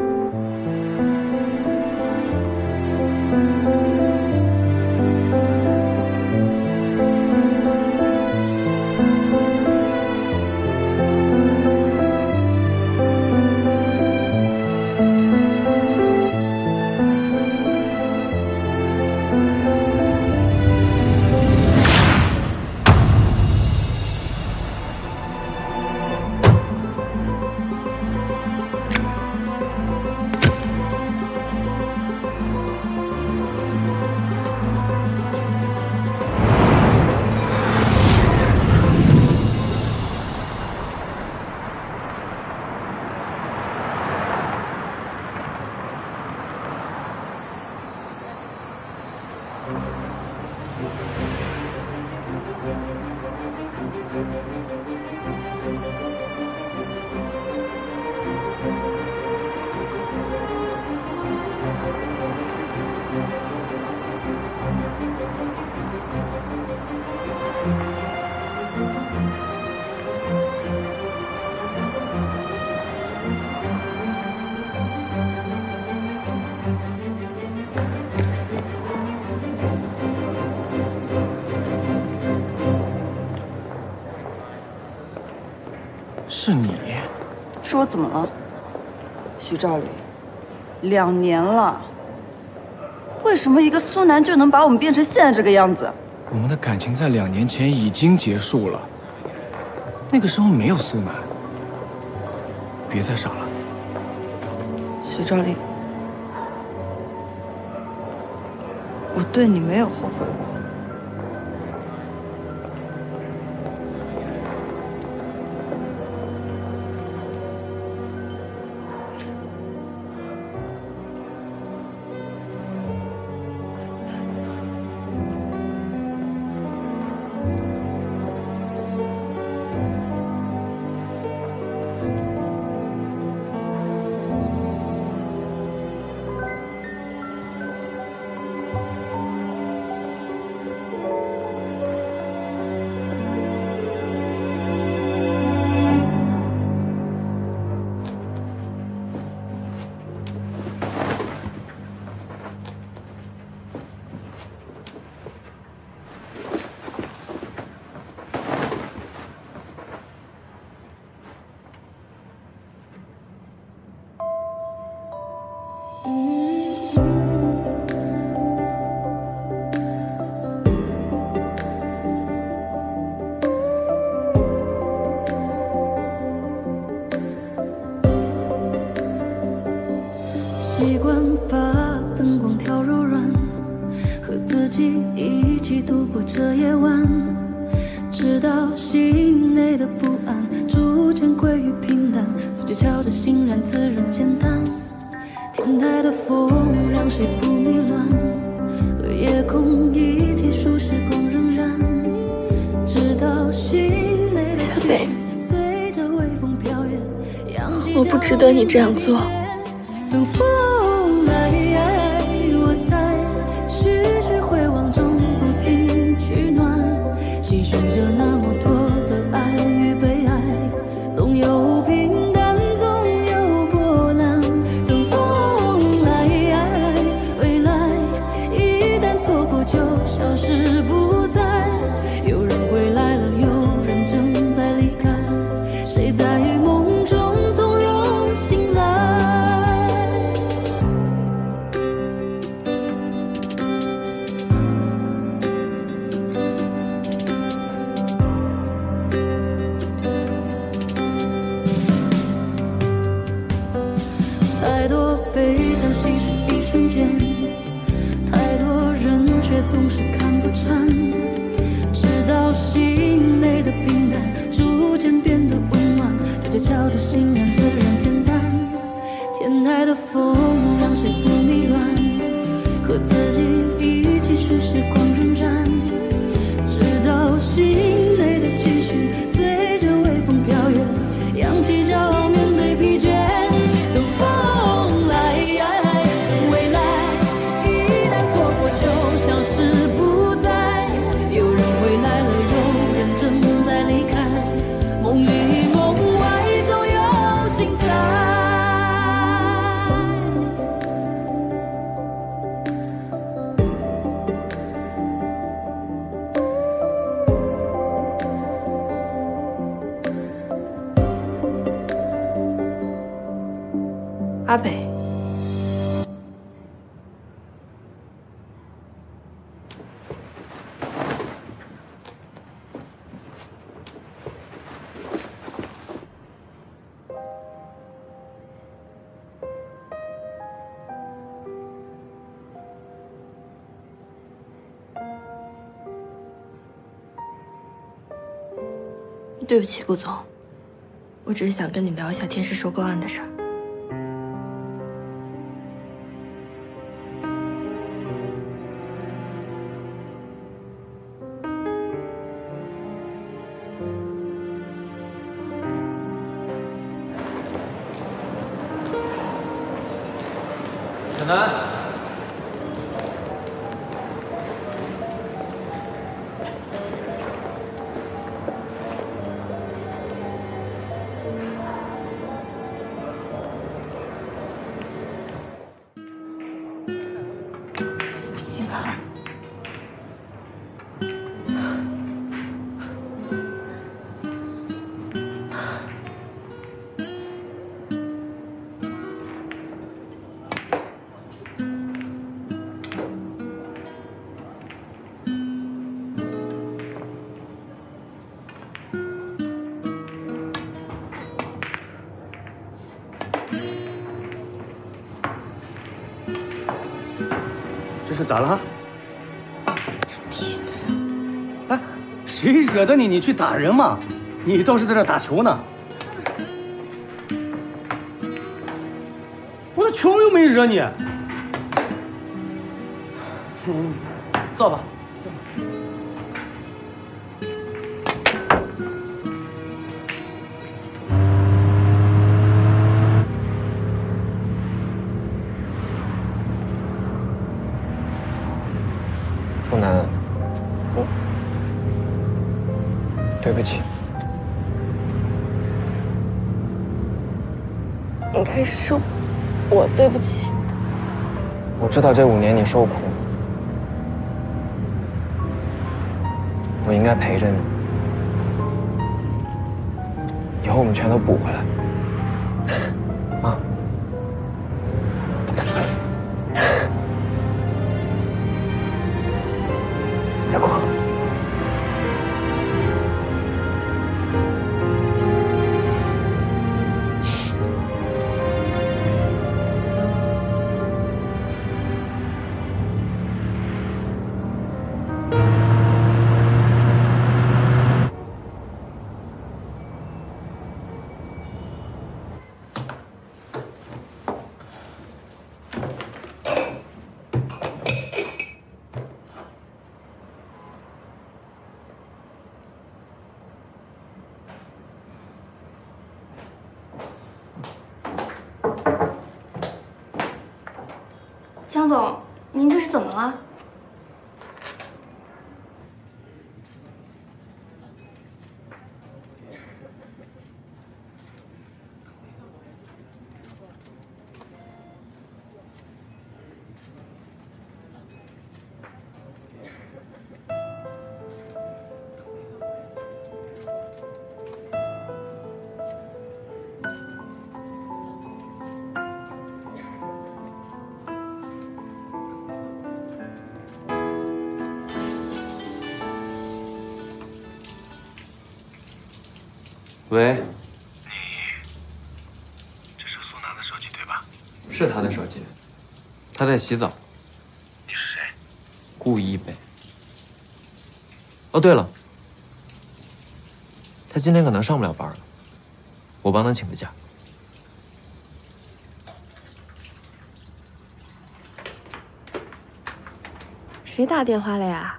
是你？ 是我怎么了？徐兆林，2年了，为什么一个苏南就能把我们变成现在这个样子？ 我们的感情在2年前已经结束了，那个时候没有苏南。别再傻了。 徐兆林，我对你没有后悔过。 习惯把灯光调柔软，和自己一起度过这夜晚，直到心内的不安逐渐归于平淡，足迹悄着欣然自然简单。天台的风让谁不迷乱，和夜空一起数时光荏苒，直到心内的小北， 随着微风飘远， 我不值得你这样做。 等风来，我在徐徐回望中不停取暖，细数着那么多的爱与被爱，总有平淡，总有波澜。等风来，未来一旦错过就消失不再。有人归来了，有人正在离开，谁在梦中从容醒来？太多悲伤稀释一瞬间，太多人却总是看不穿，直到心内的平淡逐渐变得温暖，嘴角翘着欣然自然简单。天台的风让谁不迷乱，和自己一起数时光荏苒，直到心内的期许随着微风飘远，扬起骄傲面对疲倦。等风来，未来一旦错过就消失不再。有人回来了，有人正在离开，梦里梦外总有精彩。 阿北，对不起，顾总，我只是想跟你聊一下天师收购案的事儿。 小南， 负心汉。 这是咋了？ 猪蹄子！ 哎，谁惹得你？你去打人嘛？你倒是在这打球呢。我的球又没惹你。坐吧，坐吧。 苏南，对不起。 应该是我对不起。 我知道这5年你受苦，我应该陪着你。以后我们全都补回来。啊。别哭。 总，您这是怎么了？ 喂， 这是苏娜的手机对吧？ 是他的手机，他在洗澡。 你是谁？ 顾一北。哦，对了，他今天可能上不了班了，我帮他请个假。 谁打电话了呀？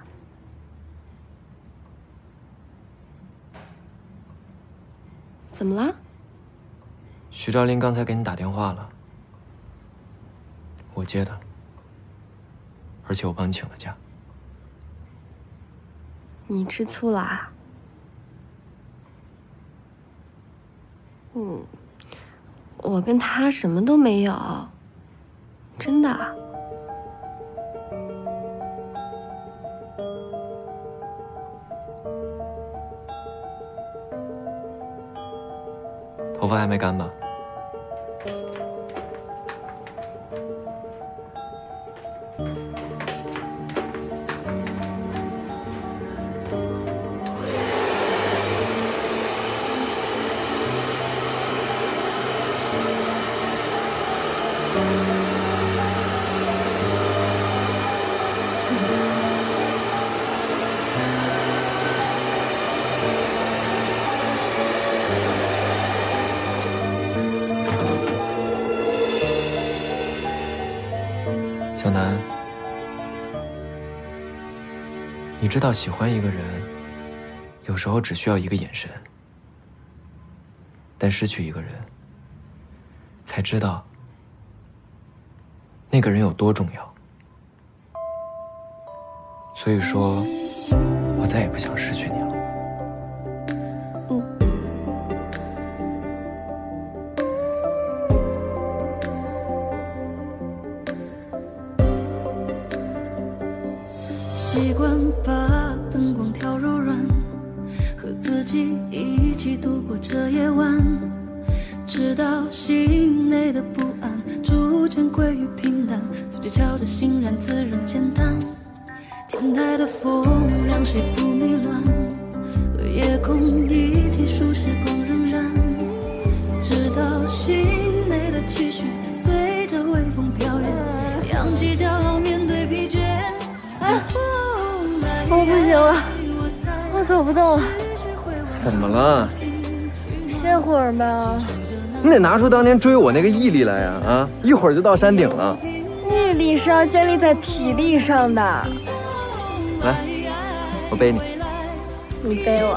怎么了？ 徐兆林刚才给你打电话了，我接的，而且我帮你请了假。 你吃醋啦？我跟他什么都没有，真的。 头发还没干吧？小南，你知道喜欢一个人，有时候只需要一个眼神，但失去一个人，才知道那个人有多重要。所以说，我再也不想失去你了。 习惯把灯光调柔软，和自己一起度过这夜晚，直到心内的不安逐渐归于平淡，自己瞧着欣然自然简单。天台的风让谁不迷乱，和夜空一起数时光荏苒，直到心内的期许随着微风飘远，扬起骄傲面对疲倦。 我不行了，我走不动了。 怎么了？ 歇会儿吧。 你得拿出当年追我那个毅力来呀！啊，一会儿就到山顶了。 毅力是要建立在体力上的。 来，我背你。 你背我。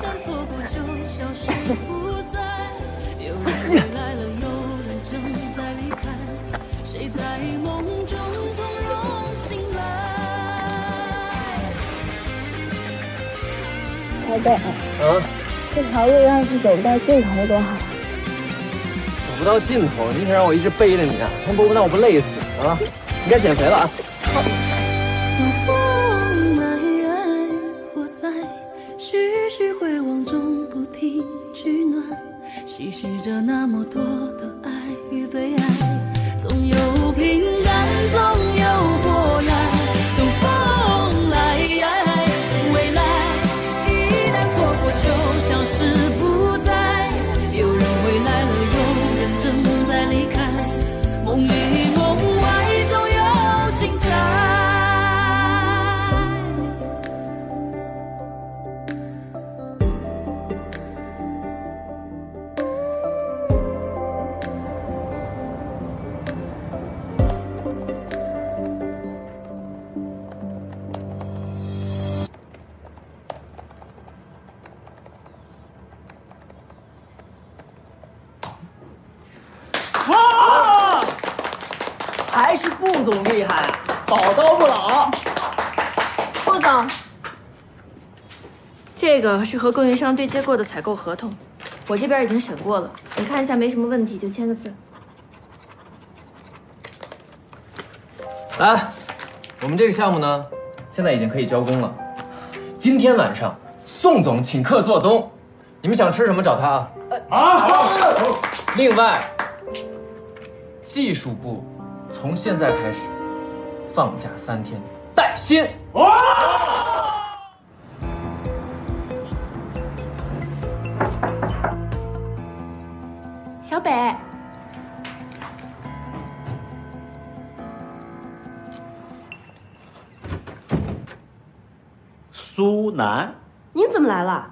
宝贝，这条路要是走不到尽头多好。 走不到尽头，你想让我一直背着你啊？那我不累死啊？你该减肥了啊！好。 风我在徐徐回望中不停取暖，唏嘘着那么多的爱与被爱，总有平淡，总有波澜。等风来，未来一旦错过就消失不再。有人回来了，有人正在离开，梦里梦外总有精彩。 哇！还是顾总厉害啊！ 宝刀不老。 顾总，这个是和供应商对接过的采购合同，我这边已经审过了，你看一下没什么问题就签个字。 来，我们这个项目呢，现在已经可以交工了。今天晚上宋总请客做东，你们想吃什么找他啊。好。另外，技术部从现在开始放假3天，带薪。 小北， 苏南， 你怎么来了？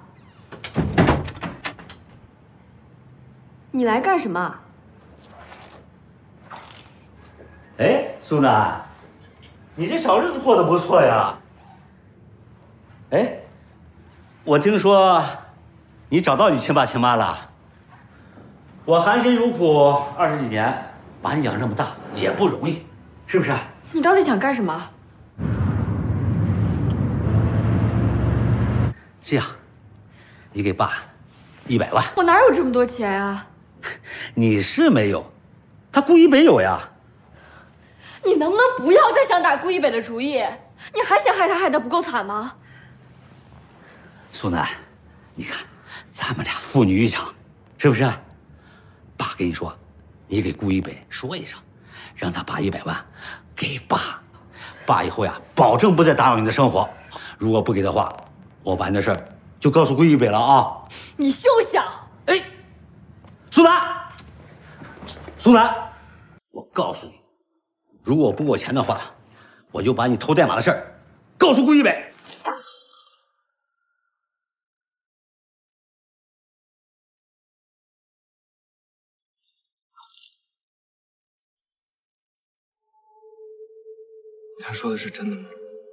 你来干什么？ 哎，苏南，你这小日子过得不错呀。哎，我听说你找到你亲爸亲妈了。我含辛茹苦20几年，把你养这么大也不容易，是不是？ 你到底想干什么？ 这样，你给爸100万。 我哪有这么多钱啊？ 你是没有，他顾一北有呀。 你能不能不要再想打顾一北的主意？你还想害他害得不够惨吗？ 苏南，你看咱们俩父女一场，是不是？爸跟你说，你给顾一北说一声，让他把100万给爸。爸以后呀，保证不再打扰你的生活。如果不给的话，我把你的事儿就告诉顾一北了啊！ 你休想！ 哎，苏南，苏南，我告诉你，如果不给我钱的话，我就把你偷代码的事儿告诉顾一北。 他说的是真的吗？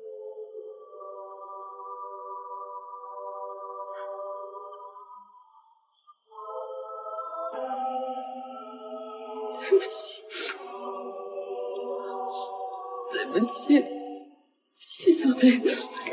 对不起，对不起，谢小北。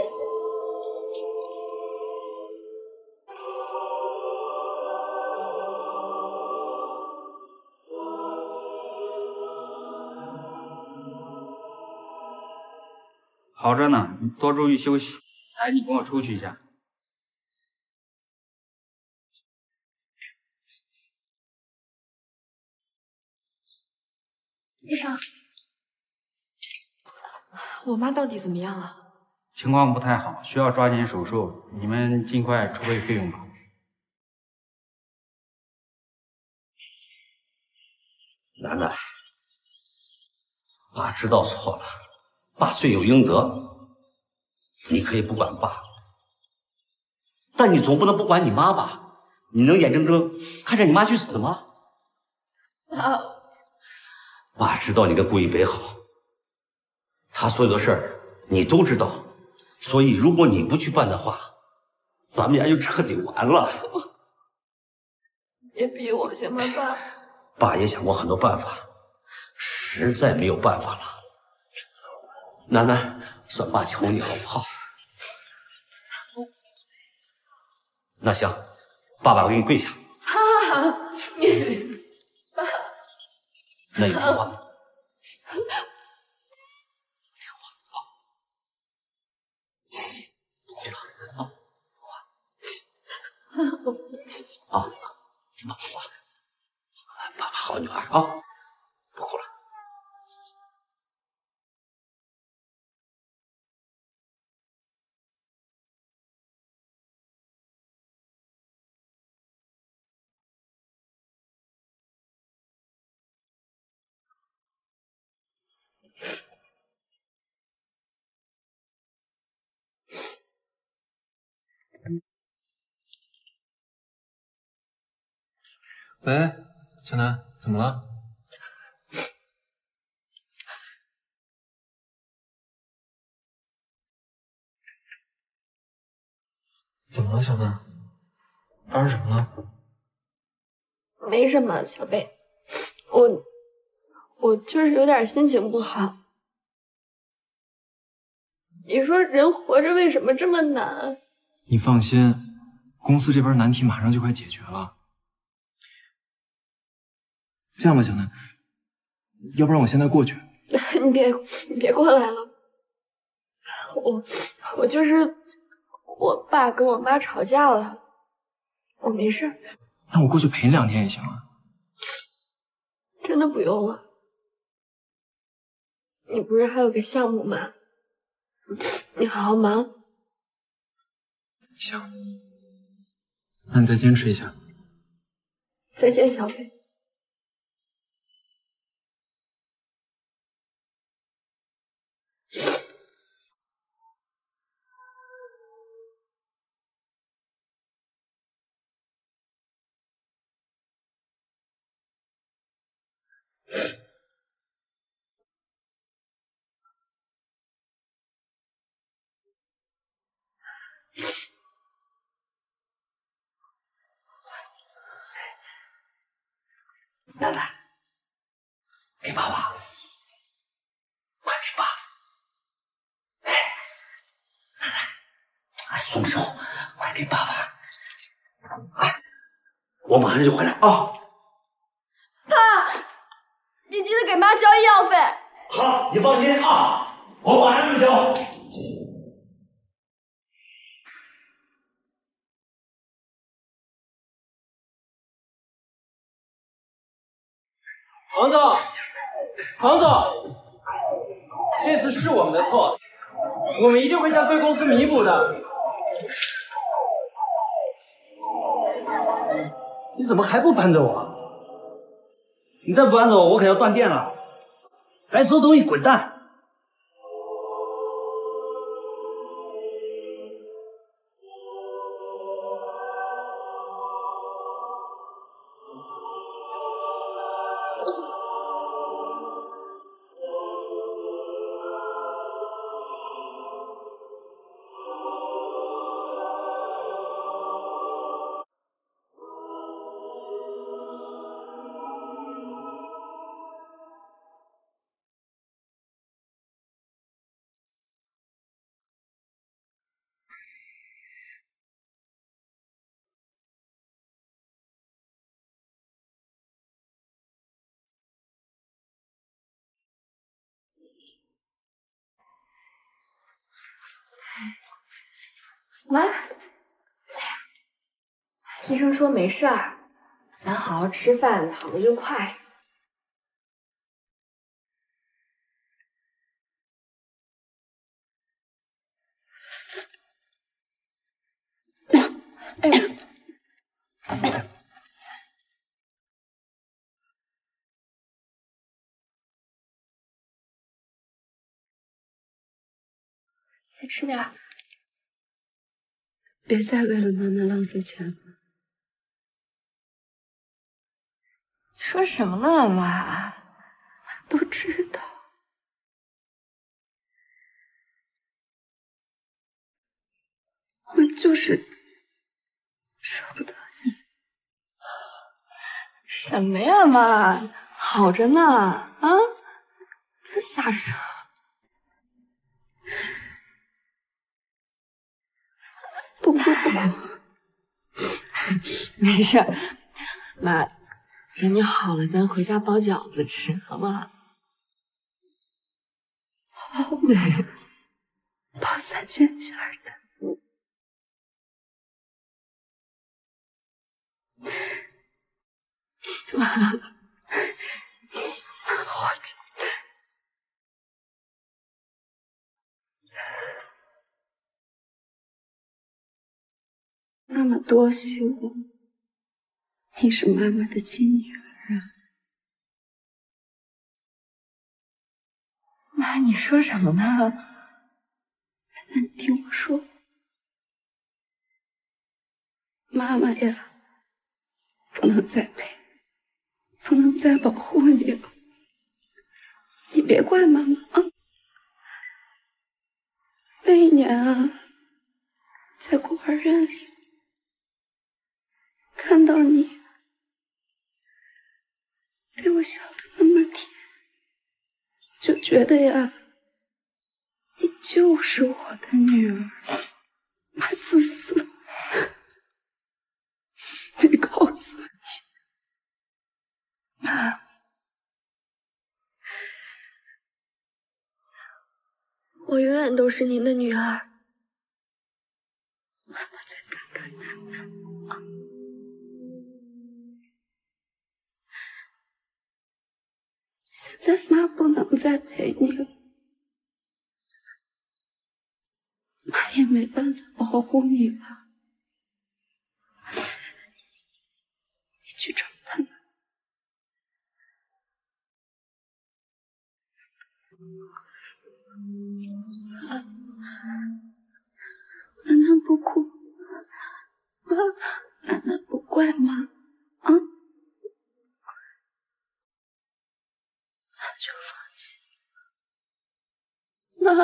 好着呢，你多注意休息。来，你跟我出去一下。 医生，我妈到底怎么样啊？ 情况不太好，需要抓紧手术，你们尽快筹备费用吧。 楠楠，爸知道错了，爸罪有应得。你可以不管爸，但你总不能不管你妈吧？你能眼睁睁看着你妈去死吗？爸知道你跟顾一北好，他所有的事儿你都知道，所以如果你不去办的话，咱们家就彻底完了。 别逼我行吗，爸？ 爸也想过很多办法，实在没有办法了。楠楠，算爸求你好不好？那行，爸爸，我给你跪下。 爸， 那有什么？啊，什么不哭啊？爸爸好女儿啊，不哭了。 喂，小南，怎么了？怎么了，小南？发生什么了？ 没什么，小贝，我就是有点心情不好。 你说人活着为什么这么难？ 你放心，公司这边难题马上就快解决了。这样吧，小南，要不然我现在过去。 你别过来了，我就是我爸跟我妈吵架了，我没事。 那我过去陪你2天也行啊。 真的不用了，你不是还有个项目吗？你好好忙。 行，那你再坚持一下。 再见，小北。 楠楠，给爸爸，快给爸！哎，楠楠，哎，松手，快给爸爸！哎，我马上就回来啊！ 爸，你记得给妈交医药费。 好，你放心啊，我马上就交。 黄总，黄总，这次是我们的错，我们一定会向贵公司弥补的。 你怎么还不搬走啊？你再不搬走，我可要断电了！该收东西滚蛋！ 喂，医生说没事儿，咱好好吃饭，好了就快。哎呦！再吃点儿。 别再为了妈妈浪费钱了。 说什么呢，妈？ 都知道。我就是舍不得你。 什么呀，妈？好着呢，啊！别瞎说。 不哭。 没事儿，妈，等你好了，咱回家包饺子吃，好不好？ 好美，包3鲜馅的。 妈，活着。 妈妈多希望你是妈妈的亲女儿啊！ 妈，你说什么呢？ 那你听我说，妈妈呀，不能再陪，不能再保护你了。你别怪妈妈啊！那一年啊，在孤儿院里。看到你对我笑得那么甜，就觉得呀，你就是我的女儿，她自私，没告诉你。 我永远都是您的女儿。 妈妈再看看楠楠啊！现在妈不能再陪你了，妈也没办法保护你了。你去找他们。楠楠不哭，妈，楠楠不怪妈，啊，妈就放心。妈，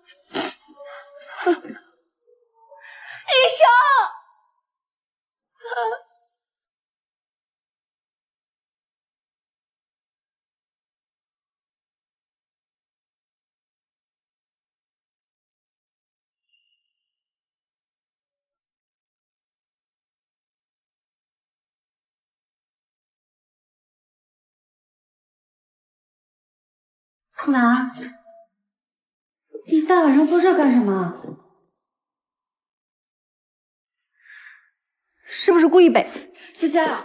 医生， 苏南，你大晚上坐这干什么？是不是顾一北？ 佳佳，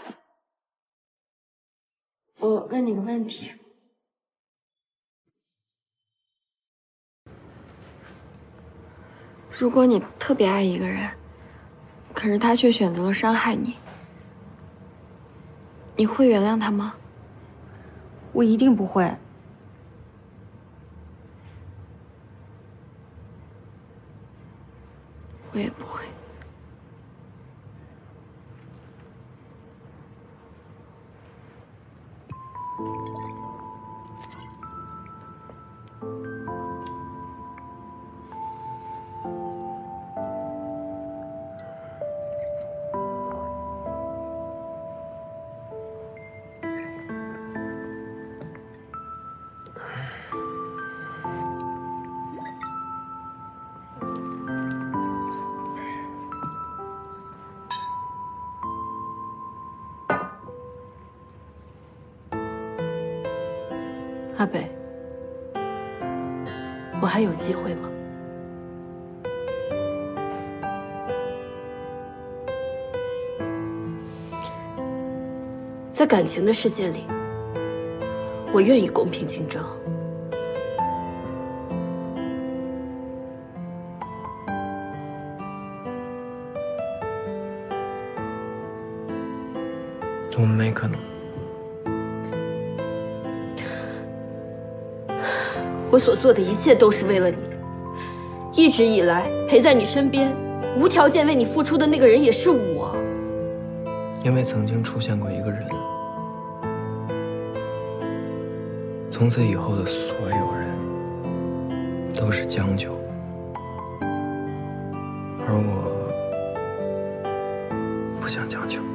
我问你个问题。如果你特别爱一个人，可是他却选择了伤害你，你会原谅他吗？ 我一定不会。 我也不会。 阿北，我还有机会吗？在感情的世界里，我愿意公平竞争。 我们没可能。 我所做的一切都是为了你，一直以来陪在你身边，无条件为你付出的那个人也是我。 因为曾经出现过一个人，从此以后的所有人都是将就，而我不想将就。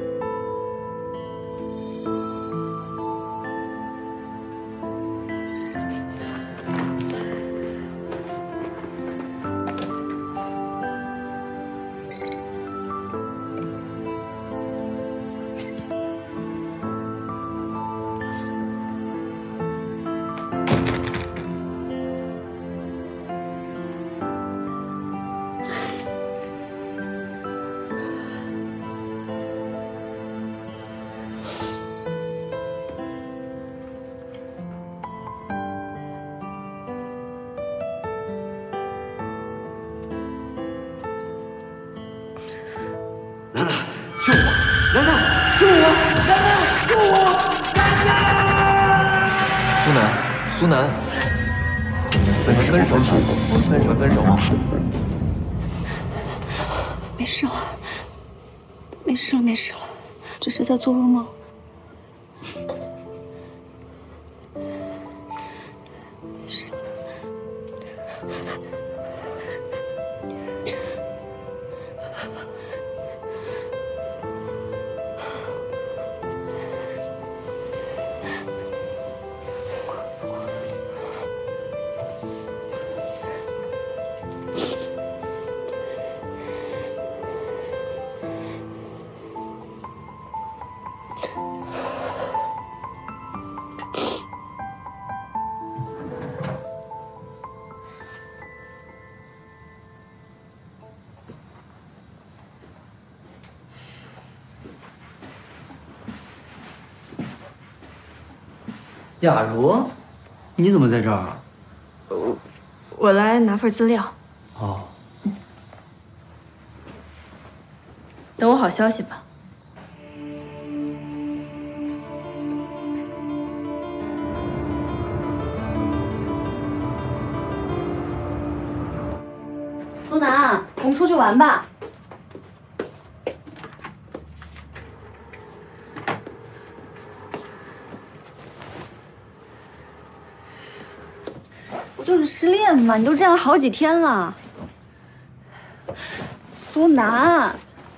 楠楠，救我！楠楠，救我！楠楠，救我！楠楠！ 苏南，我们分手吧，我们分手。 没事了，没事了，没事了，只是在做噩梦。没事。 雅茹，你怎么在这儿啊？ 我来拿份资料。 哦， 等我好消息吧。 苏南，我们出去玩吧。我就是失恋嘛，你都这样好几天了。苏南，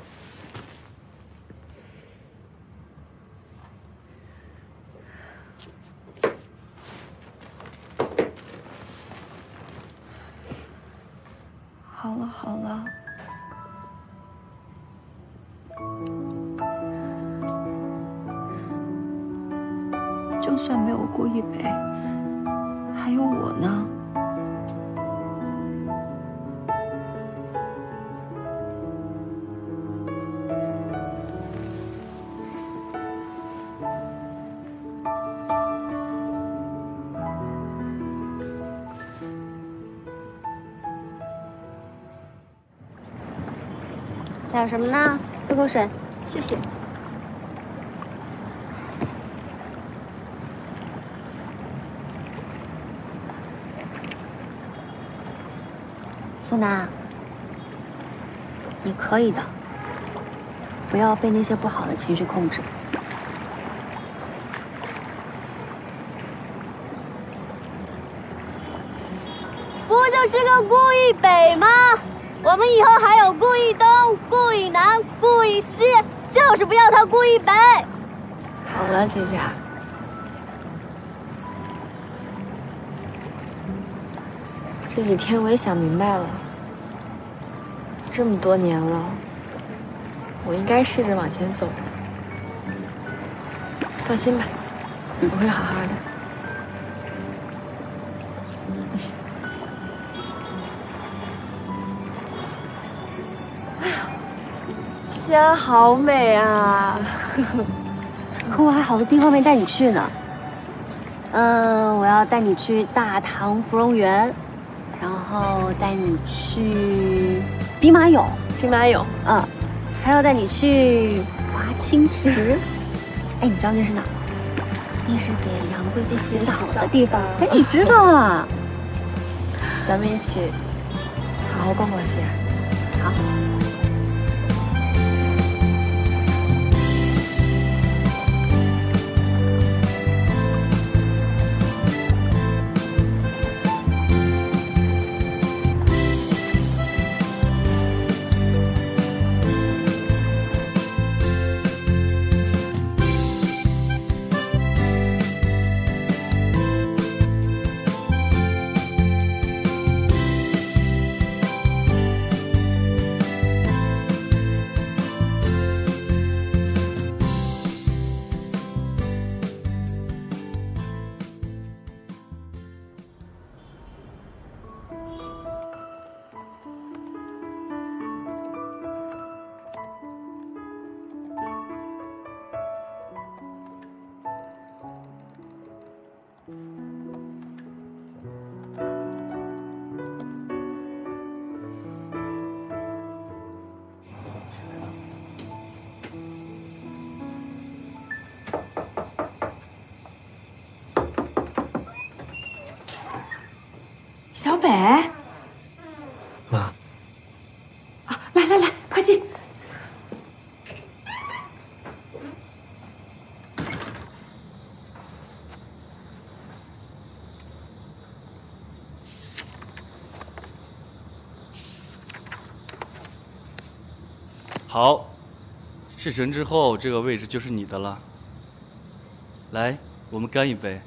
好了好了，就算没有顾一北，还有我呢。 还有什么呢？喝口水， 谢谢。 苏南，你可以的，不要被那些不好的情绪控制。 不就是个顾一北吗？我们以后还有顾一东、顾一南、顾一西，就是不要他顾一北。 好了，姐姐。这几天我也想明白了，这么多年了，我应该试着往前走。放心吧，我会好好的。西安好美啊！ 可我还好多地方没带你去呢。我要带你去大唐芙蓉园，然后带你去兵马俑，还要带你去华清池。哎，你知道那是哪吗？那是给杨贵妃洗澡的地方。哎，你知道啊？ 咱们一起好好逛逛西安。 好。 小北， 妈， 啊，来，快进。 好，事成之后，这个位置就是你的了。来，我们干一杯。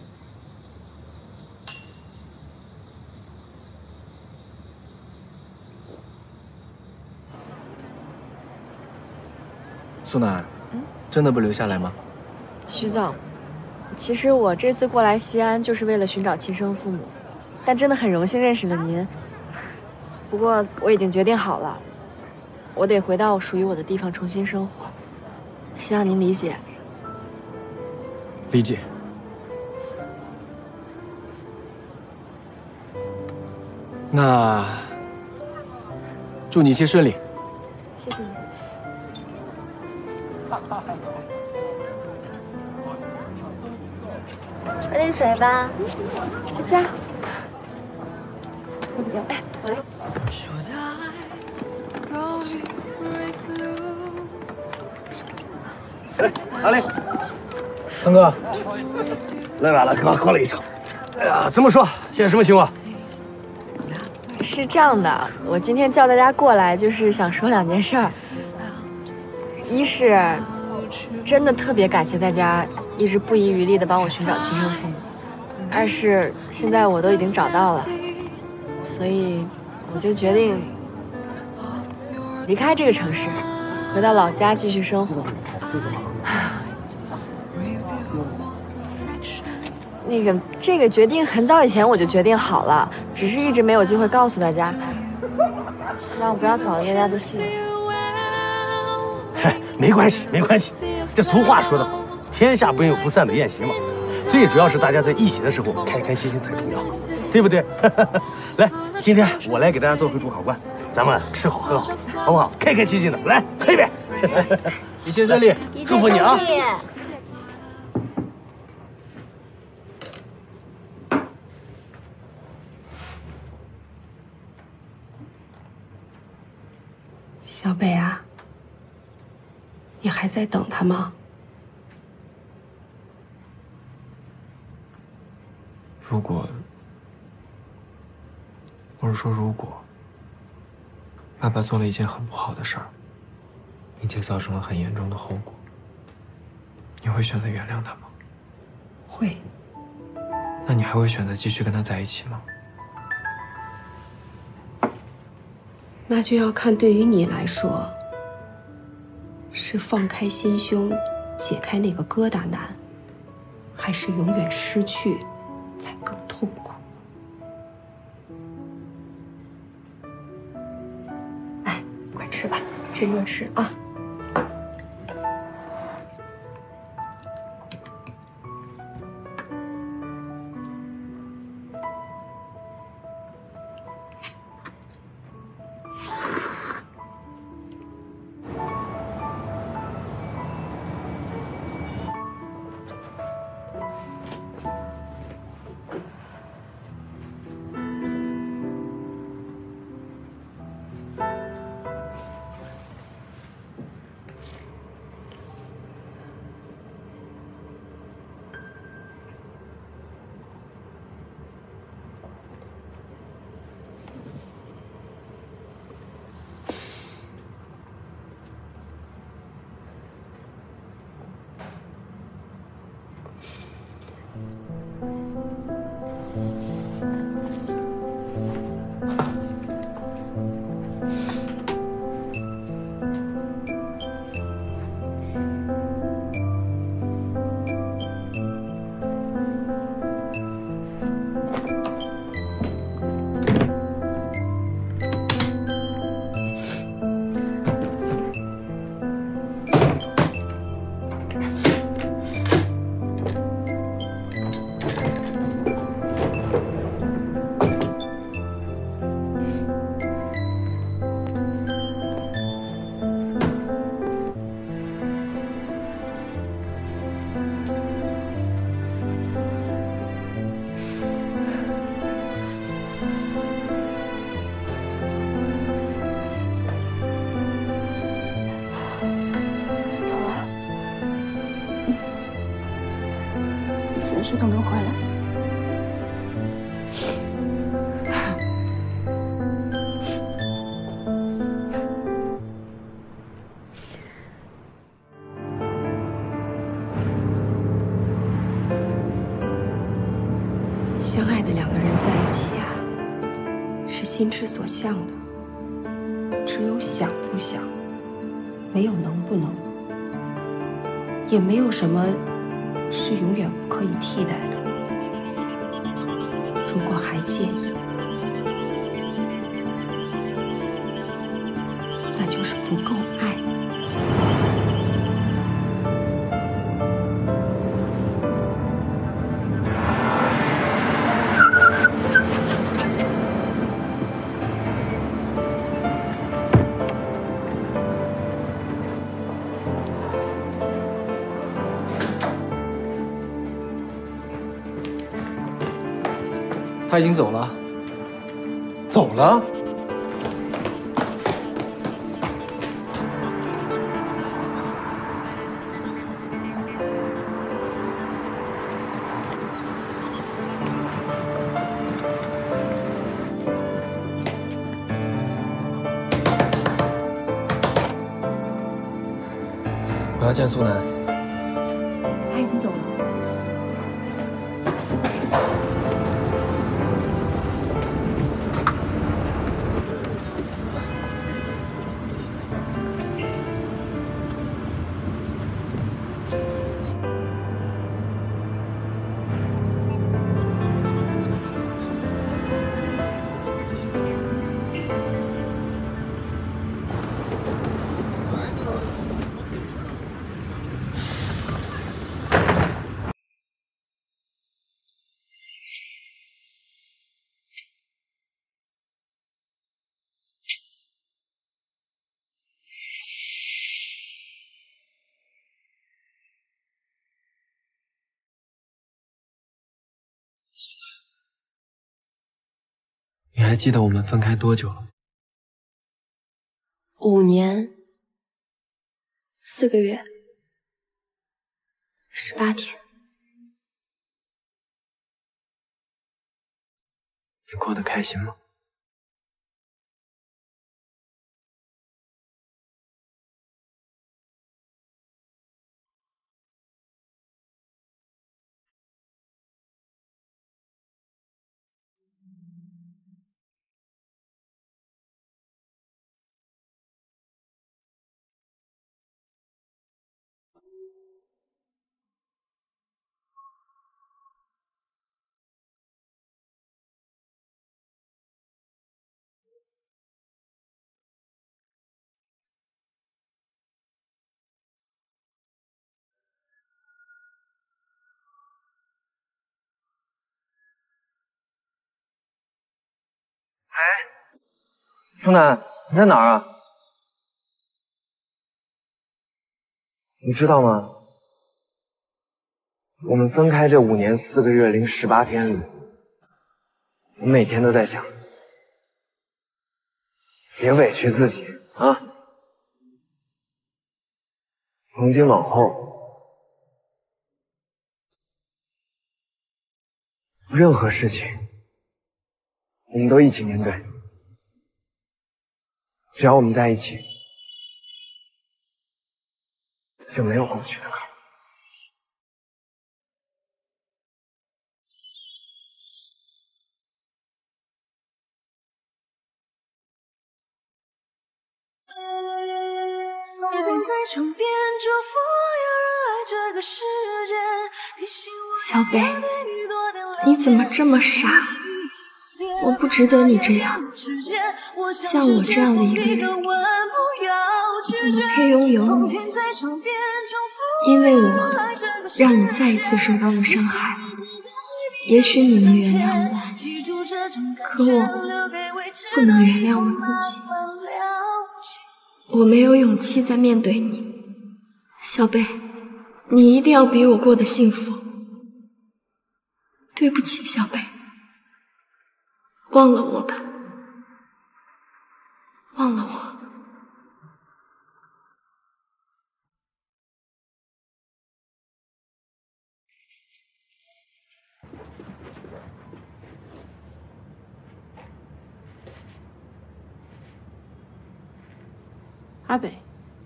苏南，真的不留下来吗？ 徐总，其实我这次过来西安就是为了寻找亲生父母，但真的很荣幸认识了您。不过我已经决定好了，我得回到属于我的地方重新生活，希望您理解。 理解。那祝你一切顺利。 谢谢你。 喝点水吧， 佳佳。 哎，我来。 阿丽， 腾哥， 来晚了，刚喝了一场。哎呀，怎么说？现在什么情况？ 是这样的，我今天叫大家过来，就是想说2件事儿。一是真的特别感谢大家一直不遗余力的帮我寻找亲生父母；二是现在我都已经找到了，所以我就决定离开这个城市，回到老家继续生活。这个决定很早以前我就决定好了，只是一直没有机会告诉大家。希望不要扫了大家的兴。 嗨，没关系，没关系。这俗话说得好，天下没有不散的宴席嘛。最主要是大家在一起的时候开开心心才重要，对不对？来，今天我来给大家做回主考官，咱们吃好喝好，好不好？开开心心的，来喝一杯。 一切顺利， 祝福你啊！ 小北啊，你还在等他吗？ 如果，我是说如果，爸爸做了一件很不好的事儿，并且造成了很严重的后果，你会选择原谅他吗？ 会。 那你还会选择继续跟他在一起吗？ 那就要看对于你来说，是放开心胸，解开那个疙瘩难，还是永远失去才更痛苦？哎，快吃吧，趁热吃啊！ 随时都能回来。 相爱的两个人在一起啊，是心之所向的，只有想不想，没有能不能，也没有什么是永远不可以替代的。如果还介意，那就是不够爱。 他已经走了。 走了？ 我要见苏南。 他已经走了。 你还记得我们分开多久了 ？5年4个月18天。 你过得开心吗？ 苏南，你在哪儿啊？你知道吗？我们分开这5年4个月零18天里，我每天都在想，别委屈自己啊！从今往后，任何事情我们都一起面对。只要我们在一起，就没有过不去的坎。 小北，你怎么这么傻？我不值得你这样。像我这样的一个人，怎么配拥有你？因为我让你再一次受到了伤害。也许你能原谅我，可我不能原谅我自己。我没有勇气再面对你，小贝，你一定要比我过得幸福。对不起，小贝，忘了我吧，忘了我。 阿北，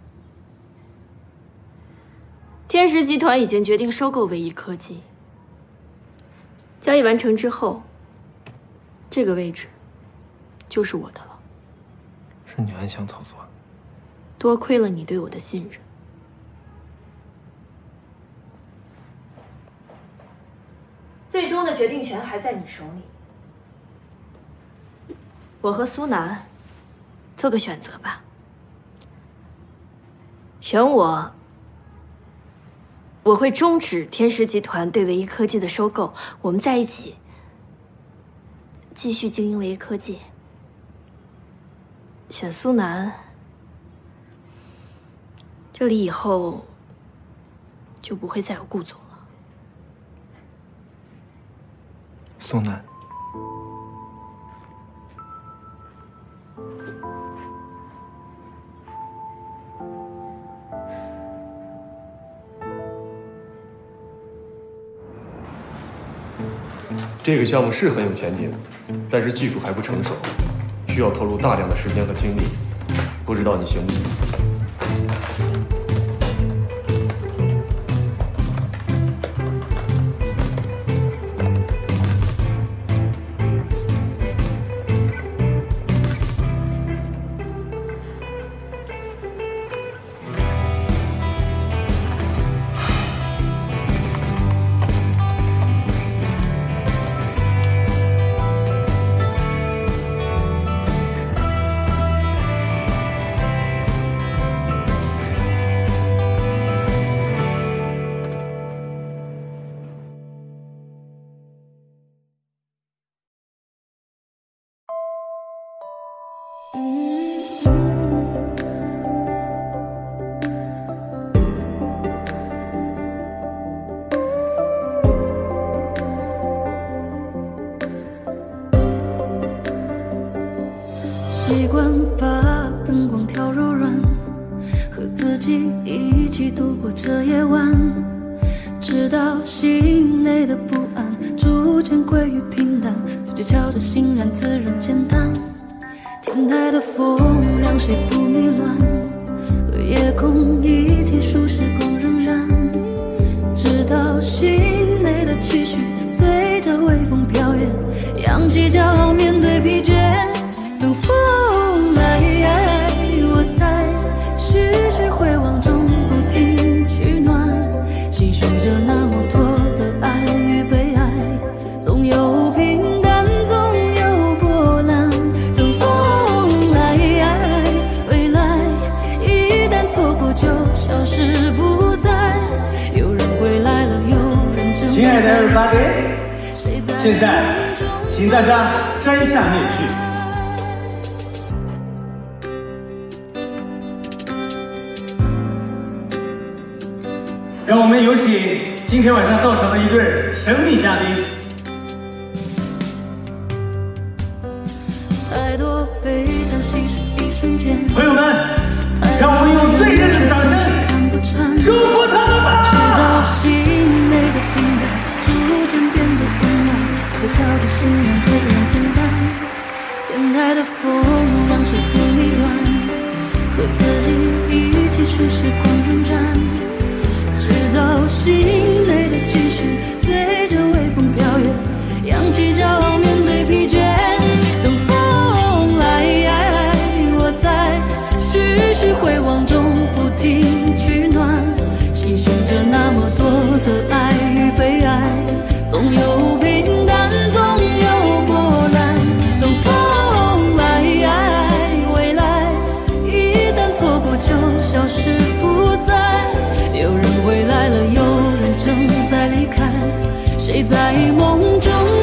天石集团已经决定收购唯一科技。交易完成之后，这个位置就是我的了。 是你暗箱操作。 多亏了你对我的信任。 最终的决定权还在你手里。我和苏南做个选择吧。选我会终止天石集团对唯一科技的收购，我们在一起继续经营唯一科技。选苏南，这里以后就不会再有顾总了。 苏南， 这个项目是很有前景，但是技术还不成熟，需要投入大量的时间和精力，不知道你行不行？ 习惯把灯光调柔软，和自己一起度过这夜晚，直到心内的不安逐渐归于平淡，嘴角翘着欣然自然简单。天台的风让谁不迷乱，和夜空一起数时光荏苒，直到心内的期许随着微风飘远，扬起骄傲面对疲倦。等风来，我在徐徐回望中不停取暖，细数着那么多的爱与被爱，总有平淡，总有波澜。等风来，未来一旦错过就消失不再，有人回来了，有人正在。 亲爱的二八爹，现在请大家摘下面具。让我们有请今天晚上到场的一对神秘嘉宾。 太多悲伤稀释一瞬间， 朋友们，让我们用最热烈的掌声祝福他们吧！ 直到心内的平淡逐渐变得温暖，就朝着心愿自然简单。天台的风让谁不迷乱，和自己一起数时光荏苒。直到心内的期许随着微风飘远，扬起骄傲面对疲倦。等风来，我在徐徐回望中不停取暖，细数着那么多的爱与被爱，总有平淡，总有波澜。等风来，未来一旦错过就消失不再，有人回来了，有人正在离开，谁在梦中